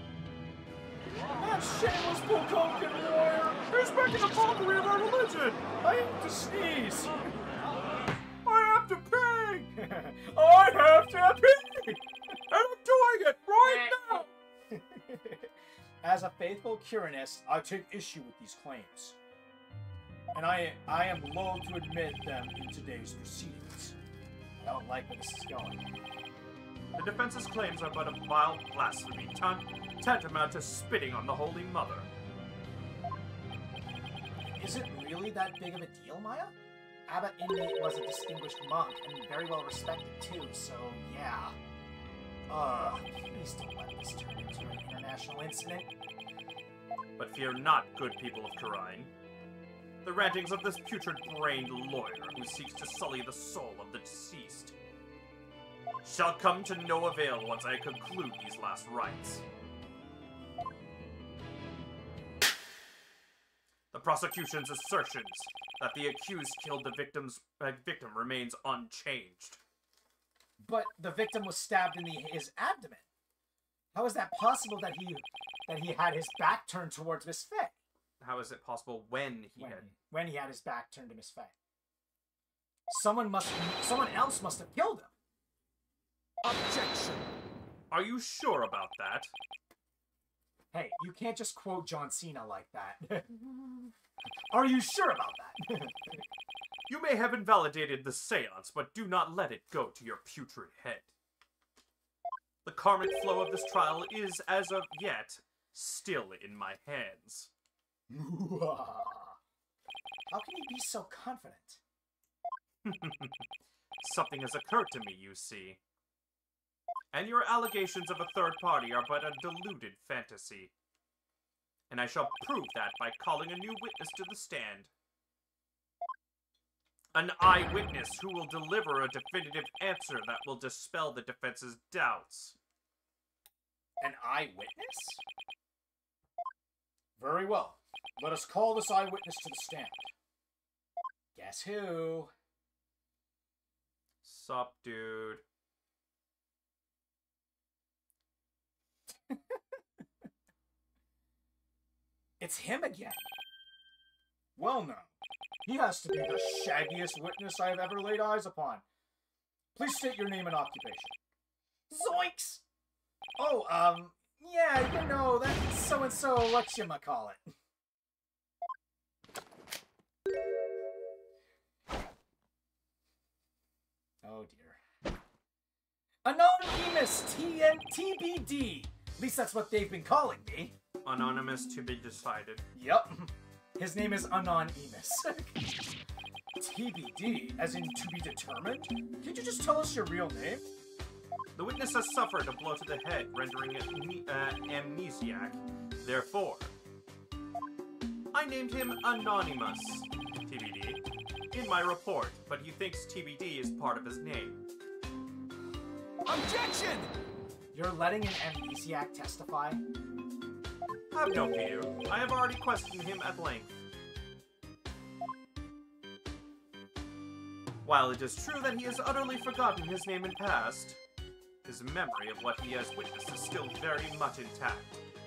That shameless Bokokan warrior is making a mockery of our religion! I have to sneeze!
I have to pee!
I have to pee!
And I'm doing it right now!
As a faithful Kiranist, I take issue with these claims. And I, I am loath to admit them in today's proceedings. I don't like where this is going.
The defense's claims are but a vile blasphemy, tant tantamount to spitting on the Holy Mother.
Is it really that big of a deal, Maya? Abbot Inmate was a distinguished monk, and very well respected too, so yeah. Uh, please don't let this turn into an international incident.
But fear not, good people of Karine. The rantings of this putrid-brained lawyer who seeks to sully the soul of the deceased shall come to no avail once I conclude these last rites. The prosecution's assertions that the accused killed the victim's uh, victim remains unchanged.
But the victim was stabbed in the, his abdomen. How is that possible that he that he had his back turned towards Miss Faye?
How is it possible when he
When,
had...
when he had his back turned to Miss Faye. Someone must someone else must have killed him.
Objection!
Are you sure about that?
Hey, you can't just quote John Cena like that. Are you sure about that?
You may have invalidated the seance, but do not let it go to your putrid head. The karmic flow of this trial is, as of yet, still in my hands.
How can you be so confident?
Something has occurred to me, you see. And your allegations of a third party are but a deluded fantasy. And I shall prove that by calling a new witness to the stand. An eyewitness who will deliver a definitive answer that will dispel the defense's doubts.
An eyewitness? Very well. Let us call this eyewitness to the stand. Guess who?
Sup, dude?
It's him again. Well, no. He has to be the shaggiest witness I have ever laid eyes upon. Please state your name and occupation. Zoinks! Oh, um, yeah, you know, that's so-and-so whatchamacallit. Oh, dear. Anonymous T N T B D! At least that's what they've been calling me.
Anonymous to be decided.
Yep. His name is Anonymous. T B D, as in to be determined? Can't you just tell us your real name?
The witness has suffered a blow to the head, rendering it uh, amnesiac. Therefore, I named him Anonymous, T B D, in my report, but he thinks T B D is part of his name.
Objection!
You're letting an amnesiac testify?
Have no fear. I have already questioned him at length. While it is true that he has utterly forgotten his name and past, his memory of what he has witnessed is still very much intact.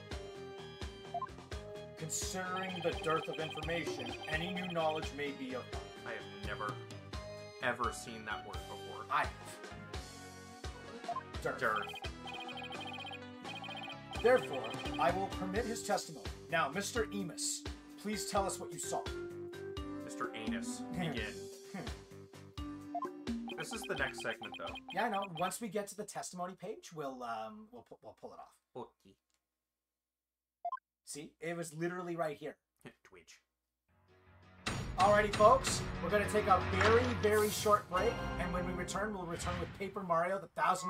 Considering the dearth of information, any new knowledge may be of help.
I have never, ever seen that word before.
I have. Dearth.
Dearth.
Therefore, I will permit his testimony. Now, Mister Emus, please tell us what you saw.
Mister Anus, begin. This is the next segment, though.
Yeah, I know. Once we get to the testimony page, we'll um, we'll pu we'll pull it off.
Okay.
See, it was literally right here.
Twitch.
Alrighty, folks, we're gonna take a very, very short break, and when we return, we'll return with Paper Mario: The Thousand